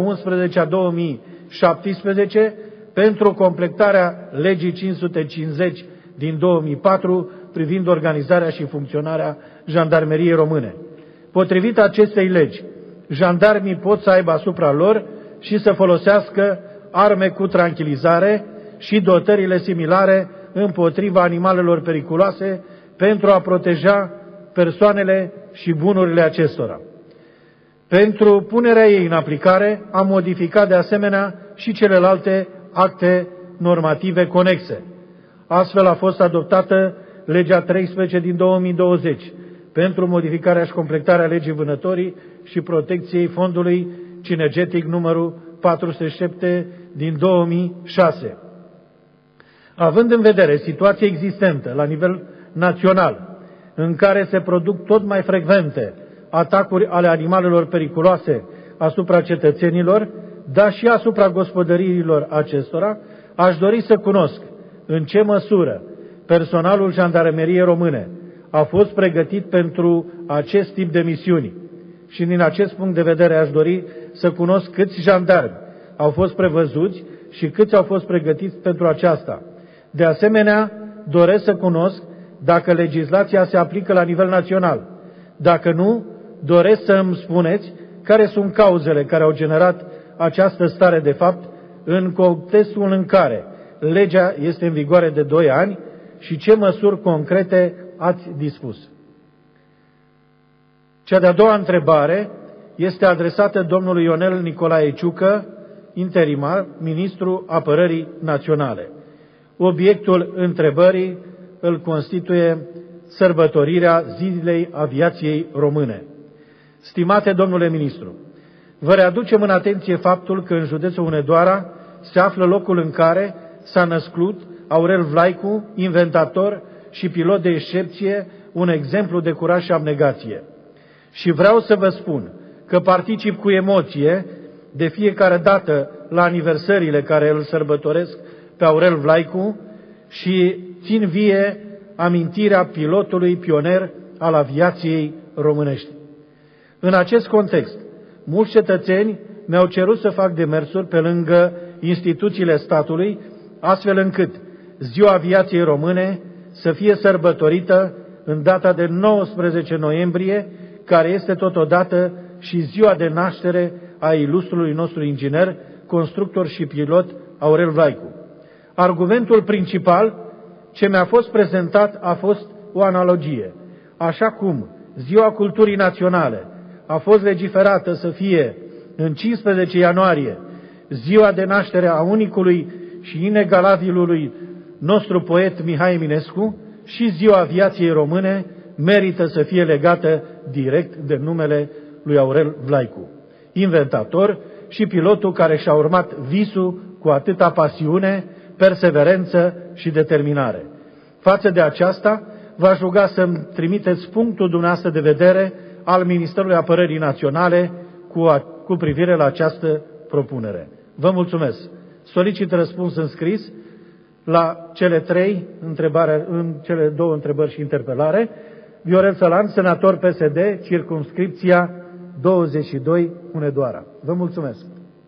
10/11/2017 pentru completarea legii 550 din 2004 privind organizarea și funcționarea Jandarmeriei Române. Potrivit acestei legi, jandarmii pot să aibă asupra lor și să folosească arme cu tranchilizare și dotările similare împotriva animalelor periculoase pentru a proteja persoanele și bunurile acestora. Pentru punerea ei în aplicare, am modificat de asemenea și celelalte acte normative conexe. Astfel a fost adoptată legea 13 din 2020 pentru modificarea și completarea legii vânătorii și protecției fondului cinegetic numărul 407 din 2006. Având în vedere situația existentă la nivel național, în care se produc tot mai frecvente atacuri ale animalelor periculoase asupra cetățenilor, dar și asupra gospodăriilor acestora, aș dori să cunosc în ce măsură personalul Jandarmeriei Române a fost pregătit pentru acest tip de misiuni. Și din acest punct de vedere aș dori să cunosc câți jandarmi au fost prevăzuți și câți au fost pregătiți pentru aceasta. De asemenea, doresc să cunosc dacă legislația se aplică la nivel național. Dacă nu, doresc să îmi spuneți care sunt cauzele care au generat această stare de fapt în contextul în care legea este în vigoare de 2 ani și ce măsuri concrete ați dispus. Cea de-a doua întrebare este adresată domnului Ionel Nicolae Ciucă, interimar, ministru Apărării Naționale. Obiectul întrebării îl constituie sărbătorirea Zilei Aviației Române. Stimate domnule ministru, vă readucem în atenție faptul că în județul Hunedoara se află locul în care s-a născut Aurel Vlaicu, inventator și pilot de excepție, un exemplu de curaj și abnegație. Și vreau să vă spun că particip cu emoție de fiecare dată la aniversările care îl sărbătoresc pe Aurel Vlaicu și țin vie amintirea pilotului pionier al aviației românești. În acest context, mulți cetățeni mi-au cerut să fac demersuri pe lângă instituțiile statului, astfel încât Ziua Aviației Române să fie sărbătorită în data de 19 noiembrie, care este totodată și ziua de naștere a ilustrului nostru inginer, constructor și pilot Aurel Vlaicu. Argumentul principal ce mi-a fost prezentat a fost o analogie. Așa cum Ziua Culturii Naționale a fost legiferată să fie în 15 ianuarie, ziua de naștere a unicului și inegalabilului nostru poet Mihai Eminescu, și Ziua Aviației Române merită să fie legată direct de numele lui Aurel Vlaicu, inventator și pilotul care și-a urmat visul cu atâta pasiune, perseverență și determinare. Față de aceasta, v-aș ruga să-mi trimiteți punctul dumneavoastră de vedere al Ministerului Apărării Naționale cu privire la această propunere. Vă mulțumesc. Solicit răspuns în scris la cele două întrebări și interpelare. Viorel Sălan, senator PSD, circumscripția 22, Hunedoara. Vă mulțumesc.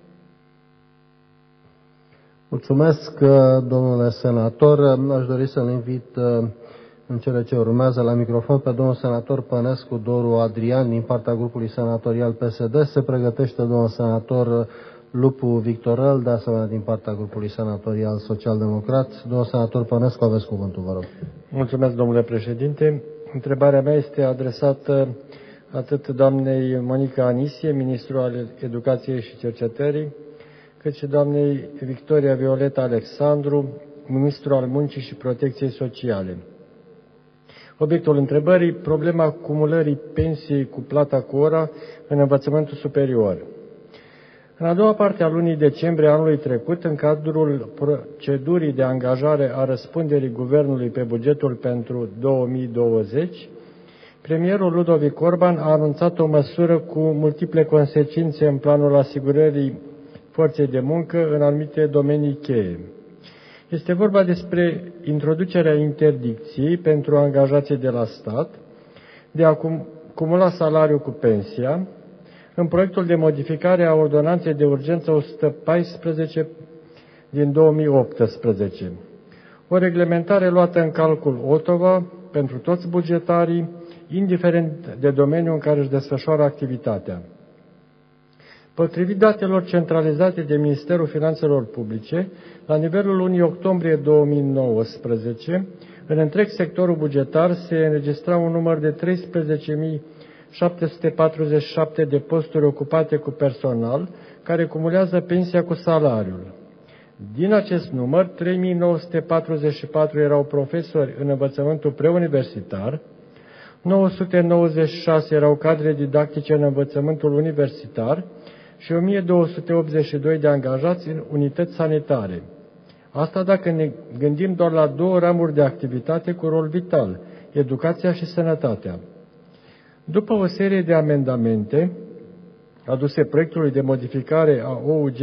Mulțumesc, domnule senator. Aș dori să-l invit în cele ce urmează la microfon pe domnul senator Pănescu Doru Adrian din partea grupului senatorial PSD. Se pregătește domnul senator Lupu Victorel, de asemenea din partea grupului senatorial social-democrat. Domnul senator Pănescu, aveți cuvântul, vă rog. Mulțumesc, domnule președinte. Întrebarea mea este adresată atât doamnei Monica Anisie, ministru al Educației și Cercetării, cât și doamnei Victoria Violeta Alexandru, ministru al Muncii și Protecției Sociale. Obiectul întrebării: problema cumulării pensiei cu plata cu ora în învățământul superior. În a doua parte a lunii decembrie anului trecut, în cadrul procedurii de angajare a răspunderii Guvernului pe bugetul pentru 2020, premierul Ludovic Orban a anunțat o măsură cu multiple consecințe în planul asigurării forței de muncă în anumite domenii cheie. Este vorba despre introducerea interdicției pentru angajații de la stat de a cumula salariul cu pensia, în proiectul de modificare a ordonanței de urgență 114 din 2018. O reglementare luată în calcul OTOVA pentru toți bugetarii, indiferent de domeniul în care își desfășoară activitatea. Potrivit datelor centralizate de Ministerul Finanțelor Publice, la nivelul lunii octombrie 2019, în întreg sectorul bugetar se înregistra un număr de 13.747 de posturi ocupate cu personal, care cumulează pensia cu salariul. Din acest număr, 3.944 erau profesori în învățământul preuniversitar, 996 erau cadre didactice în învățământul universitar și 1282 de angajați în unități sanitare. Asta dacă ne gândim doar la două ramuri de activitate cu rol vital, educația și sănătatea. După o serie de amendamente aduse proiectului de modificare a OUG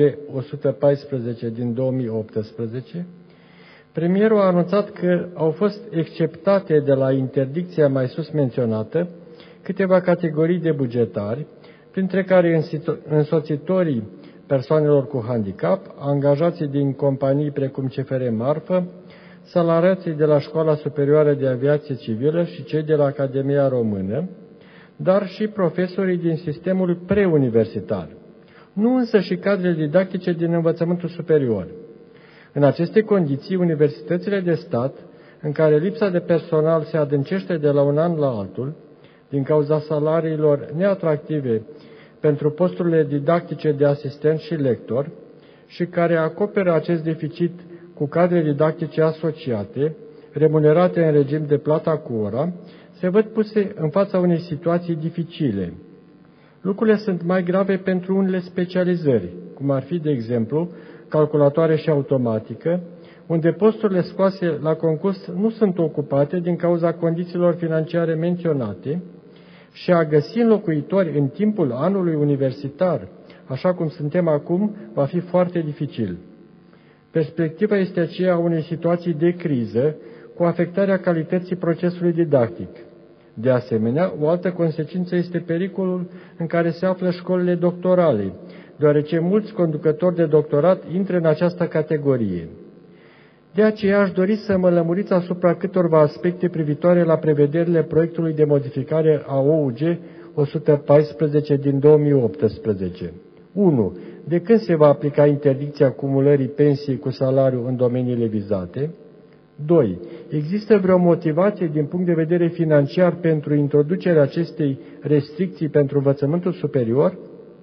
114 din 2018, premierul a anunțat că au fost exceptate de la interdicția mai sus menționată câteva categorii de bugetari, printre care însoțitorii persoanelor cu handicap, angajații din companii precum CFR Marfă, salariații de la Școala Superioară de Aviație Civilă și cei de la Academia Română, dar și profesorii din sistemul preuniversitar, nu însă și cadrele didactice din învățământul superior. În aceste condiții, universitățile de stat, în care lipsa de personal se adâncește de la un an la altul, din cauza salariilor neatractive pentru posturile didactice de asistent și lector, și care acoperă acest deficit cu cadre didactice asociate, remunerate în regim de plata cu ora, se văd puse în fața unei situații dificile. Lucrurile sunt mai grave pentru unele specializări, cum ar fi, de exemplu, calculatoare și automatică, unde posturile scoase la concurs nu sunt ocupate din cauza condițiilor financiare menționate și a găsi înlocuitori în timpul anului universitar, așa cum suntem acum, va fi foarte dificil. Perspectiva este aceea unei situații de criză, cu afectarea calității procesului didactic. De asemenea, o altă consecință este pericolul în care se află școlile doctorale, deoarece mulți conducători de doctorat intră în această categorie. De aceea aș dori să mă lămuriți asupra câtorva aspecte privitoare la prevederile proiectului de modificare a OUG 114 din 2018. 1. De când se va aplica interdicția cumulării pensiei cu salariu în domeniile vizate? 2. Există vreo motivație din punct de vedere financiar pentru introducerea acestei restricții pentru învățământul superior?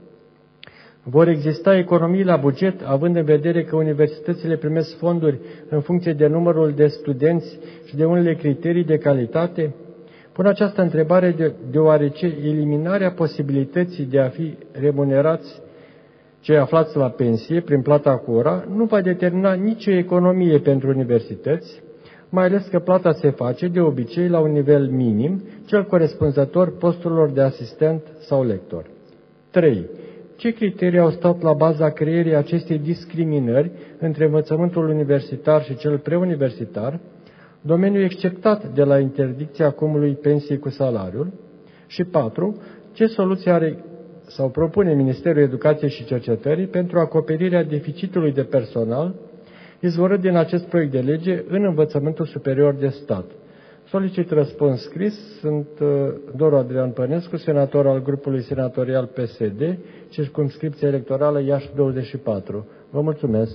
Vor exista economii la buget, având în vedere că universitățile primesc fonduri în funcție de numărul de studenți și de unele criterii de calitate? Pun această întrebare deoarece eliminarea posibilității de a fi remunerați cei aflați la pensie prin plata cu ora nu va determina nicio economie pentru universități, mai ales că plata se face de obicei la un nivel minim, cel corespunzător posturilor de asistent sau lector. 3. Ce criterii au stat la baza creierii acestei discriminări între învățământul universitar și cel preuniversitar, domeniu exceptat de la interdicția cumului pensiei cu salariul? Și 4. Ce soluție are sau propune Ministerul Educației și Cercetării pentru acoperirea deficitului de personal izvorât din acest proiect de lege în învățământul superior de stat? Solicit răspuns scris. Sunt Doru Adrian Pănescu, senator al grupului senatorial PSD, circumscripție electorală Iași 24. Vă mulțumesc.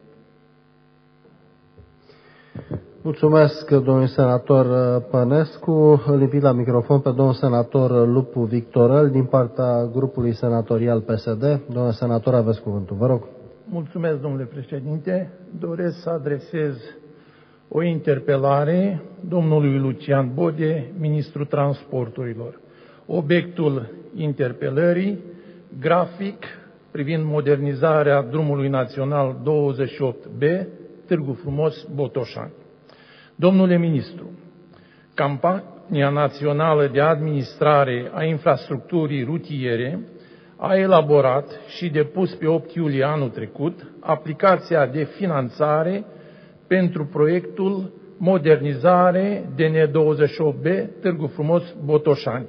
Mulțumesc, domnul senator Pănescu. Îl invit la microfon pe domnul senator Lupu Victorel din partea grupului senatorial PSD. Domnule senator, aveți cuvântul. Vă rog. Mulțumesc, domnule președinte. Doresc să adresez o interpelare domnului Lucian Bode, ministrul transporturilor. Obiectul interpelării, grafic privind modernizarea drumului național 28B, Târgu Frumos-Botoșani. Domnule ministru, Campania Națională de Administrare a Infrastructurii Rutiere a elaborat și depus pe 8 iulie anul trecut aplicația de finanțare pentru proiectul modernizare DN28B Târgu Frumos-Botoșani,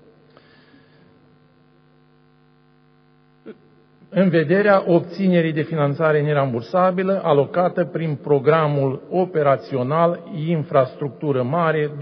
în vederea obținerii de finanțare nerambursabilă alocată prin programul operațional Infrastructură Mare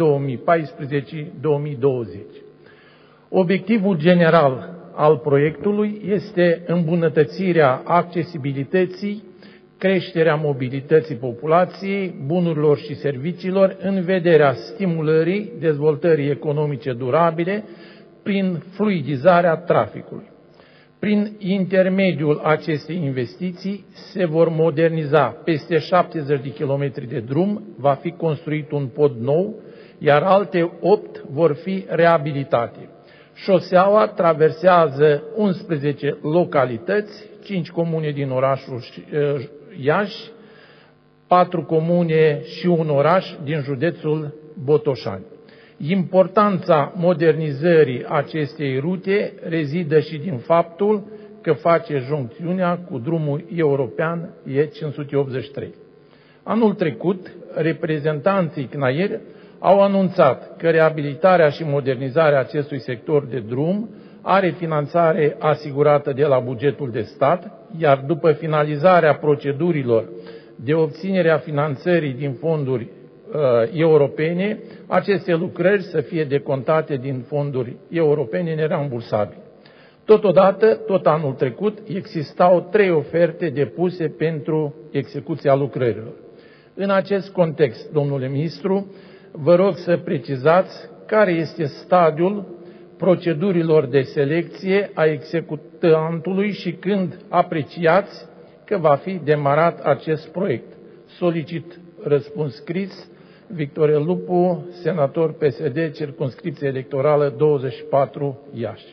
2014-2020. Obiectivul general al proiectului este îmbunătățirea accesibilității, creșterea mobilității populației, bunurilor și serviciilor în vederea stimulării dezvoltării economice durabile prin fluidizarea traficului. Prin intermediul acestei investiții se vor moderniza peste 70 de kilometri de drum, va fi construit un pod nou, iar alte 8 vor fi reabilitate. Șoseaua traversează 11 localități, 5 comune din orașul Iași, 4 comune și un oraș din județul Botoșani. Importanța modernizării acestei rute rezidă și din faptul că face juncțiunea cu drumul european E583. Anul trecut, reprezentanții CNAIR au anunțat că reabilitarea și modernizarea acestui sector de drum are finanțare asigurată de la bugetul de stat, iar după finalizarea procedurilor de obținere a finanțării din fonduri europene, aceste lucrări să fie decontate din fonduri europene nerambursabile. Totodată, tot anul trecut, existau 3 oferte depuse pentru execuția lucrărilor. În acest context, domnule ministru, vă rog să precizați care este stadiul procedurilor de selecție a executantului și când apreciați că va fi demarat acest proiect. Solicit răspuns scris. Victorel Lupu, senator PSD, circumscripție electorală 24 Iași.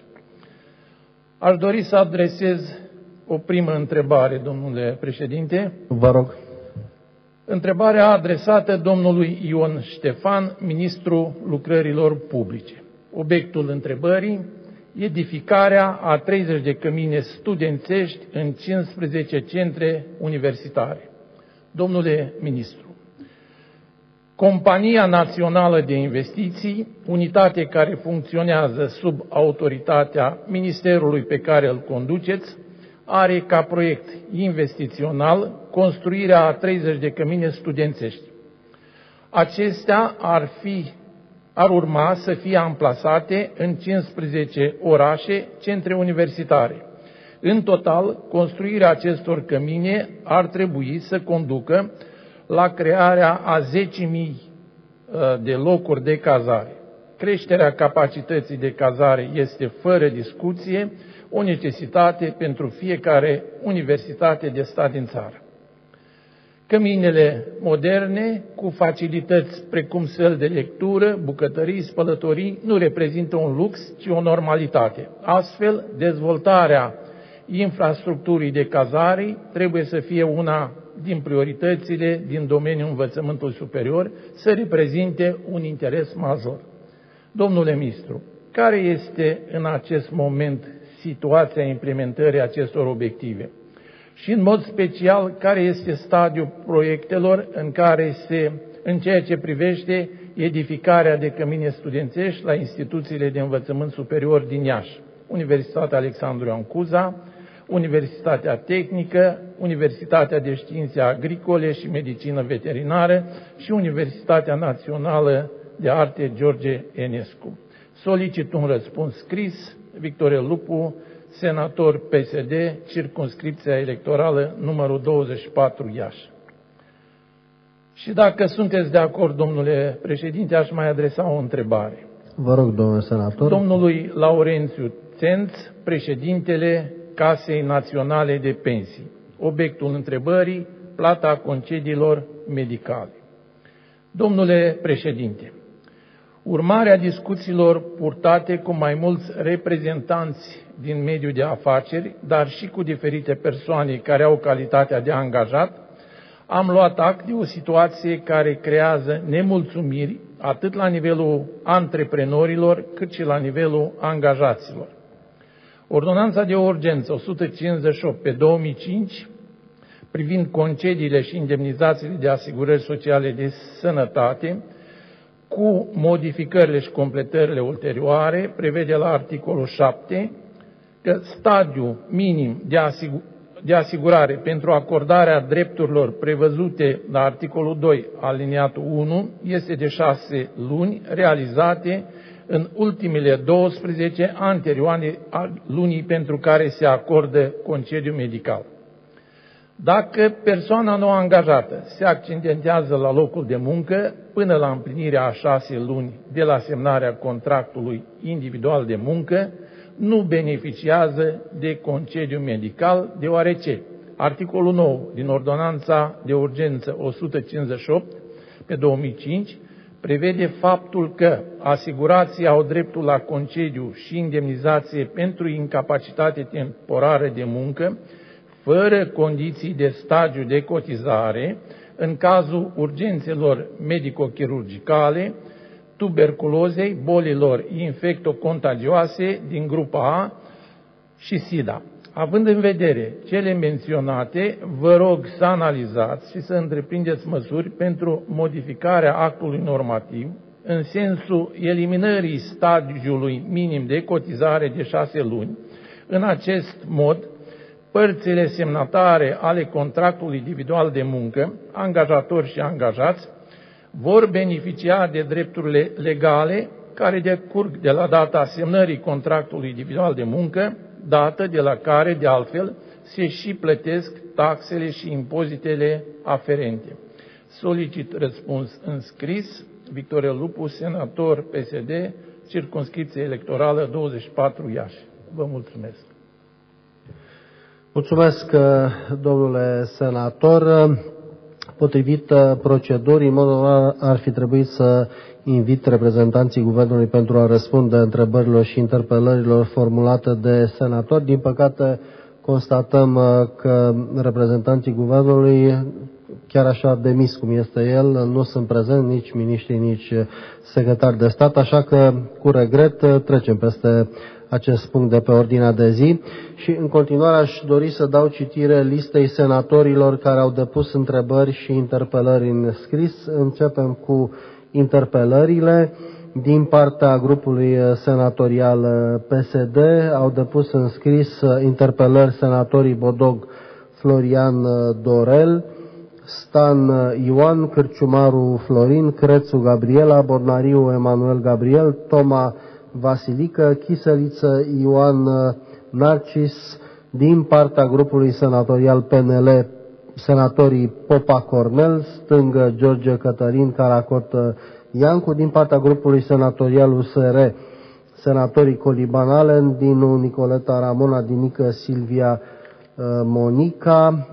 Aș dori să adresez o primă întrebare, domnule președinte. Vă rog. Întrebarea adresată domnului Ion Ștefan, ministrul lucrărilor publice. Obiectul întrebării: edificarea a 30 de cămine studențești în 15 centre universitare. Domnule ministru, Compania Națională de Investiții, unitate care funcționează sub autoritatea ministerului pe care îl conduceți, are ca proiect investițional construirea a 30 de cămine studențești. Acestea ar urma să fie amplasate în 15 orașe, centre universitare. În total, construirea acestor cămine ar trebui să conducă la crearea a 10.000 de locuri de cazare. Creșterea capacității de cazare este fără discuție o necesitate pentru fiecare universitate de stat din țară. Căminele moderne, cu facilități precum săli de lectură, bucătării, spălătorii, nu reprezintă un lux, ci o normalitate. Astfel, dezvoltarea infrastructurii de cazare trebuie să fie una din prioritățile din domeniul învățământului superior, să reprezinte un interes major. Domnule ministru, care este în acest moment situația implementării acestor obiective și, în mod special, care este stadiul proiectelor în ceea ce privește edificarea de cămine studențești la instituțiile de învățământ superior din Iași, Universitatea Alexandru Ioan Cuza, Universitatea Tehnică, Universitatea de Științe Agricole și Medicină Veterinară și Universitatea Națională de Arte George Enescu. Solicit un răspuns scris. Victor Lupu, senator PSD, circumscripția electorală numărul 24 Iași. Și dacă sunteți de acord, domnule președinte, aș mai adresa o întrebare. Vă rog, domnule senator. Domnului Laurențiu Țenț, președintele Casei Naționale de Pensii. Obiectul întrebării, plata concediilor medicale. Domnule președinte, urmarea discuțiilor purtate cu mai mulți reprezentanți din mediul de afaceri, dar și cu diferite persoane care au calitatea de angajat, am luat act de o situație care creează nemulțumiri atât la nivelul antreprenorilor cât și la nivelul angajaților. Ordonanța de urgență 158 pe 2005 privind concediile și indemnizațiile de asigurări sociale de sănătate, cu modificările și completările ulterioare, prevede la articolul 7 că stadiul minim de asigurare pentru acordarea drepturilor prevăzute la articolul 2 aliniatul 1 este de 6 luni realizate în ultimele 12 anterioare lunii pentru care se acordă concediu medical. Dacă persoana nou angajată se accidentează la locul de muncă până la împlinirea a 6 luni de la semnarea contractului individual de muncă, nu beneficiază de concediu medical, deoarece articolul 9 din Ordonanța de Urgență 158 pe 2005 prevede faptul că asigurații au dreptul la concediu și indemnizație pentru incapacitate temporară de muncă, fără condiții de stagiu de cotizare, în cazul urgențelor medico-chirurgicale, tuberculozei, bolilor infectocontagioase din grupa A și SIDA. Având în vedere cele menționate, vă rog să analizați și să întreprindeți măsuri pentru modificarea actului normativ în sensul eliminării stadiului minim de cotizare de 6 luni. În acest mod, părțile semnatare ale contractului individual de muncă, angajatori și angajați, vor beneficia de drepturile legale care decurg de la data semnării contractului individual de muncă, dată de la care, de altfel, se și plătesc taxele și impozitele aferente. Solicit răspuns în scris. Victor Lupu, senator PSD, circumscripție electorală 24 Iași. Vă mulțumesc. Mulțumesc, domnule senator. Potrivit procedurii, în mod normal ar fi trebuit să invit reprezentanții Guvernului pentru a răspunde întrebărilor și interpelărilor formulate de senatori. Din păcate, constatăm că reprezentanții Guvernului, chiar așa demis cum este el, nu sunt prezenți, nici miniștri, nici secretari de stat, așa că, cu regret, trecem peste acest punct de pe ordinea de zi și în continuare aș dori să dau citire listei senatorilor care au depus întrebări și interpelări în scris. Începem cu interpelările. Din partea grupului senatorial PSD au depus în scris interpelări senatorii Bodog Florian Dorel, Stan Ioan, Cârciumaru Florin, Crețu Gabriela, Bornariu Emanuel Gabriel, Toma Vasilică, Chiseliță Ioan Narcis. Din partea grupului senatorial PNL, senatorii Popa Cornel, stângă George Cătălin, Caracot Iancu. Din partea grupului senatorial USR, senatorii Coliban Alen, Dinu Nicoleta Ramona, Dinică Silvia Monica,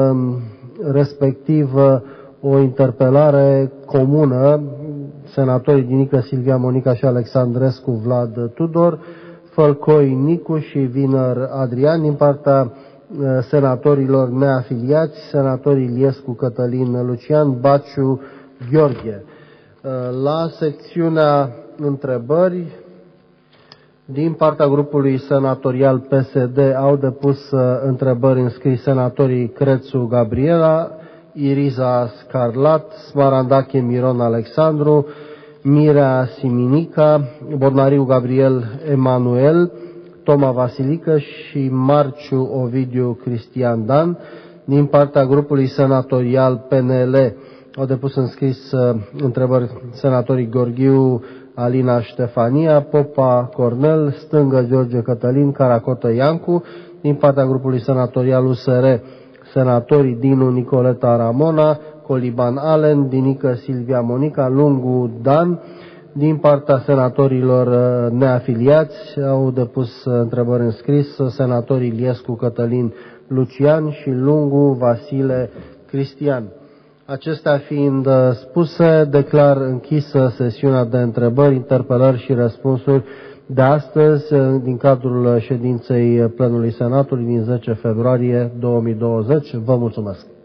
respectiv o interpelare comună, senatorii Dinică Silvia Monica și Alexandrescu Vlad Tudor, Fălcoi Nicu și Viner Adrian. Din partea senatorilor neafiliați, senatorii Iliescu Cătălin Lucian, Baciu Gheorghe. La secțiunea întrebări Din partea grupului senatorial PSD au depus întrebări în scris senatorii Crețu Gabriela, Iriza Scarlat, Smarandache Miron Alexandru, Mirea Siminica, Bornariu Gabriel Emanuel, Toma Vasilică și Marciu Ovidiu Cristian Dan. Din partea grupului senatorial PNL au depus în scris întrebări senatorii Gheorghiu Alina Ștefania, Popa Cornel, Stângă George Cătălin, Caracotă Iancu. Din partea grupului senatorial USR, senatorii Dinu Nicoleta Ramona, Coliban Alen, Dinică Silvia Monica, Lungu Dan. Din partea senatorilor neafiliați au depus întrebări în scris senatorii Iliescu Cătălin Lucian și Lungu Vasile Cristian. Acestea fiind spuse, declar închisă sesiunea de întrebări, interpelări și răspunsuri de astăzi din cadrul ședinței plenului Senatului din 10 februarie 2020. Vă mulțumesc!